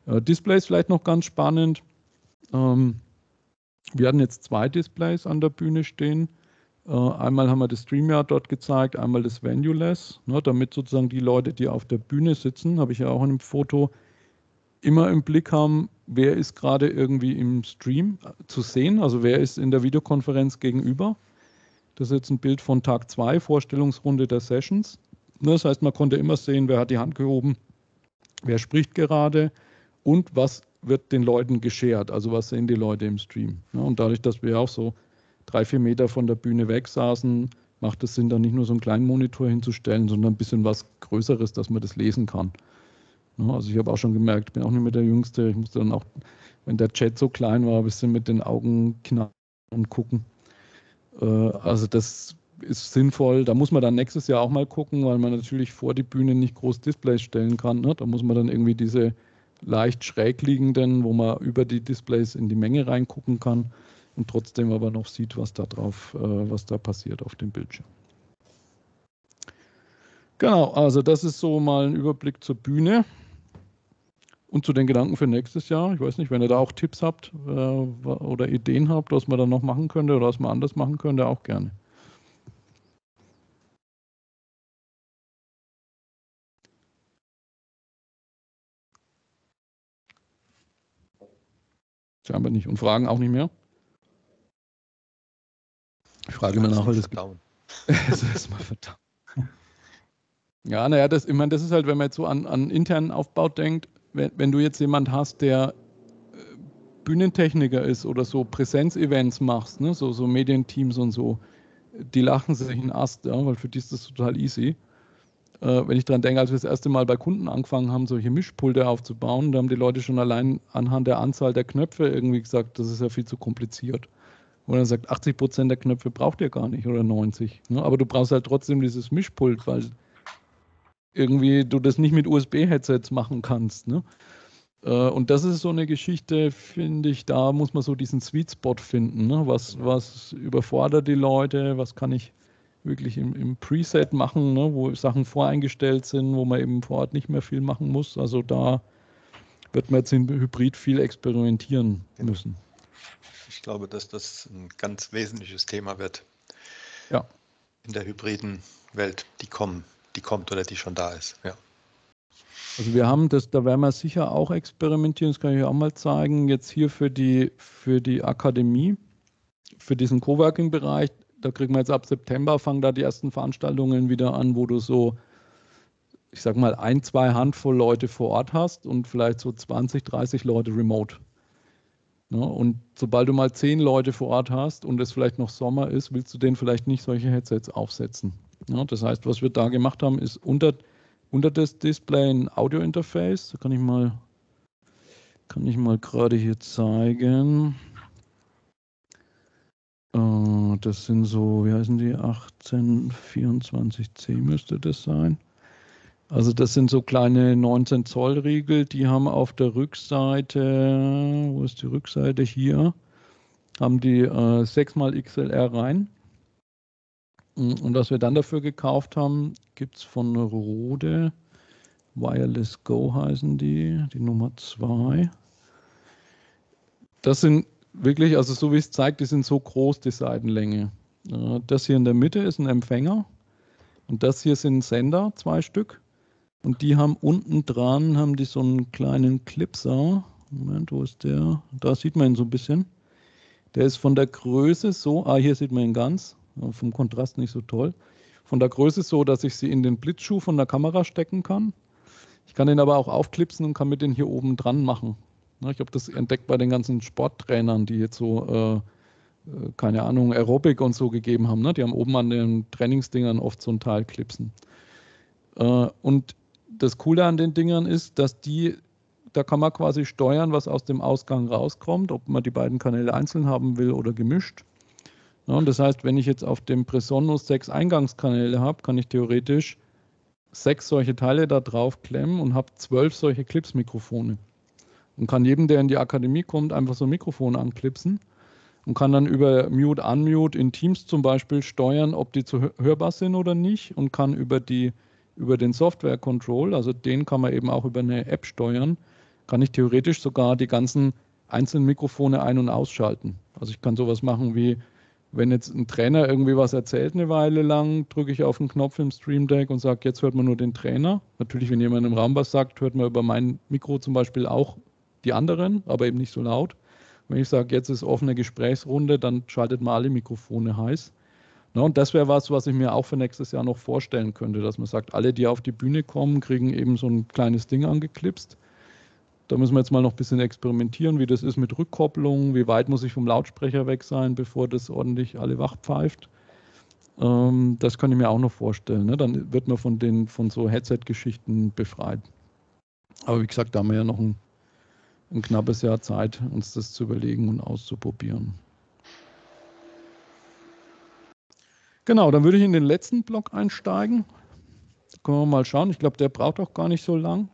Äh, Displays vielleicht noch ganz spannend. Ähm, wir hatten jetzt zwei Displays an der Bühne stehen. Äh, einmal haben wir das StreamYard dort gezeigt, einmal das Venue-less, ne, damit sozusagen die Leute, die auf der Bühne sitzen, habe ich ja auch in einem Foto, immer im Blick haben, wer ist gerade irgendwie im Stream zu sehen, also wer ist in der Videokonferenz gegenüber. Das ist jetzt ein Bild von Tag zwei, Vorstellungsrunde der Sessions. Das heißt, man konnte immer sehen, wer hat die Hand gehoben, wer spricht gerade und was wird den Leuten geshared, also was sehen die Leute im Stream. Und dadurch, dass wir auch so drei, vier Meter von der Bühne weg saßen, macht es Sinn, da nicht nur so einen kleinen Monitor hinzustellen, sondern ein bisschen was Größeres, dass man das lesen kann. Also ich habe auch schon gemerkt, ich bin auch nicht mehr der Jüngste, ich musste dann auch, wenn der Chat so klein war, ein bisschen mit den Augen knappen und gucken. Also das ist sinnvoll, da muss man dann nächstes Jahr auch mal gucken, weil man natürlich vor die Bühne nicht groß Displays stellen kann. Da muss man dann irgendwie diese leicht schräg liegenden, wo man über die Displays in die Menge reingucken kann und trotzdem aber noch sieht, was da drauf, was da passiert auf dem Bildschirm. Genau, also das ist so mal ein Überblick zur Bühne. Und zu den Gedanken für nächstes Jahr. Ich weiß nicht, wenn ihr da auch Tipps habt äh, oder Ideen habt, was man da noch machen könnte oder was man anders machen könnte, auch gerne. Scheinbar nicht. Und Fragen auch nicht mehr? Ich frage immer nach, weil das verdauen. Das ist mal verdauen. Ja, naja, das, ich meine, das ist halt, wenn man jetzt so an, an internen Aufbau denkt, wenn, wenn du jetzt jemand hast, der Bühnentechniker ist oder so Präsenzevents machst, ne, so, so Medienteams und so, die lachen sich in den Ast, ja, weil für die ist das total easy. Äh, wenn ich daran denke, als wir das erste Mal bei Kunden angefangen haben, solche Mischpulte aufzubauen, da haben die Leute schon allein anhand der Anzahl der Knöpfe irgendwie gesagt, das ist ja viel zu kompliziert. Und dann sagt, achtzig Prozent der Knöpfe braucht ihr gar nicht oder neunzig. Ne? Aber du brauchst halt trotzdem dieses Mischpult, weil irgendwie du das nicht mit U S B-Headsets machen kannst. Ne? Und das ist so eine Geschichte, finde ich, da muss man so diesen Sweet Spot finden. Ne? Was, was überfordert die Leute, was kann ich wirklich im, im Preset machen, ne? Wo Sachen voreingestellt sind, wo man eben vor Ort nicht mehr viel machen muss. Also da wird man jetzt in Hybrid viel experimentieren müssen. Ich glaube, dass das ein ganz wesentliches Thema wird. Ja. In der hybriden Welt, die kommen, die kommt oder die schon da ist. Ja. Also wir haben das, da werden wir sicher auch experimentieren, das kann ich auch mal zeigen, jetzt hier für die, für die Akademie, für diesen Coworking-Bereich, da kriegen wir jetzt ab September, fangen da die ersten Veranstaltungen wieder an, wo du so, ich sag mal, ein, zwei Handvoll Leute vor Ort hast und vielleicht so zwanzig, dreißig Leute remote. Ja, und sobald du mal zehn Leute vor Ort hast und es vielleicht noch Sommer ist, willst du denen vielleicht nicht solche Headsets aufsetzen. Ja, das heißt, was wir da gemacht haben, ist unter, unter das Display ein Audio-Interface. Da kann ich mal, kann ich mal gerade hier zeigen. Äh, das sind so, wie heißen die, achtzehn vierundzwanzig C müsste das sein. Also das sind so kleine neunzehn Zoll Riegel, die haben auf der Rückseite, wo ist die Rückseite? Hier, haben die äh, sechs mal X L R rein. Und was wir dann dafür gekauft haben, gibt es von Rode, Wireless Go heißen die, die Nummer zwei. Das sind wirklich, also so wie es zeigt, die sind so groß, die Seitenlänge. Äh, das hier in der Mitte ist ein Empfänger und das hier sind Sender, zwei Stück. Und die haben unten dran, haben die so einen kleinen Clipser. Moment, wo ist der? Da sieht man ihn so ein bisschen. Der ist von der Größe so, ah, hier sieht man ihn ganz, vom Kontrast nicht so toll. Von der Größe so, dass ich sie in den Blitzschuh von der Kamera stecken kann. Ich kann den aber auch aufklipsen und kann mit den hier oben dran machen. Ich habe das entdeckt bei den ganzen Sporttrainern, die jetzt so, äh, keine Ahnung, Aerobic und so gegeben haben. Die haben oben an den Trainingsdingern oft so ein Teil klipsen. Und das Coole an den Dingern ist, dass die, da kann man quasi steuern, was aus dem Ausgang rauskommt, ob man die beiden Kanäle einzeln haben will oder gemischt. Ja, und das heißt, wenn ich jetzt auf dem Presonus sechs Eingangskanäle habe, kann ich theoretisch sechs solche Teile da drauf klemmen und habe zwölf solche Clips-Mikrofone. Und kann jedem, der in die Akademie kommt, einfach so ein Mikrofon anklipsen und kann dann über Mute, Unmute in Teams zum Beispiel steuern, ob die zu hörbar sind oder nicht und kann über die über den Software Control, also den kann man eben auch über eine App steuern, kann ich theoretisch sogar die ganzen einzelnen Mikrofone ein- und ausschalten. Also ich kann sowas machen wie, wenn jetzt ein Trainer irgendwie was erzählt eine Weile lang, drücke ich auf den Knopf im Stream Deck und sage, jetzt hört man nur den Trainer. Natürlich, wenn jemand im Raum was sagt, hört man über mein Mikro zum Beispiel auch die anderen, aber eben nicht so laut. Wenn ich sage, jetzt ist offene Gesprächsrunde, dann schaltet man alle Mikrofone heiß. Na, und das wäre was, was ich mir auch für nächstes Jahr noch vorstellen könnte, dass man sagt, alle, die auf die Bühne kommen, kriegen eben so ein kleines Ding angeklipst. Da müssen wir jetzt mal noch ein bisschen experimentieren, wie das ist mit Rückkopplung, wie weit muss ich vom Lautsprecher weg sein, bevor das ordentlich alle wach pfeift. Ähm, das kann ich mir auch noch vorstellen. Ne? Dann wird man von, den, von so Headset-Geschichten befreit. Aber wie gesagt, da haben wir ja noch ein, ein knappes Jahr Zeit, uns das zu überlegen und auszuprobieren. Genau, dann würde ich in den letzten Block einsteigen. Da können wir mal schauen. Ich glaube, der braucht auch gar nicht so lang.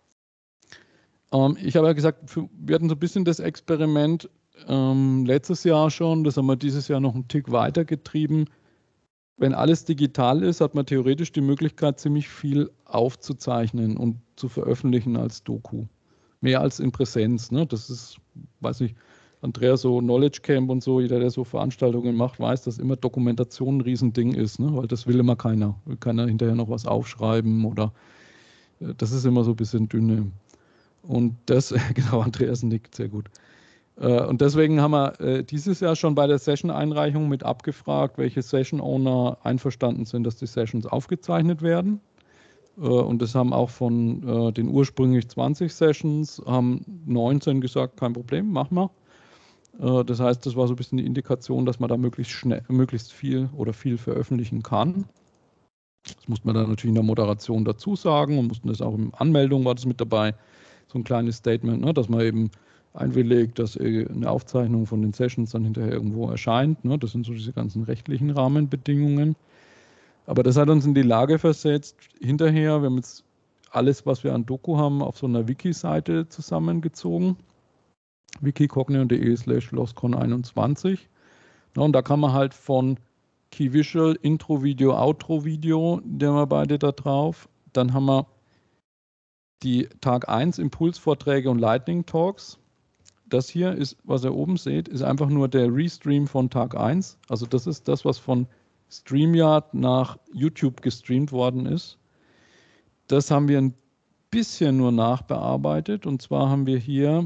Ähm, ich habe ja gesagt, für, wir hatten so ein bisschen das Experiment ähm, letztes Jahr schon, das haben wir dieses Jahr noch einen Tick weiter getrieben. Wenn alles digital ist, hat man theoretisch die Möglichkeit, ziemlich viel aufzuzeichnen und zu veröffentlichen als Doku. Mehr als in Präsenz. Ne? Das ist, weiß ich, Andrea, so Knowledge Camp und so, jeder, der so Veranstaltungen macht, weiß, dass immer Dokumentation ein Riesending ist, ne? Weil das will immer keiner. Will keiner hinterher noch was aufschreiben oder äh, das ist immer so ein bisschen dünne. Und das, genau, Andreas nickt, sehr gut. Äh, und deswegen haben wir äh, dieses Jahr schon bei der Session-Einreichung mit abgefragt, welche Session-Owner einverstanden sind, dass die Sessions aufgezeichnet werden. Äh, und das haben auch von äh, den ursprünglich zwanzig Sessions, haben neunzehn gesagt, kein Problem, machen wir. Äh, das heißt, das war so ein bisschen die Indikation, dass man da möglichst schnell, möglichst viel oder viel veröffentlichen kann. Das musste man dann natürlich in der Moderation dazu sagen und mussten das auch in Anmeldung war das mit dabei. So ein kleines Statement, ne, dass man eben einwilligt, dass eine Aufzeichnung von den Sessions dann hinterher irgendwo erscheint. Ne, das sind so diese ganzen rechtlichen Rahmenbedingungen. Aber das hat uns in die Lage versetzt, hinterher, wir haben jetzt alles, was wir an Doku haben, auf so einer Wiki-Seite zusammengezogen. wikicognion.de slash loscon einundzwanzig. Ja, und da kann man halt von Key Visual, Intro-Video, Outro-Video, der haben wir beide da drauf. Dann haben wir die Tag eins Impulsvorträge und Lightning Talks. Das hier ist, was ihr oben seht, ist einfach nur der Restream von Tag eins. Also das ist das, was von StreamYard nach YouTube gestreamt worden ist. Das haben wir ein bisschen nur nachbearbeitet. Und zwar haben wir hier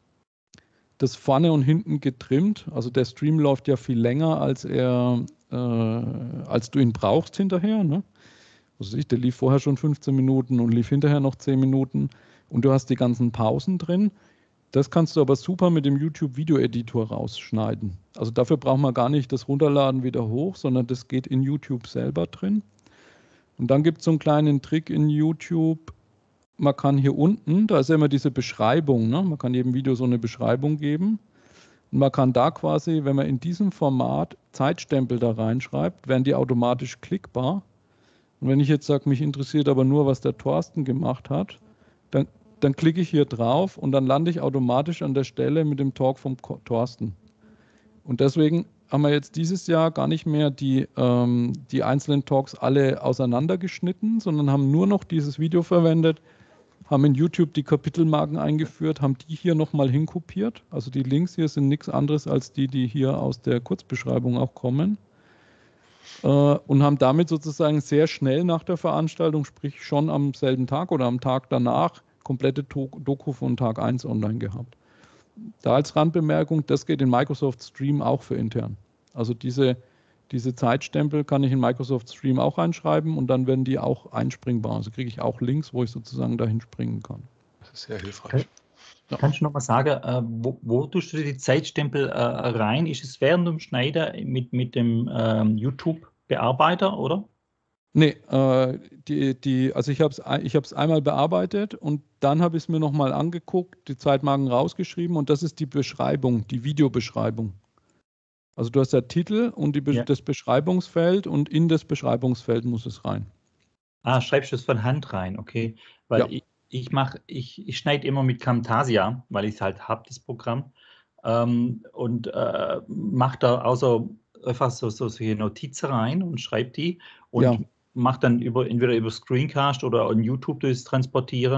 das vorne und hinten getrimmt. Also der Stream läuft ja viel länger, als er, äh, als du ihn brauchst hinterher. Ne? Also ich, der lief vorher schon fünfzehn Minuten und lief hinterher noch zehn Minuten. Und du hast die ganzen Pausen drin. Das kannst du aber super mit dem YouTube-Video-Editor rausschneiden. Also dafür braucht man gar nicht das Runterladen wieder hoch, sondern das geht in YouTube selber drin. Und dann gibt es so einen kleinen Trick in YouTube. Man kann hier unten, da ist ja immer diese Beschreibung, ne? Man kann jedem Video so eine Beschreibung geben. Und man kann da quasi, wenn man in diesem Format Zeitstempel da reinschreibt, werden die automatisch klickbar. Und wenn ich jetzt sage, mich interessiert aber nur, was der Thorsten gemacht hat, dann, dann klicke ich hier drauf und dann lande ich automatisch an der Stelle mit dem Talk vom Thorsten. Und deswegen haben wir jetzt dieses Jahr gar nicht mehr die, ähm, die einzelnen Talks alle auseinandergeschnitten, sondern haben nur noch dieses Video verwendet, haben in YouTube die Kapitelmarken eingeführt, haben die hier nochmal hinkopiert. Also die Links hier sind nichts anderes als die, die hier aus der Kurzbeschreibung auch kommen. Äh, und haben damit sozusagen sehr schnell nach der Veranstaltung, sprich schon am selben Tag oder am Tag danach, komplette Doku von Tag eins online gehabt. Da als Randbemerkung, das geht in Microsoft Stream auch für intern. Also diese, diese Zeitstempel kann ich in Microsoft Stream auch reinschreiben und dann werden die auch einspringbar. Also kriege ich auch Links, wo ich sozusagen dahin springen kann. Das ist sehr hilfreich. Okay. Ja. Kannst du noch mal sagen, äh, wo, wo tust du die Zeitstempel äh, rein? Ist es während dem Schneiden mit, mit dem ähm, YouTube-Bearbeiter, oder? Nee, äh, die, die, also ich habe es ich hab's einmal bearbeitet und dann habe ich es mir nochmal angeguckt, die Zeitmarken rausgeschrieben und das ist die Beschreibung, die Videobeschreibung. Also du hast der Titel und die Be- Ja. das Beschreibungsfeld und in das Beschreibungsfeld muss es rein. Ah, schreibst du es von Hand rein, okay. Weil Ja. ich, ich mache, ich, ich schneide immer mit Camtasia, weil ich es halt habe, das Programm. Ähm, und äh, mache da also einfach so, so solche Notizen rein und schreibe die und Ja. mache dann über, entweder über Screencast oder on YouTube das transportiere.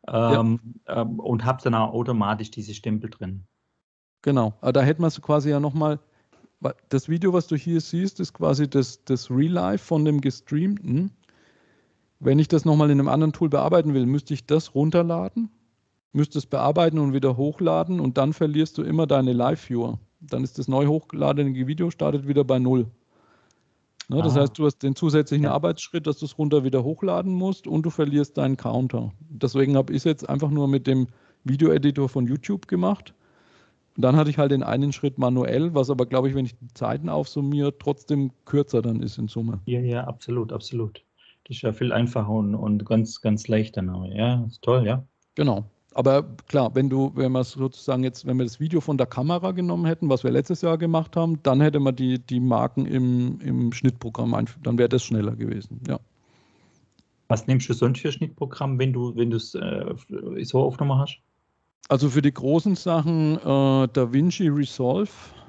ähm, ja. ähm, und habe dann auch automatisch diese Stempel drin. Genau, aber da hätten wir es quasi ja nochmal, das Video, was du hier siehst, ist quasi das, das Real-Life von dem gestreamten. Wenn ich das nochmal in einem anderen Tool bearbeiten will, müsste ich das runterladen, müsste es bearbeiten und wieder hochladen und dann verlierst du immer deine Live-Viewer. Dann ist das neu hochgeladene Video startet wieder bei Null. Ne, ah. Das heißt, du hast den zusätzlichen ja. Arbeitsschritt, dass du es runter wieder hochladen musst und du verlierst deinen Counter. Deswegen habe ich es jetzt einfach nur mit dem Video-Editor von YouTube gemacht. Und dann hatte ich halt den einen Schritt manuell, was aber, glaube ich, wenn ich die Zeiten aufsummiere, trotzdem kürzer dann ist in Summe. Ja, ja, absolut, absolut. Das ist ja viel einfacher und, und ganz, ganz leicht dann auch. Ja, ist toll, ja. Genau. Aber klar, wenn du, wenn wir sozusagen jetzt, wenn wir das Video von der Kamera genommen hätten, was wir letztes Jahr gemacht haben, dann hätte man die, die Marken im, im Schnittprogramm einführen, dann wäre das schneller gewesen, ja. Was nimmst du sonst für Schnittprogramm, wenn du, wenn du es äh, so aufgenommen hast? Also für die großen Sachen äh, DaVinci Resolve,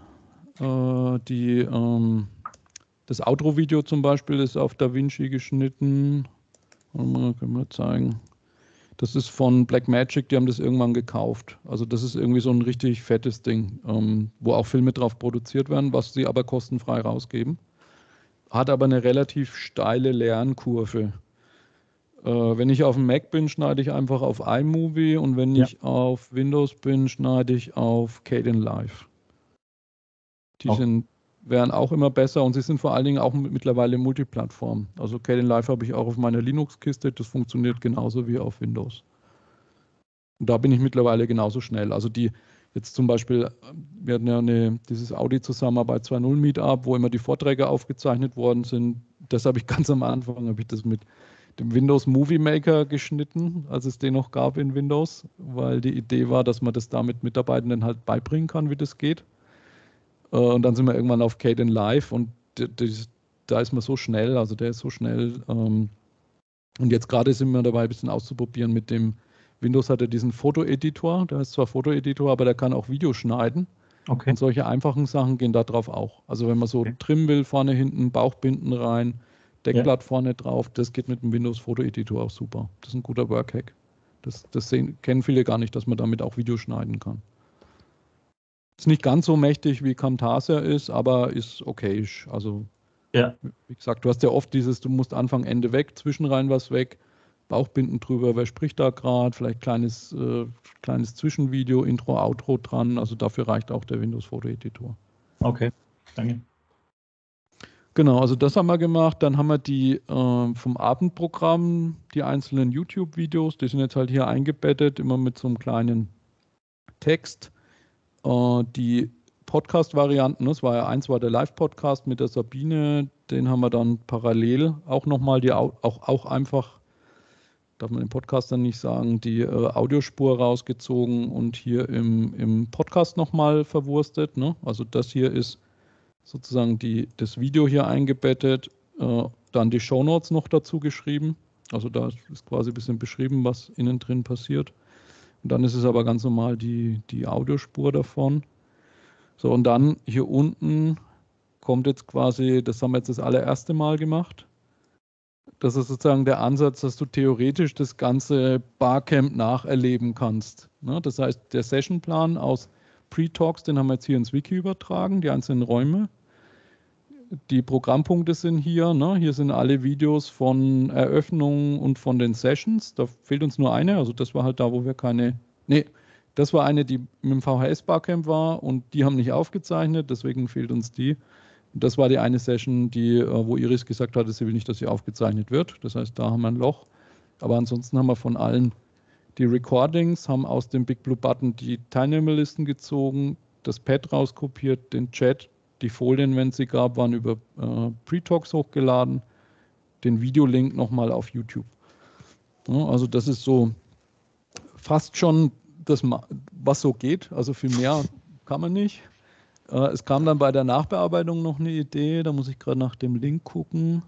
äh, die, ähm, das Outro-Video zum Beispiel ist auf DaVinci geschnitten. Mal, können wir zeigen. Das ist von Blackmagic, die haben das irgendwann gekauft. Also das ist irgendwie so ein richtig fettes Ding, ähm, wo auch Filme drauf produziert werden, was sie aber kostenfrei rausgeben. Hat aber eine relativ steile Lernkurve. Äh, wenn ich auf dem Mac bin, schneide ich einfach auf iMovie und wenn ja. ich auf Windows bin, schneide ich auf Kdenlive. Die auch. sind, werden auch immer besser und sie sind vor allen Dingen auch mittlerweile Multiplattform. Also Kdenlive habe ich auch auf meiner Linux-Kiste, das funktioniert genauso wie auf Windows. Und da bin ich mittlerweile genauso schnell. Also die jetzt zum Beispiel, wir hatten ja eine, dieses Audi-Zusammenarbeit zwei Punkt null Meetup, wo immer die Vorträge aufgezeichnet worden sind. Das habe ich ganz am Anfang, habe ich das mit dem Windows Movie Maker geschnitten, als es den noch gab in Windows, weil die Idee war, dass man das damit Mitarbeitenden halt beibringen kann, wie das geht. Und dann sind wir irgendwann auf Kdenlive und da ist man so schnell, also der ist so schnell. Und jetzt gerade sind wir dabei, ein bisschen auszuprobieren mit dem, Windows hat ja diesen Fotoeditor, der ist zwar Fotoeditor, aber der kann auch Video schneiden. Okay. Und solche einfachen Sachen gehen da drauf auch. Also wenn man so okay. trimmen will, vorne, hinten, Bauchbinden rein, Deckblatt ja. vorne drauf, das geht mit dem Windows Fotoeditor auch super. Das ist ein guter Workhack. Das, das sehen, kennen viele gar nicht, dass man damit auch Video schneiden kann. Ist nicht ganz so mächtig wie Camtasia ist, aber ist okayisch. Also, ja. wie gesagt, du hast ja oft dieses, du musst Anfang, Ende weg, zwischenrein was weg, Bauchbinden drüber, wer spricht da gerade, vielleicht kleines, äh, kleines Zwischenvideo, Intro, Outro dran. Also dafür reicht auch der Windows Photo Editor. Okay, danke. Genau, also das haben wir gemacht. Dann haben wir die äh, vom Abendprogramm, die einzelnen YouTube-Videos, die sind jetzt halt hier eingebettet, immer mit so einem kleinen Text. Äh, die Podcast-Varianten, das war ja eins, war der Live-Podcast mit der Sabine, den haben wir dann parallel auch nochmal, die auch, auch einfach, darf man im Podcast dann nicht sagen, die äh, Audiospur rausgezogen und hier im, im Podcast nochmal verwurstet. Ne? Also das hier ist sozusagen die, das Video hier eingebettet, äh, dann die Shownotes noch dazu geschrieben. Also da ist quasi ein bisschen beschrieben, was innen drin passiert. Und dann ist es aber ganz normal die, die Audiospur davon. So, und dann hier unten kommt jetzt quasi, das haben wir jetzt das allererste Mal gemacht. Das ist sozusagen der Ansatz, dass du theoretisch das ganze Barcamp nacherleben kannst. Ne? Das heißt, der Sessionplan aus Pre-Talks, den haben wir jetzt hier ins Wiki übertragen, die einzelnen Räume. Die Programmpunkte sind hier. Ne? Hier sind alle Videos von Eröffnungen und von den Sessions. Da fehlt uns nur eine. Also das war halt da, wo wir keine... Nee, das war eine, die mit dem V H S-Barcamp war und die haben nicht aufgezeichnet, deswegen fehlt uns die. Das war die eine Session, die, wo Iris gesagt hatte, sie will nicht, dass sie aufgezeichnet wird. Das heißt, da haben wir ein Loch. Aber ansonsten haben wir von allen die Recordings, haben aus dem Big Blue Button die Teilnehmerlisten gezogen, das Pad rauskopiert, den Chat, die Folien, wenn es sie gab, waren über äh, Pre-Talks hochgeladen, den Videolink nochmal auf YouTube. Ja, also das ist so fast schon das, was so geht. Also viel mehr kann man nicht. Äh, es kam dann bei der Nachbearbeitung noch eine Idee, da muss ich gerade nach dem Link gucken.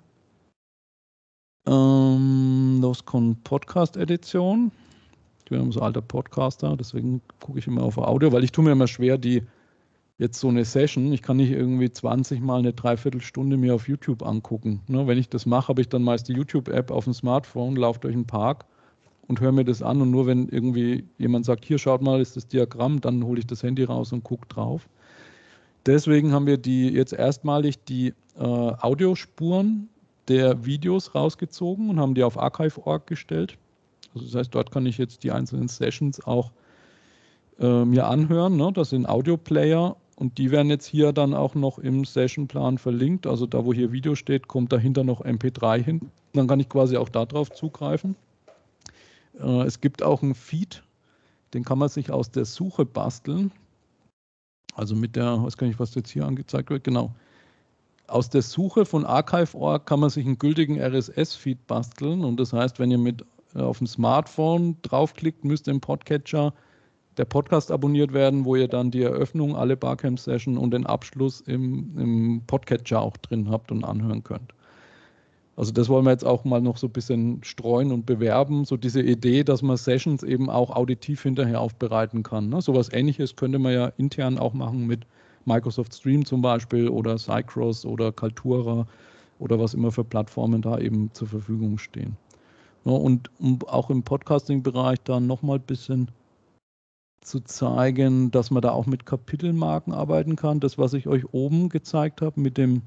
Ähm, LosCon Podcast-Edition. Ich bin so alter Podcaster, deswegen gucke ich immer auf Audio, weil ich tue mir immer schwer, die jetzt so eine Session, ich kann nicht irgendwie zwanzig Mal eine Dreiviertelstunde mir auf YouTube angucken. Ne? Wenn ich das mache, habe ich dann meist die YouTube-App auf dem Smartphone, laufe durch den Park und höre mir das an. Und nur wenn irgendwie jemand sagt, hier schaut mal, ist das Diagramm, dann hole ich das Handy raus und gucke drauf. Deswegen haben wir die jetzt erstmalig die äh, Audiospuren der Videos rausgezogen und haben die auf archive punkt org gestellt. Also das heißt, dort kann ich jetzt die einzelnen Sessions auch äh, mir anhören. Ne? Das sind Audioplayer und die werden jetzt hier dann auch noch im Sessionplan verlinkt. Also da, wo hier Video steht, kommt dahinter noch M P drei hin. Dann kann ich quasi auch darauf zugreifen. Äh, es gibt auch einen Feed, den kann man sich aus der Suche basteln. Also mit der, weiß gar nicht, was jetzt hier angezeigt wird, genau. Aus der Suche von archive punkt org kann man sich einen gültigen R S S-Feed basteln. Und das heißt, wenn ihr mit äh, auf dem Smartphone draufklickt, müsste im Podcatcher der Podcast abonniert werden, wo ihr dann die Eröffnung, alle Barcamp-Session und den Abschluss im, im Podcatcher auch drin habt und anhören könnt. Also das wollen wir jetzt auch mal noch so ein bisschen streuen und bewerben, so diese Idee, dass man Sessions eben auch auditiv hinterher aufbereiten kann. Ne? Sowas Ähnliches könnte man ja intern auch machen mit Microsoft Stream zum Beispiel oder Cycross oder Kaltura oder was immer für Plattformen da eben zur Verfügung stehen. Ja, und um auch im Podcasting-Bereich dann nochmal ein bisschen zu zeigen, dass man da auch mit Kapitelmarken arbeiten kann. Das, was ich euch oben gezeigt habe mit dem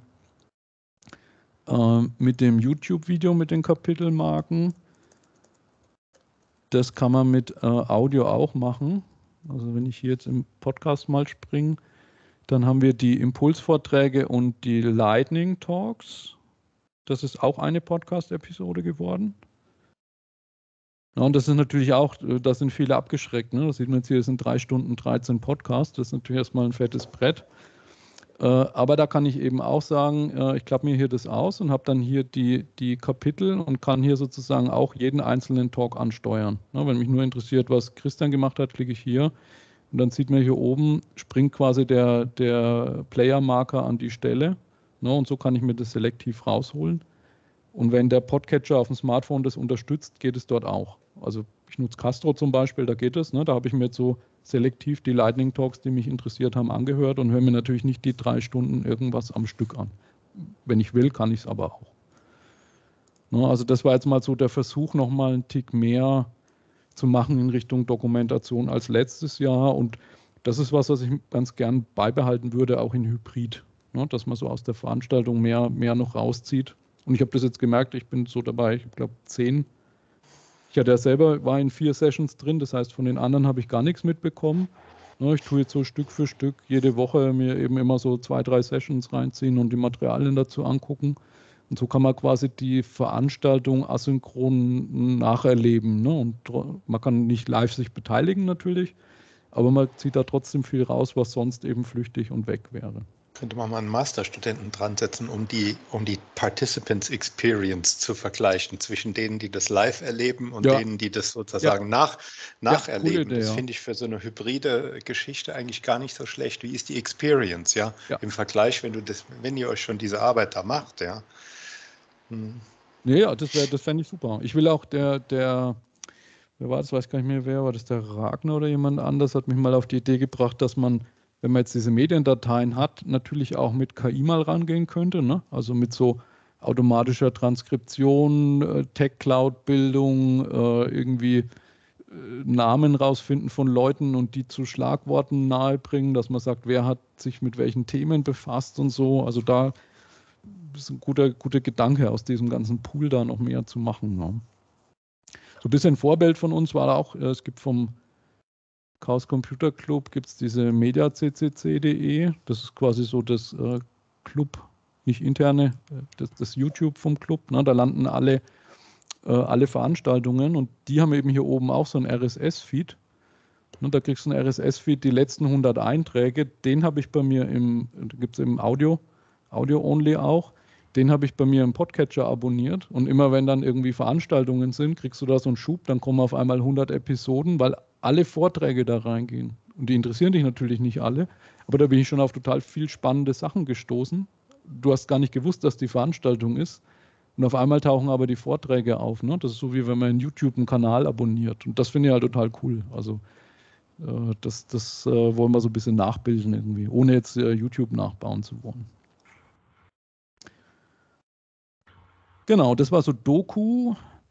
mit dem YouTube-Video mit den Kapitelmarken. Das kann man mit äh, Audio auch machen. Also wenn ich hier jetzt im Podcast mal springe, dann haben wir die Impulsvorträge und die Lightning Talks. Das ist auch eine Podcast-Episode geworden. Ja, und das ist natürlich auch, da sind viele abgeschreckt. Ne? Das sieht man jetzt hier, das sind drei Stunden dreizehn Podcasts. Das ist natürlich erstmal ein fettes Brett. Aber da kann ich eben auch sagen, ich klappe mir hier das aus und habe dann hier die, die Kapitel und kann hier sozusagen auch jeden einzelnen Talk ansteuern. Wenn mich nur interessiert, was Christian gemacht hat, klicke ich hier und dann sieht man hier oben, springt quasi der, der Player-Marker an die Stelle. Und so kann ich mir das selektiv rausholen. Und wenn der Podcatcher auf dem Smartphone das unterstützt, geht es dort auch. Also ich nutze Castro zum Beispiel, da geht es. Da habe ich mir jetzt so selektiv die Lightning Talks, die mich interessiert haben, angehört und höre mir natürlich nicht die drei Stunden irgendwas am Stück an. Wenn ich will, kann ich es aber auch. Also das war jetzt mal so der Versuch, nochmal einen Tick mehr zu machen in Richtung Dokumentation als letztes Jahr. Und das ist was, was ich ganz gern beibehalten würde, auch in Hybrid. Dass man so aus der Veranstaltung mehr, mehr noch rauszieht. Und ich habe das jetzt gemerkt, ich bin so dabei, ich glaube zehn. Ich hatte ja selber, war in vier Sessions drin, das heißt, von den anderen habe ich gar nichts mitbekommen. Ich tue jetzt so Stück für Stück jede Woche mir eben immer so zwei, drei Sessions reinziehen und die Materialien dazu angucken. Und so kann man quasi die Veranstaltung asynchron nacherleben. Und man kann nicht live sich beteiligen natürlich, aber man zieht da trotzdem viel raus, was sonst eben flüchtig und weg wäre. Könnte man mal einen Masterstudenten dran setzen, um die, um die Participants Experience zu vergleichen zwischen denen, die das live erleben und ja. denen, die das sozusagen ja. nach, nacherleben. Ja, Idee, das ja. finde ich für so eine hybride Geschichte eigentlich gar nicht so schlecht. Wie ist die Experience, ja? ja. Im Vergleich, wenn du das, wenn ihr euch schon diese Arbeit da macht, ja. Hm. Nee, ja, das wäre, das fände ich super. Ich will auch der, der, wer war das, weiß gar nicht mehr wer, war das der Ragnar oder jemand anders, hat mich mal auf die Idee gebracht, dass man, wenn man jetzt diese Mediendateien hat, natürlich auch mit K I mal rangehen könnte, ne? Also mit so automatischer Transkription, Tech-Cloud-Bildung, irgendwie äh, Namen rausfinden von Leuten und die zu Schlagworten nahebringen, dass man sagt, wer hat sich mit welchen Themen befasst und so. Also da ist ein guter, guter Gedanke, aus diesem ganzen Pool da noch mehr zu machen. Ne? So ein bisschen Vorbild von uns war da auch, es gibt vom Chaos Computer Club gibt es diese media c c c punkt d e, das ist quasi so das äh, Club, nicht interne, das, das YouTube vom Club, ne? Da landen alle, äh, alle Veranstaltungen und die haben eben hier oben auch so ein R S S-Feed. Ne? Da kriegst du ein R S S-Feed, die letzten hundert Einträge, den habe ich bei mir im, da gibt es im Audio, Audio-Only auch, den habe ich bei mir im Podcatcher abonniert und immer wenn dann irgendwie Veranstaltungen sind, kriegst du da so einen Schub, dann kommen auf einmal hundert Episoden, weil alle Vorträge da reingehen. Und die interessieren dich natürlich nicht alle, aber da bin ich schon auf total viel spannende Sachen gestoßen. Du hast gar nicht gewusst, dass die Veranstaltung ist. Und auf einmal tauchen aber die Vorträge auf. Ne? Das ist so, wie wenn man in YouTube einen Kanal abonniert. Und das finde ich halt total cool. Also äh, das, das äh, wollen wir so ein bisschen nachbilden irgendwie, ohne jetzt äh, YouTube nachbauen zu wollen. Genau, das war so Doku.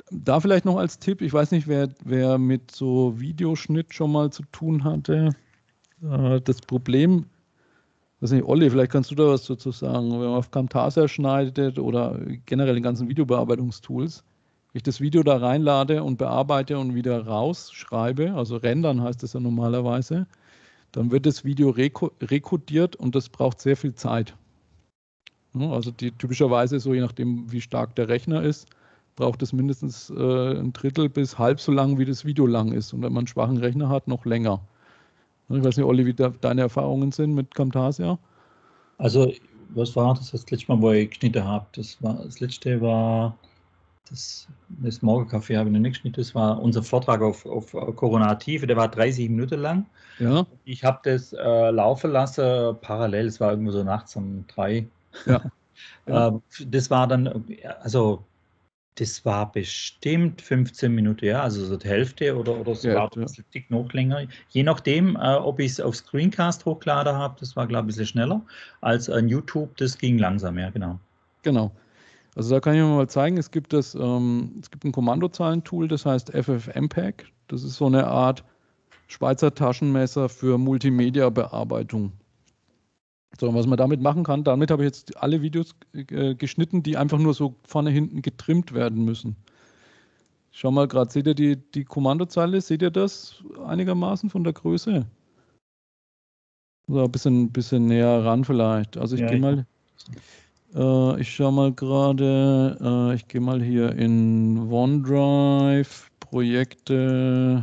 Da vielleicht noch als Tipp, ich weiß nicht, wer, wer mit so Videoschnitt schon mal zu tun hatte. Äh, das Problem, weiß nicht, Olli, vielleicht kannst du da was dazu sagen, wenn man auf Camtasia schneidet oder generell den ganzen Videobearbeitungstools, wenn ich das Video da reinlade und bearbeite und wieder rausschreibe, also rendern heißt das ja normalerweise, dann wird das Video reko rekodiert und das braucht sehr viel Zeit. Also die, typischerweise so, je nachdem wie stark der Rechner ist, braucht es mindestens äh, ein Drittel bis halb so lang, wie das Video lang ist. Und wenn man einen schwachen Rechner hat, noch länger. Ich weiß nicht, Olli, wie da, deine Erfahrungen sind mit Camtasia? Also, was war das, das letzte Mal, wo ich geschnitten habe? Das, war, das letzte war, das, das Morgenkaffee habe ich noch nicht geschnitten, das war unser Vortrag auf, auf Coronative, der war dreißig Minuten lang. Ja. Ich habe das äh, laufen lassen, parallel, es war irgendwo so nachts um drei. Ja. Ja. Das war dann, also das war bestimmt fünfzehn Minuten, ja, also so die Hälfte oder, oder sogar Ja, ja. ein Tick noch länger. Je nachdem, äh, ob ich es auf Screencast hochgeladen habe, das war, glaube ich, ein bisschen schneller als an YouTube, das ging langsam, ja, genau. Genau. Also da kann ich mal zeigen, es gibt, das, ähm, es gibt ein Kommandozeilentool, das heißt F F mpeg. Das ist so eine Art Schweizer Taschenmesser für Multimedia-Bearbeitung. So, was man damit machen kann, damit habe ich jetzt alle Videos äh, geschnitten, die einfach nur so vorne hinten getrimmt werden müssen. Schau mal gerade, seht ihr die, die Kommandozeile? Seht ihr das einigermaßen von der Größe? So, ein bisschen, bisschen näher ran vielleicht. Also ich Ja, gehe ich- mal, äh, ich schaue mal gerade, äh, ich gehe mal hier in OneDrive, Projekte,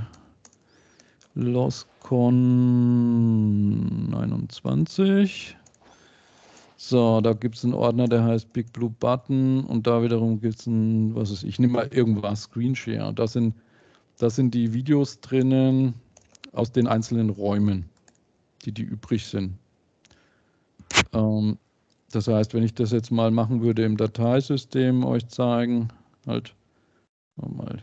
LOSCON einundzwanzig. So, da gibt es einen Ordner, der heißt Big Blue Button und da wiederum gibt es ein, was ist, ich nehme mal irgendwas, Screenshare. Da sind, da sind die Videos drinnen aus den einzelnen Räumen, die, die übrig sind. Ähm, das heißt, wenn ich das jetzt mal machen würde im Dateisystem, euch zeigen, halt, mal,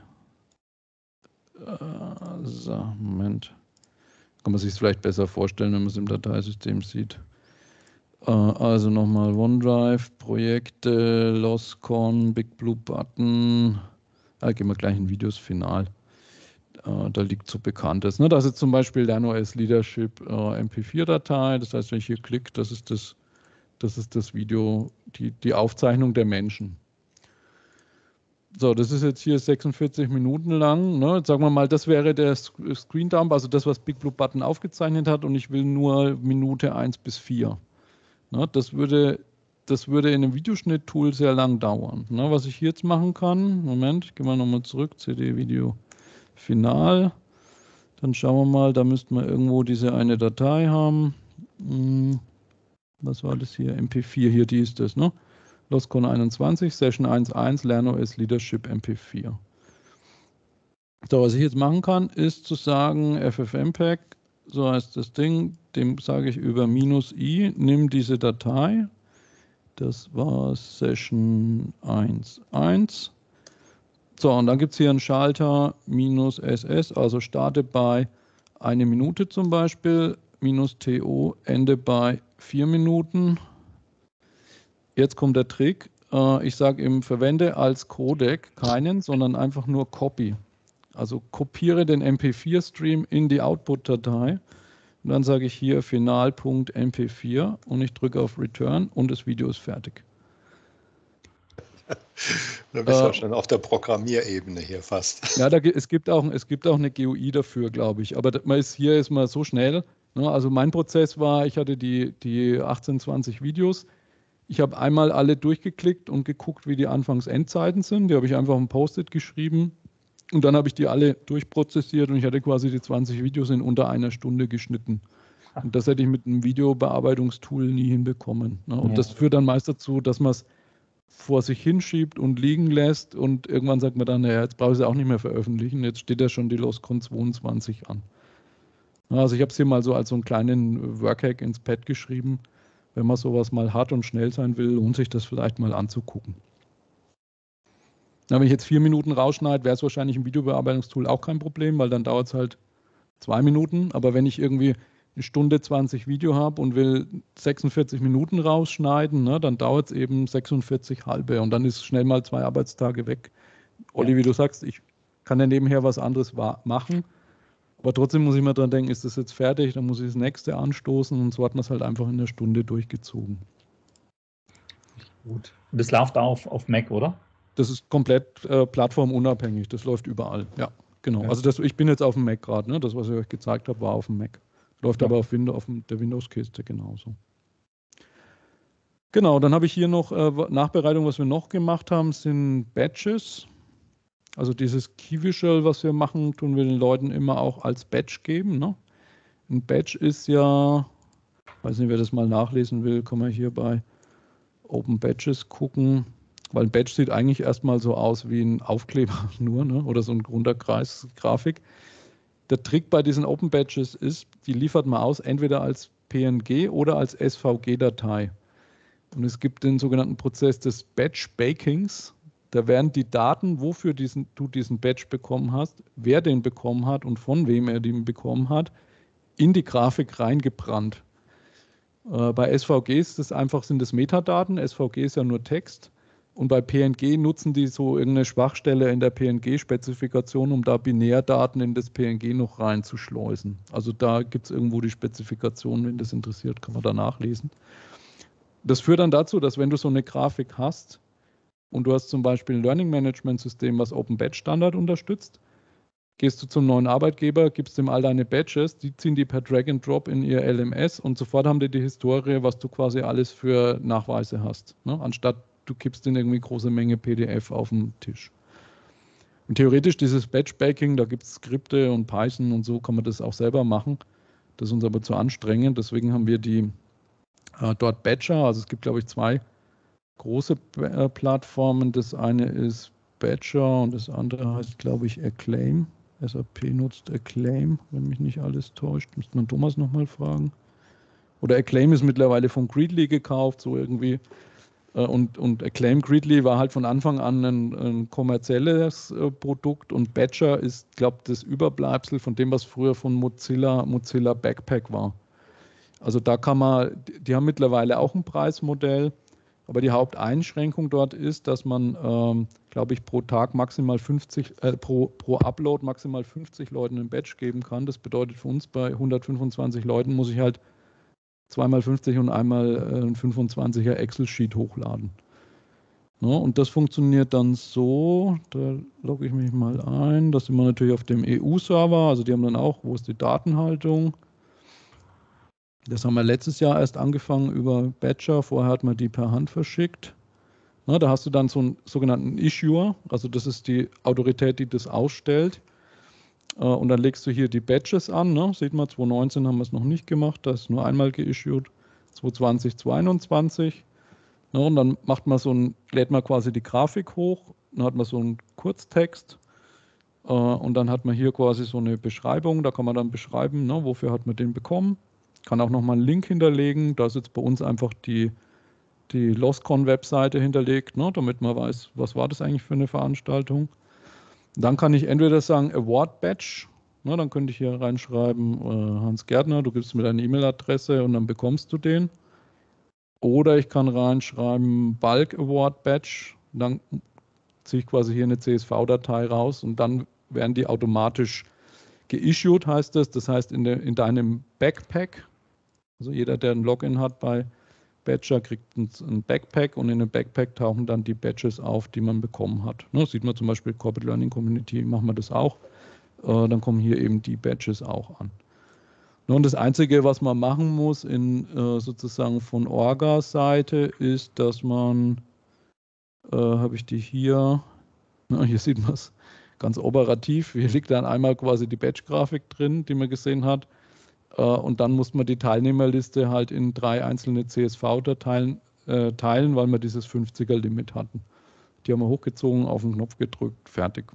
äh, so, Moment, kann man sich es vielleicht besser vorstellen, wenn man es im Dateisystem sieht. Also nochmal OneDrive, Projekte, LOSCON, Big Blue Button. Da gehen wir gleich in Videos final. Da liegt so Bekanntes. Das ist zum Beispiel LernOS Leadership M P vier Datei. Das heißt, wenn ich hier klicke, das ist das, das ist das Video, die, die Aufzeichnung der Menschen. So, das ist jetzt hier sechsundvierzig Minuten lang. Ne? Jetzt sagen wir mal, das wäre der Screendump, also das, was Big Blue Button aufgezeichnet hat. Und ich will nur Minute eins bis vier. Na, das würde, das würde in einem Videoschnitt-Tool sehr lang dauern. Na, was ich hier jetzt machen kann, Moment, ich gehe mal nochmal zurück, C D Video Final. Dann schauen wir mal, da müssten wir irgendwo diese eine Datei haben. Hm, was war das hier? M P vier, hier, die ist das, ne? LOSCON einundzwanzig, Session eins Punkt eins, LernOS Leadership M P vier. So, was ich jetzt machen kann, ist zu sagen, F F mpeg, so heißt das Ding, dem sage ich über minus i, nimm diese Datei, das war Session eins Punkt eins. So, und dann gibt es hier einen Schalter minus ss, also starte bei eine Minute zum Beispiel, minus to, Ende bei vier Minuten. Jetzt kommt der Trick, ich sage ihm, verwende als Codec keinen, sondern einfach nur Copy. Also kopiere den M P vier Stream in die Output-Datei und dann sage ich hier final.m p vier und ich drücke auf Return und das Video ist fertig. Da bist du äh, ja schon auf der Programmierebene hier fast. Ja, da, es, gibt auch, es gibt auch eine G U I dafür, glaube ich. Aber man ist, hier ist man so schnell. Ne? Also mein Prozess war, ich hatte die, die achtzehn, zwanzig Videos. Ich habe einmal alle durchgeklickt und geguckt, wie die Anfangs-Endzeiten sind. Die habe ich einfach auf ein Post-it geschrieben. Und dann habe ich die alle durchprozessiert und ich hatte quasi die zwanzig Videos in unter einer Stunde geschnitten. Und das hätte ich mit einem Videobearbeitungstool nie hinbekommen. Ne? Und Ja. das führt dann meist dazu, dass man es vor sich hinschiebt und liegen lässt und irgendwann sagt man dann, naja, jetzt brauche ich es auch nicht mehr veröffentlichen, jetzt steht ja schon die LOSCON zweiundzwanzig an. Also ich habe es hier mal so als so einen kleinen Workhack ins Pad geschrieben. Wenn man sowas mal hat und schnell sein will, lohnt sich das vielleicht mal anzugucken. Na, wenn ich jetzt vier Minuten rausschneide, wäre es wahrscheinlich im Videobearbeitungstool auch kein Problem, weil dann dauert es halt zwei Minuten. Aber wenn ich irgendwie eine Stunde zwanzig Video habe und will sechsundvierzig Minuten rausschneiden, ne, dann dauert es eben sechsundvierzig halbe und dann ist schnell mal zwei Arbeitstage weg. Olli, Ja. wie du sagst, ich kann ja nebenher was anderes machen, aber trotzdem muss ich mir dran denken, ist das jetzt fertig, dann muss ich das nächste anstoßen und so hat man es halt einfach in der Stunde durchgezogen. Gut. Und das läuft auch auf, auf Mac, oder? Das ist komplett äh, plattformunabhängig, das läuft überall, ja, genau. Ja. Also das, ich bin jetzt auf dem Mac gerade, ne? Das, was ich euch gezeigt habe, war auf dem Mac. Läuft Ja. aber auf, Windows, auf der Windows-Kiste genauso. Genau, dann habe ich hier noch äh, Nachbereitung, was wir noch gemacht haben, sind Badges. Also dieses Key Visual, was wir machen, tun wir den Leuten immer auch als Badge geben. Ne? Ein Badge ist ja, weiß nicht, wer das mal nachlesen will, kann man hier bei Open Badges gucken, weil ein Badge sieht eigentlich erstmal so aus wie ein Aufkleber nur, ne? Oder so ein runder Kreisgrafik. Der Trick bei diesen Open Badges ist, die liefert man aus, entweder als P N G oder als S V G-Datei. Und es gibt den sogenannten Prozess des Badge-Bakings. Da werden die Daten, wofür diesen, du diesen Badge bekommen hast, wer den bekommen hat und von wem er den bekommen hat, in die Grafik reingebrannt. Äh, bei S V G ist das einfach, sind das Metadaten. S V G ist ja nur Text. Und bei P N G nutzen die so irgendeine Schwachstelle in der P N G-Spezifikation, um da Binärdaten in das P N G noch reinzuschleusen. Also da gibt es irgendwo die Spezifikation, wenn das interessiert, kann man da nachlesen. Das führt dann dazu, dass wenn du so eine Grafik hast und du hast zum Beispiel ein Learning Management System, was Open Badge Standard unterstützt, gehst du zum neuen Arbeitgeber, gibst ihm all deine Badges, die ziehen die per Drag and Drop in ihr L M S und sofort haben die die Historie, was du quasi alles für Nachweise hast, ne? Anstatt du kippst in irgendwie große Menge P D F auf den Tisch. Und theoretisch dieses Badge-Baking, da gibt es Skripte und Python und so kann man das auch selber machen. Das ist uns aber zu anstrengend, deswegen haben wir die äh, dort Badger, also es gibt glaube ich zwei große äh, Plattformen. Das eine ist Badger und das andere heißt glaube ich Acclaim. S A P nutzt Acclaim, wenn mich nicht alles täuscht. Müsste man Thomas nochmal fragen. Oder Acclaim ist mittlerweile von Greedly gekauft, so irgendwie. Und, und Acclaim Greedly war halt von Anfang an ein, ein kommerzielles äh, Produkt und Badger ist, glaube ich, das Überbleibsel von dem, was früher von Mozilla, Mozilla Backpack war. Also da kann man, die haben mittlerweile auch ein Preismodell, aber die Haupteinschränkung dort ist, dass man, ähm, glaube ich, pro Tag maximal fünfzig, äh, pro, pro Upload maximal fünfzig Leuten ein Badge geben kann. Das bedeutet für uns bei hundertfünfundzwanzig Leuten muss ich halt zweimal fünfzig und einmal ein fünfundzwanziger Excel-Sheet hochladen. Ja, und das funktioniert dann so, da logge ich mich mal ein, das sind wir natürlich auf dem E U-Server, also die haben dann auch, wo ist die Datenhaltung? Das haben wir letztes Jahr erst angefangen über Badger, vorher hat man die per Hand verschickt. Na, da hast du dann so einen sogenannten Issuer, also das ist die Autorität, die das ausstellt. Und dann legst du hier die Badges an, ne? Sieht man, zwanzig neunzehn haben wir es noch nicht gemacht, da ist nur einmal geissued, zwanzig zwanzig, zweiundzwanzig. Ne? Und dann macht man so ein, lädt man quasi die Grafik hoch, dann hat man so einen Kurztext und dann hat man hier quasi so eine Beschreibung, da kann man dann beschreiben, ne? Wofür hat man den bekommen. Kann auch nochmal einen Link hinterlegen, da ist jetzt bei uns einfach die, die LostCon-Webseite hinterlegt, ne? Damit man weiß, was war das eigentlich für eine Veranstaltung. Dann kann ich entweder sagen Award Badge, ne, dann könnte ich hier reinschreiben äh, Hans Gärtner, du gibst mir deine E-Mail-Adresse und dann bekommst du den. Oder ich kann reinschreiben Bulk Award Badge, dann ziehe ich quasi hier eine C S V-Datei raus und dann werden die automatisch geissued, heißt das. Das heißt in, de, in deinem Backpack, also jeder, der ein Login hat bei Badger, kriegt ein, ein Backpack und in dem Backpack tauchen dann die Badges auf, die man bekommen hat. Ne, sieht man zum Beispiel Corporate Learning Community, machen wir das auch. Äh, dann kommen hier eben die Badges auch an. Ne, und das Einzige, was man machen muss in äh, sozusagen von Orga-Seite ist, dass man, äh, habe ich die hier, na, hier sieht man es ganz operativ, hier liegt dann einmal quasi die Badge-Grafik drin, die man gesehen hat. Und dann muss man die Teilnehmerliste halt in drei einzelne C S V-Dateien äh, teilen, weil wir dieses fünfziger-Limit hatten. Die haben wir hochgezogen, auf den Knopf gedrückt, fertig.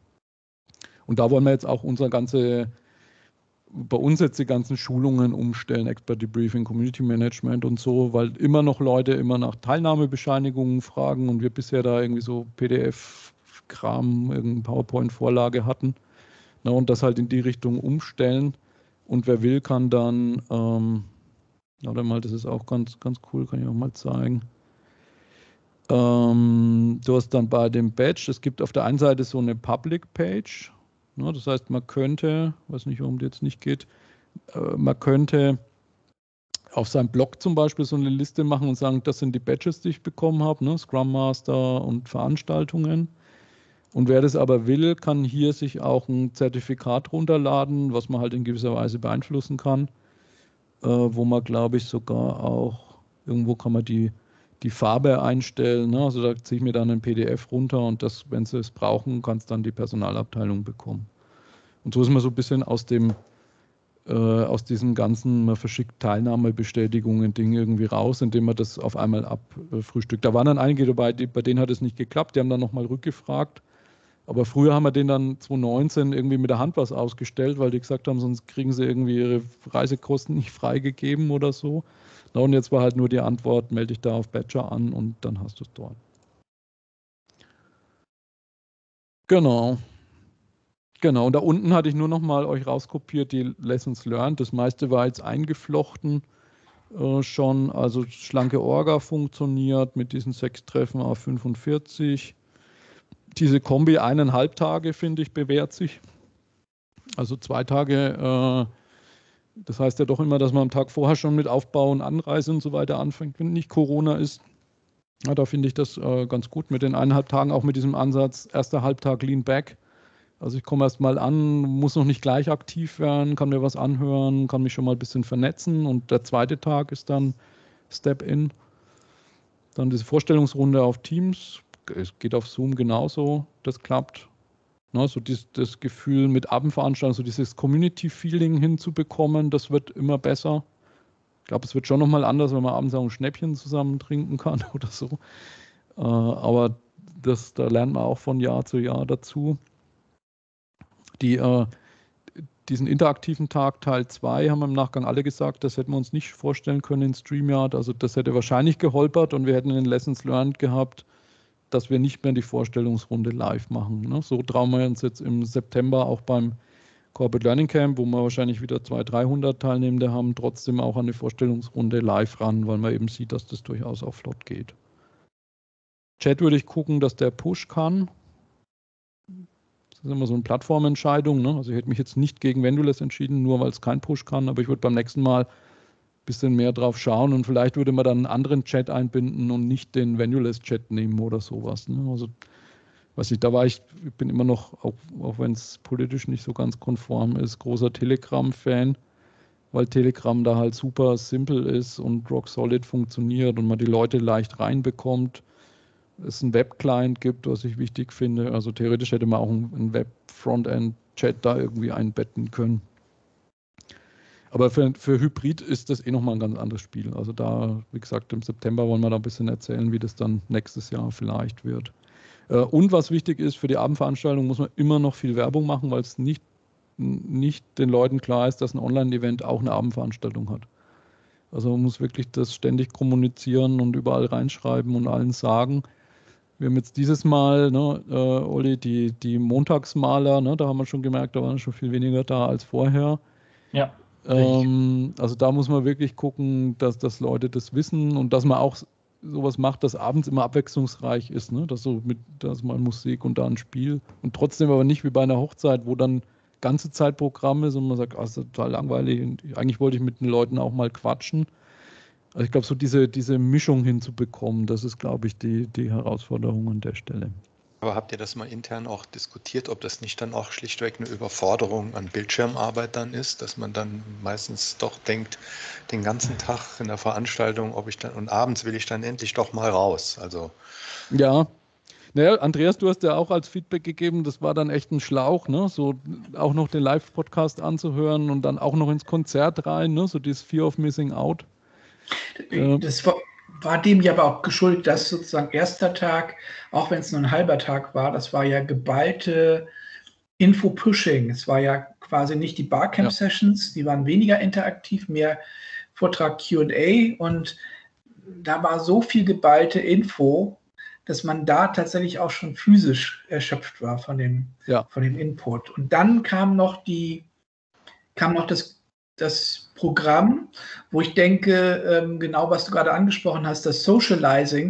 Und da wollen wir jetzt auch unsere ganze, bei uns jetzt die ganzen Schulungen umstellen, Expert Debriefing, Community Management und so, weil immer noch Leute immer nach Teilnahmebescheinigungen fragen und wir bisher da irgendwie so P D F-Kram, irgendeine PowerPoint-Vorlage hatten. Na, und das halt in die Richtung umstellen. Und wer will, kann dann, ähm, warte mal, das ist auch ganz, ganz cool, kann ich auch mal zeigen. Ähm, du hast dann bei dem Badge, es gibt auf der einen Seite so eine Public Page, ne, das heißt, man könnte, weiß nicht, warum die jetzt nicht geht, äh, man könnte auf seinem Blog zum Beispiel so eine Liste machen und sagen, das sind die Badges, die ich bekommen habe, ne, Scrum Master und Veranstaltungen. Und wer das aber will, kann hier sich auch ein Zertifikat runterladen, was man halt in gewisser Weise beeinflussen kann, äh, wo man, glaube ich, sogar auch, irgendwo kann man die, die Farbe einstellen. Ne? Also da ziehe ich mir dann ein P D F runter und das, wenn sie es brauchen, kann es dann die Personalabteilung bekommen. Und so ist man so ein bisschen aus dem, äh, aus diesem ganzen, man verschickt Teilnahmebestätigungen, Ding irgendwie raus, indem man das auf einmal abfrühstückt. Da waren dann einige dabei, die, bei denen hat es nicht geklappt, die haben dann nochmal rückgefragt. Aber früher haben wir denen dann zwanzig neunzehn irgendwie mit der Hand was ausgestellt, weil die gesagt haben, sonst kriegen sie irgendwie ihre Reisekosten nicht freigegeben oder so. Na, und jetzt war halt nur die Antwort, melde dich da auf Badger an und dann hast du es dort. Genau. Genau, und da unten hatte ich nur noch mal euch rauskopiert die Lessons Learned. Das meiste war jetzt eingeflochten äh, schon. Also schlanke Orga funktioniert mit diesen sechs Treffen auf fünfundvierzig. Diese Kombi eineinhalb Tage, finde ich, bewährt sich. Also zwei Tage, äh, das heißt ja doch immer, dass man am Tag vorher schon mit Aufbau und Anreise und so weiter anfängt, wenn nicht Corona ist. Ja, da finde ich das äh, ganz gut mit den eineinhalb Tagen, auch mit diesem Ansatz, erster Halbtag Lean Back. Also ich komme erst mal an, muss noch nicht gleich aktiv werden, kann mir was anhören, kann mich schon mal ein bisschen vernetzen und der zweite Tag ist dann Step In. Dann diese Vorstellungsrunde auf Teams, es geht auf Zoom genauso, das klappt. Ne, so dies, das Gefühl mit Abendveranstaltungen, so dieses Community-Feeling hinzubekommen, das wird immer besser. Ich glaube, es wird schon nochmal anders, wenn man abends auch ein Schnäppchen zusammen trinken kann oder so. Äh, aber das, da lernt man auch von Jahr zu Jahr dazu. Die, äh, diesen interaktiven Tag Teil zwei haben wir im Nachgang alle gesagt, das hätten wir uns nicht vorstellen können in StreamYard. Also das hätte wahrscheinlich geholpert und wir hätten in den Lessons Learned gehabt, dass wir nicht mehr die Vorstellungsrunde live machen. Ne? So trauen wir uns jetzt im September auch beim Corporate Learning Camp, wo wir wahrscheinlich wieder zweihundert, dreihundert Teilnehmende haben, trotzdem auch an eine Vorstellungsrunde live ran, weil man eben sieht, dass das durchaus auch flott geht. Chat würde ich gucken, dass der Push kann. Das ist immer so eine Plattformentscheidung. Ne? Also ich hätte mich jetzt nicht gegen Wenduless entschieden, nur weil es kein Push kann, aber ich würde beim nächsten Mal ein bisschen mehr drauf schauen und vielleicht würde man dann einen anderen Chat einbinden und nicht den Wenduless-Chat nehmen oder sowas. Ne? Also weiß ich, da war ich, ich bin immer noch, auch, auch wenn es politisch nicht so ganz konform ist, großer Telegram-Fan, weil Telegram da halt super simpel ist und rock solid funktioniert und man die Leute leicht reinbekommt. Es einen Web-Client gibt, was ich wichtig finde. Also theoretisch hätte man auch einen Web-Frontend-Chat da irgendwie einbetten können. Aber für, für Hybrid ist das eh nochmal ein ganz anderes Spiel. Also da, wie gesagt, im September wollen wir da ein bisschen erzählen, wie das dann nächstes Jahr vielleicht wird. Und was wichtig ist, für die Abendveranstaltung muss man immer noch viel Werbung machen, weil es nicht, nicht den Leuten klar ist, dass ein Online-Event auch eine Abendveranstaltung hat. Also man muss wirklich das ständig kommunizieren und überall reinschreiben und allen sagen. Wir haben jetzt dieses Mal, ne, äh, Olli, die, die Montagsmaler, ne, da haben wir schon gemerkt, da waren schon viel weniger da als vorher. Ja. Ähm, also da muss man wirklich gucken, dass, dass Leute das wissen und dass man auch sowas macht, das abends immer abwechslungsreich ist, ne? Dass so mit, dass mal Musik und da ein Spiel und trotzdem aber nicht wie bei einer Hochzeit, wo dann ganze Zeit Programm ist und man sagt, ah, das ist total langweilig und eigentlich wollte ich mit den Leuten auch mal quatschen. Also ich glaube, so diese, diese Mischung hinzubekommen, das ist, glaube ich, die, die Herausforderung an der Stelle. Aber habt ihr das mal intern auch diskutiert, ob das nicht dann auch schlichtweg eine Überforderung an Bildschirmarbeit dann ist, dass man dann meistens doch denkt, den ganzen Tag in der Veranstaltung, ob ich dann und abends will ich dann endlich doch mal raus. Also ja, naja, Andreas, du hast ja auch als Feedback gegeben, das war dann echt ein Schlauch, ne? So auch noch den Live-Podcast anzuhören und dann auch noch ins Konzert rein, ne? So dieses Fear of Missing Out. Das war, war dem ja aber auch geschuldet, dass sozusagen erster Tag, auch wenn es nur ein halber Tag war, das war ja geballte Info-Pushing. Es war ja quasi nicht die Barcamp-Sessions, die waren weniger interaktiv, mehr Vortrag Q und A und da war so viel geballte Info, dass man da tatsächlich auch schon physisch erschöpft war von dem, ja. von dem Input. Und dann kam noch die, kam noch das das Programm, wo ich denke, ähm, genau was du gerade angesprochen hast, das Socializing,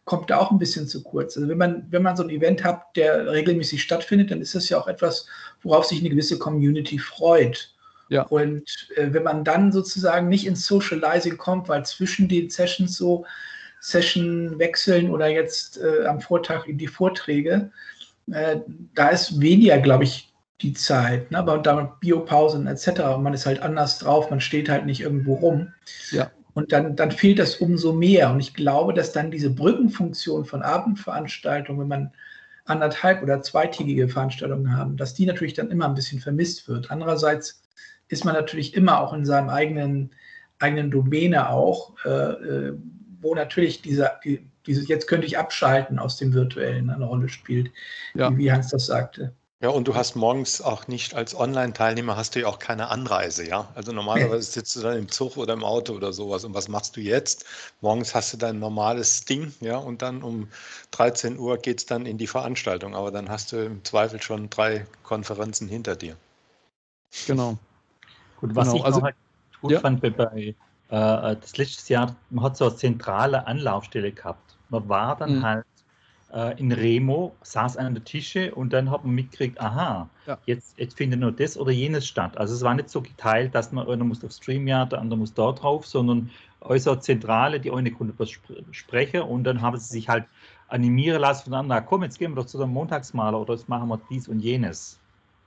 kommt da auch ein bisschen zu kurz. Also wenn man, wenn man so ein Event hat, der regelmäßig stattfindet, dann ist das ja auch etwas, worauf sich eine gewisse Community freut. Ja. Und äh, wenn man dann sozusagen nicht ins Socializing kommt, weil zwischen den Sessions so Session wechseln oder jetzt äh, am Vortag in die Vorträge, äh, da ist weniger, glaube ich, die Zeit, ne? Aber dann Biopausen et cetera. Und man ist halt anders drauf, man steht halt nicht irgendwo rum. Ja. Und dann, dann fehlt das umso mehr. Und ich glaube, dass dann diese Brückenfunktion von Abendveranstaltungen, wenn man anderthalb- oder zweitägige Veranstaltungen haben, dass die natürlich dann immer ein bisschen vermisst wird. Andererseits ist man natürlich immer auch in seinem eigenen, eigenen Domäne auch, äh, wo natürlich dieser, die, dieses jetzt könnte ich abschalten aus dem Virtuellen eine Rolle spielt, Ja. wie, wie Hans das sagte. Ja, und du hast morgens auch nicht als Online-Teilnehmer hast du ja auch keine Anreise, ja. Also normalerweise sitzt du dann im Zug oder im Auto oder sowas. Und was machst du jetzt? Morgens hast du dein normales Ding, ja, und dann um dreizehn Uhr geht es dann in die Veranstaltung. Aber dann hast du im Zweifel schon drei Konferenzen hinter dir. Genau. Gut, was Genau, ich also- noch halt gut ja. fand bei, bei äh, das letztes Jahr, man hat so eine zentrale Anlaufstelle gehabt. Man war dann Mhm. halt äh, in Remo, saß an der Tische und dann hat man mitgekriegt, aha, Ja. jetzt, jetzt findet nur das oder jenes statt. Also es war nicht so geteilt, dass man, einer muss auf StreamYard, der andere muss da drauf, sondern äußerst Zentrale, die eine konnte was spr sprechen und dann haben sie sich halt animieren lassen von anderen, komm, jetzt gehen wir doch zu dem Montagsmaler oder jetzt machen wir dies und jenes.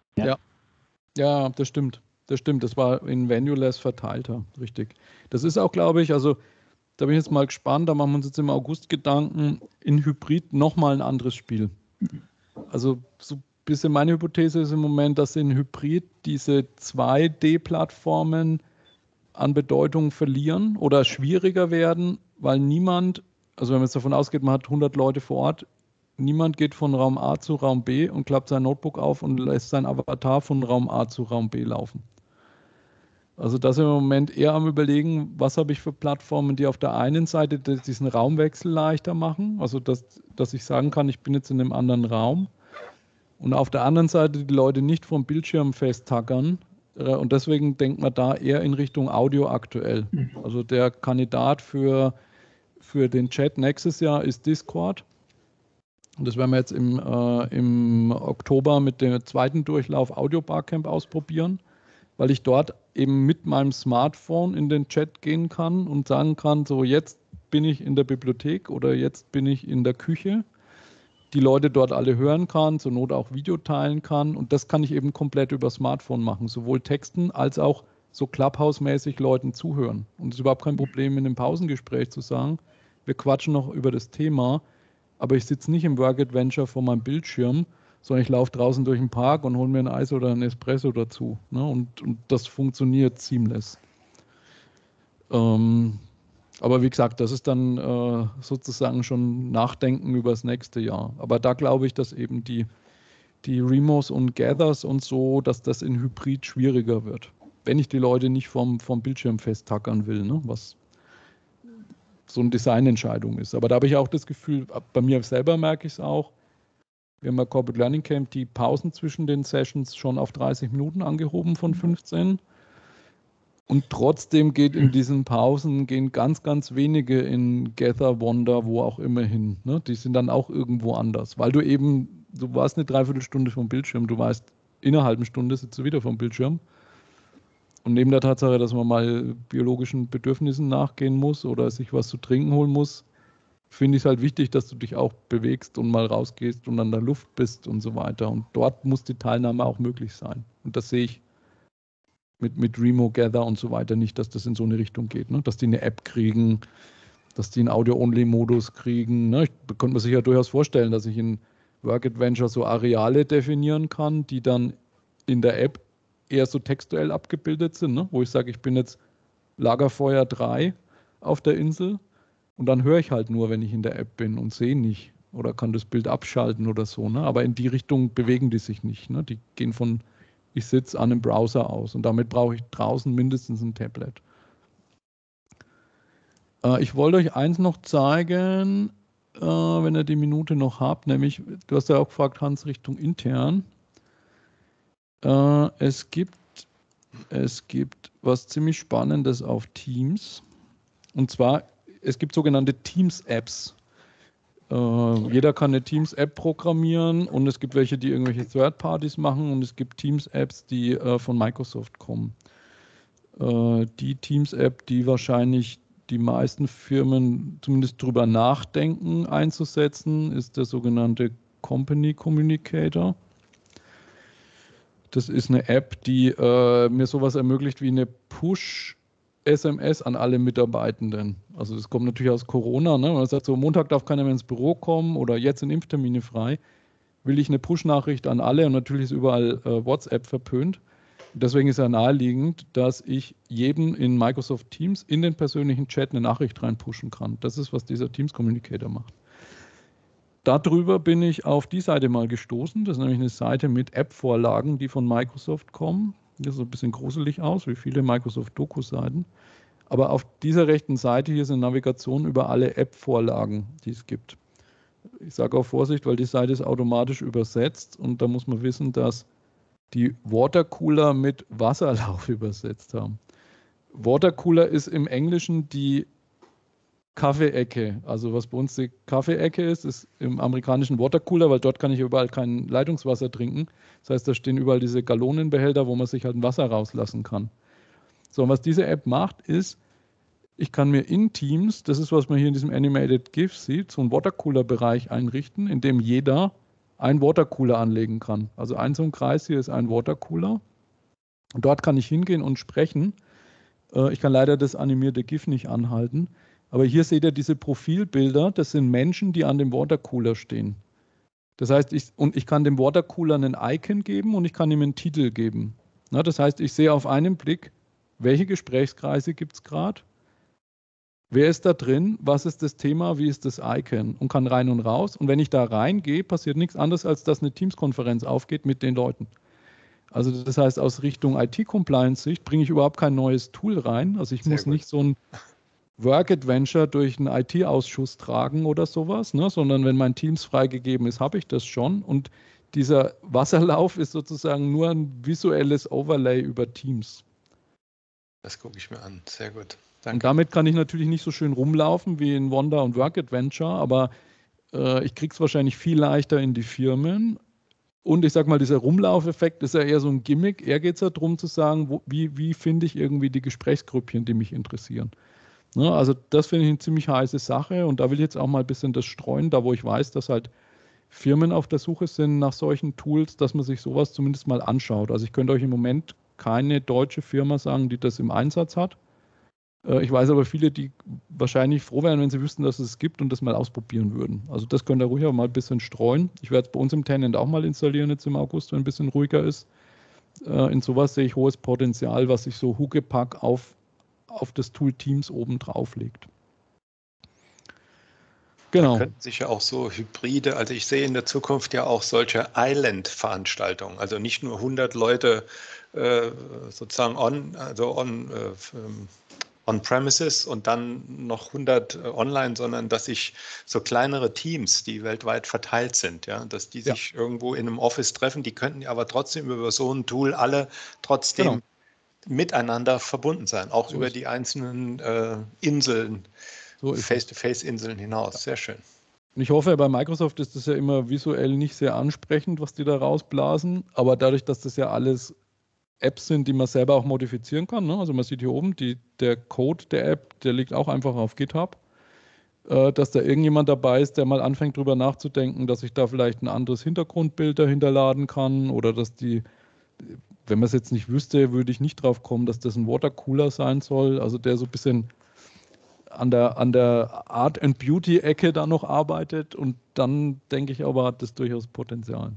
Ja, das stimmt. Das stimmt. Das war in Venue-less verteilter, richtig. Das ist auch, glaube ich, also da bin ich jetzt mal gespannt, da machen wir uns jetzt im August Gedanken, in Hybrid nochmal ein anderes Spiel. Also so ein bisschen meine Hypothese ist im Moment, dass in Hybrid diese zwei D-Plattformen an Bedeutung verlieren oder schwieriger werden, weil niemand, also wenn man jetzt davon ausgeht, man hat hundert Leute vor Ort, niemand geht von Raum A zu Raum B und klappt sein Notebook auf und lässt sein Avatar von Raum A zu Raum B laufen. Also da sind wir im Moment eher am Überlegen, was habe ich für Plattformen, die auf der einen Seite diesen Raumwechsel leichter machen, also dass, dass ich sagen kann, ich bin jetzt in einem anderen Raum und auf der anderen Seite die Leute nicht vom Bildschirm festtackern und deswegen denkt man da eher in Richtung Audio aktuell. Also der Kandidat für, für den Chat nächstes Jahr ist Discord. Und das werden wir jetzt im, äh, im Oktober mit dem zweiten Durchlauf Audio Barcamp ausprobieren, weil ich dort eben mit meinem Smartphone in den Chat gehen kann und sagen kann, so jetzt bin ich in der Bibliothek oder jetzt bin ich in der Küche, die Leute dort alle hören kann, zur Not auch Video teilen kann und das kann ich eben komplett über Smartphone machen, sowohl Texten als auch so Clubhouse-mäßig Leuten zuhören. Und es ist überhaupt kein Problem, in einem Pausengespräch zu sagen, wir quatschen noch über das Thema, aber ich sitze nicht im Work Adventure vor meinem Bildschirm, sondern ich laufe draußen durch den Park und hole mir ein Eis oder ein Espresso dazu. Ne? Und, und das funktioniert seamless. Ähm, aber wie gesagt, das ist dann äh, sozusagen schon Nachdenken über das nächste Jahr. Aber da glaube ich, dass eben die, die Remos und Gathers und so, dass das in Hybrid schwieriger wird. Wenn ich die Leute nicht vom, vom Bildschirm festtackern will, ne? Was so eine Designentscheidung ist. Aber da habe ich auch das Gefühl, bei mir selber merke ich es auch, wir haben bei Corporate Learning Camp die Pausen zwischen den Sessions schon auf dreißig Minuten angehoben von fünfzehn. Und trotzdem geht in diesen Pausen, gehen ganz, ganz wenige in Gather, Wander, wo auch immer hin. Ne? Die sind dann auch irgendwo anders, weil du eben, du warst eine Dreiviertelstunde vom Bildschirm, du weißt, innerhalb einer Stunde sitzt du wieder vom Bildschirm. Und neben der Tatsache, dass man mal biologischen Bedürfnissen nachgehen muss oder sich was zu trinken holen muss, finde ich es halt wichtig, dass du dich auch bewegst und mal rausgehst und an der Luft bist und so weiter. Und dort muss die Teilnahme auch möglich sein. Und das sehe ich mit, mit Remo, Gather und so weiter nicht, dass das in so eine Richtung geht. Ne? Dass die eine App kriegen, dass die einen Audio-Only-Modus kriegen. Ne? Ich könnte mir sich ja durchaus vorstellen, dass ich in Work Adventure so Areale definieren kann, die dann in der App eher so textuell abgebildet sind, ne? Wo ich sage, ich bin jetzt Lagerfeuer drei auf der Insel und dann höre ich halt nur, wenn ich in der App bin und sehe nicht oder kann das Bild abschalten oder so. Ne? Aber in die Richtung bewegen die sich nicht. Ne? Die gehen von, ich sitze an einem Browser aus und damit brauche ich draußen mindestens ein Tablet. Äh, ich wollte euch eins noch zeigen, äh, wenn ihr die Minute noch habt, nämlich, du hast ja auch gefragt, Hans, Richtung intern. Äh, es gibt, es gibt was ziemlich Spannendes auf Teams. Und zwar, es gibt sogenannte Teams-Apps. Äh, jeder kann eine Teams-App programmieren und es gibt welche, die irgendwelche Third-Parties machen und es gibt Teams-Apps, die äh, von Microsoft kommen. Äh, die Teams-App, die wahrscheinlich die meisten Firmen zumindest drüber nachdenken einzusetzen, ist der sogenannte Company Communicator. Das ist eine App, die äh, mir sowas ermöglicht wie eine Push-S M S an alle Mitarbeitenden. Also das kommt natürlich aus Corona. Ne? Man sagt so, Montag darf keiner mehr ins Büro kommen oder jetzt sind Impftermine frei. Will ich eine Push-Nachricht an alle und natürlich ist überall äh, WhatsApp verpönt. Deswegen ist ja naheliegend, dass ich jedem in Microsoft Teams in den persönlichen Chat eine Nachricht reinpushen kann. Das ist, was dieser Teams Communicator macht. Darüber bin ich auf die Seite mal gestoßen. Das ist nämlich eine Seite mit App-Vorlagen, die von Microsoft kommen. Das sieht ein bisschen gruselig aus, wie viele Microsoft-Doku-Seiten. Aber auf dieser rechten Seite hier sind Navigationen über alle App-Vorlagen, die es gibt. Ich sage auch Vorsicht, weil die Seite ist automatisch übersetzt und da muss man wissen, dass die Watercooler mit Wasserlauf übersetzt haben. Watercooler ist im Englischen die Kaffeeecke. Also was bei uns die Kaffeeecke ist, ist im amerikanischen Watercooler, weil dort kann ich überall kein Leitungswasser trinken. Das heißt, da stehen überall diese Gallonenbehälter, wo man sich halt ein Wasser rauslassen kann. So, und was diese App macht, ist, ich kann mir in Teams, das ist, was man hier in diesem Animated GIF sieht, so einen Watercooler-Bereich einrichten, in dem jeder einen Watercooler anlegen kann. Also ein so ein Kreis hier ist ein Watercooler. Und dort kann ich hingehen und sprechen. Ich kann leider das animierte GIF nicht anhalten. Aber hier seht ihr diese Profilbilder. Das sind Menschen, die an dem Watercooler stehen. Das heißt, ich, und ich kann dem Watercooler einen Icon geben und ich kann ihm einen Titel geben. Na, das heißt, ich sehe auf einen Blick, welche Gesprächskreise gibt es gerade? Wer ist da drin? Was ist das Thema? Wie ist das Icon? Und kann rein und raus. Und wenn ich da reingehe, passiert nichts anderes, als dass eine Teams-Konferenz aufgeht mit den Leuten. Also das heißt, aus Richtung I T-Compliance-Sicht bringe ich überhaupt kein neues Tool rein. Also ich Sehr muss gut. nicht so ein Work-Adventure durch einen I T-Ausschuss tragen oder sowas, ne? Sondern wenn mein Teams freigegeben ist, habe ich das schon. Und dieser Wasserlauf ist sozusagen nur ein visuelles Overlay über Teams. Das gucke ich mir an. Sehr gut. Danke. Und damit kann ich natürlich nicht so schön rumlaufen wie in Wonder und Work Adventure, aber äh, ich kriege es wahrscheinlich viel leichter in die Firmen. Und ich sage mal, dieser Rumlaufeffekt ist ja eher so ein Gimmick. Eher geht es ja darum zu sagen, wo, wie, wie finde ich irgendwie die Gesprächsgrüppchen, die mich interessieren. Ne, also das finde ich eine ziemlich heiße Sache und da will ich jetzt auch mal ein bisschen das streuen, da wo ich weiß, dass halt Firmen auf der Suche sind nach solchen Tools, dass man sich sowas zumindest mal anschaut. Also ich könnte euch im Moment keine deutsche Firma sagen, die das im Einsatz hat. Ich weiß aber viele, die wahrscheinlich froh wären, wenn sie wüssten, dass es es gibt und das mal ausprobieren würden. Also das könnt ihr ruhig auch mal ein bisschen streuen. Ich werde es bei uns im Tenant auch mal installieren jetzt im August, wenn ein bisschen ruhiger ist. In sowas sehe ich hohes Potenzial, was sich so Huckepack auf, auf das Tool Teams oben drauf legt. Genau. Da könnten sich ja auch so Hybride, also ich sehe in der Zukunft ja auch solche Island-Veranstaltungen, also nicht nur hundert Leute äh, sozusagen on, also on, äh, on-premises und dann noch hundert äh, online, sondern dass sich so kleinere Teams, die weltweit verteilt sind, ja, dass die sich ja. irgendwo in einem Office treffen, die könnten aber trotzdem über so ein Tool alle trotzdem genau. miteinander verbunden sein, auch so über die einzelnen äh, Inseln. So Face-to-Face-Inseln hinaus. Sehr schön. Und ich hoffe, bei Microsoft ist das ja immer visuell nicht sehr ansprechend, was die da rausblasen. Aber dadurch, dass das ja alles Apps sind, die man selber auch modifizieren kann. Ne? Also man sieht hier oben, die, der Code der App, der liegt auch einfach auf GitHub. Äh, dass da irgendjemand dabei ist, der mal anfängt, drüber nachzudenken, dass ich da vielleicht ein anderes Hintergrundbild dahinter laden kann. Oder dass die, wenn man es jetzt nicht wüsste, würde ich nicht drauf kommen, dass das ein Watercooler sein soll. Also der so ein bisschen an der, an der Art and Beauty-Ecke da noch arbeitet und dann denke ich aber, hat das durchaus Potenzial.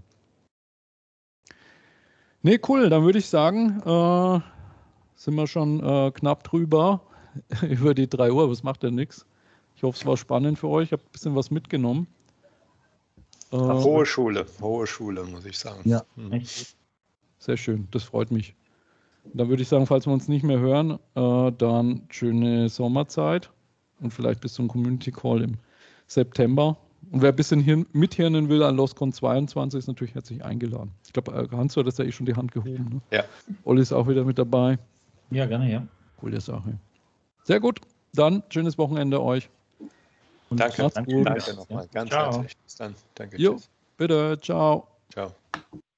Nee, cool, dann würde ich sagen, äh, sind wir schon äh, knapp drüber über die drei Uhr, was macht denn nichts. Ich hoffe, es war spannend für euch, ich habe ein bisschen was mitgenommen. Äh, hohe Schule, hohe Schule, muss ich sagen. Ja, hm. Sehr schön, das freut mich. Dann würde ich sagen, falls wir uns nicht mehr hören, äh, dann schöne Sommerzeit. Und vielleicht bis zum Community Call im September. Und wer ein bisschen hier mithirnen will an LostCon zweiundzwanzig, ist natürlich herzlich eingeladen. Ich glaube, Hans, du hattest ja eh schon die Hand gehoben. Ne? Ja. Olli ist auch wieder mit dabei. Ja, gerne, ja. Coole Sache. Sehr gut. Dann schönes Wochenende euch. Und Danke, macht's danke. gut. danke nochmal, ganz Ciao. herzlich. Bis dann. Danke, Jo, tschüss. bitte, ciao. Ciao.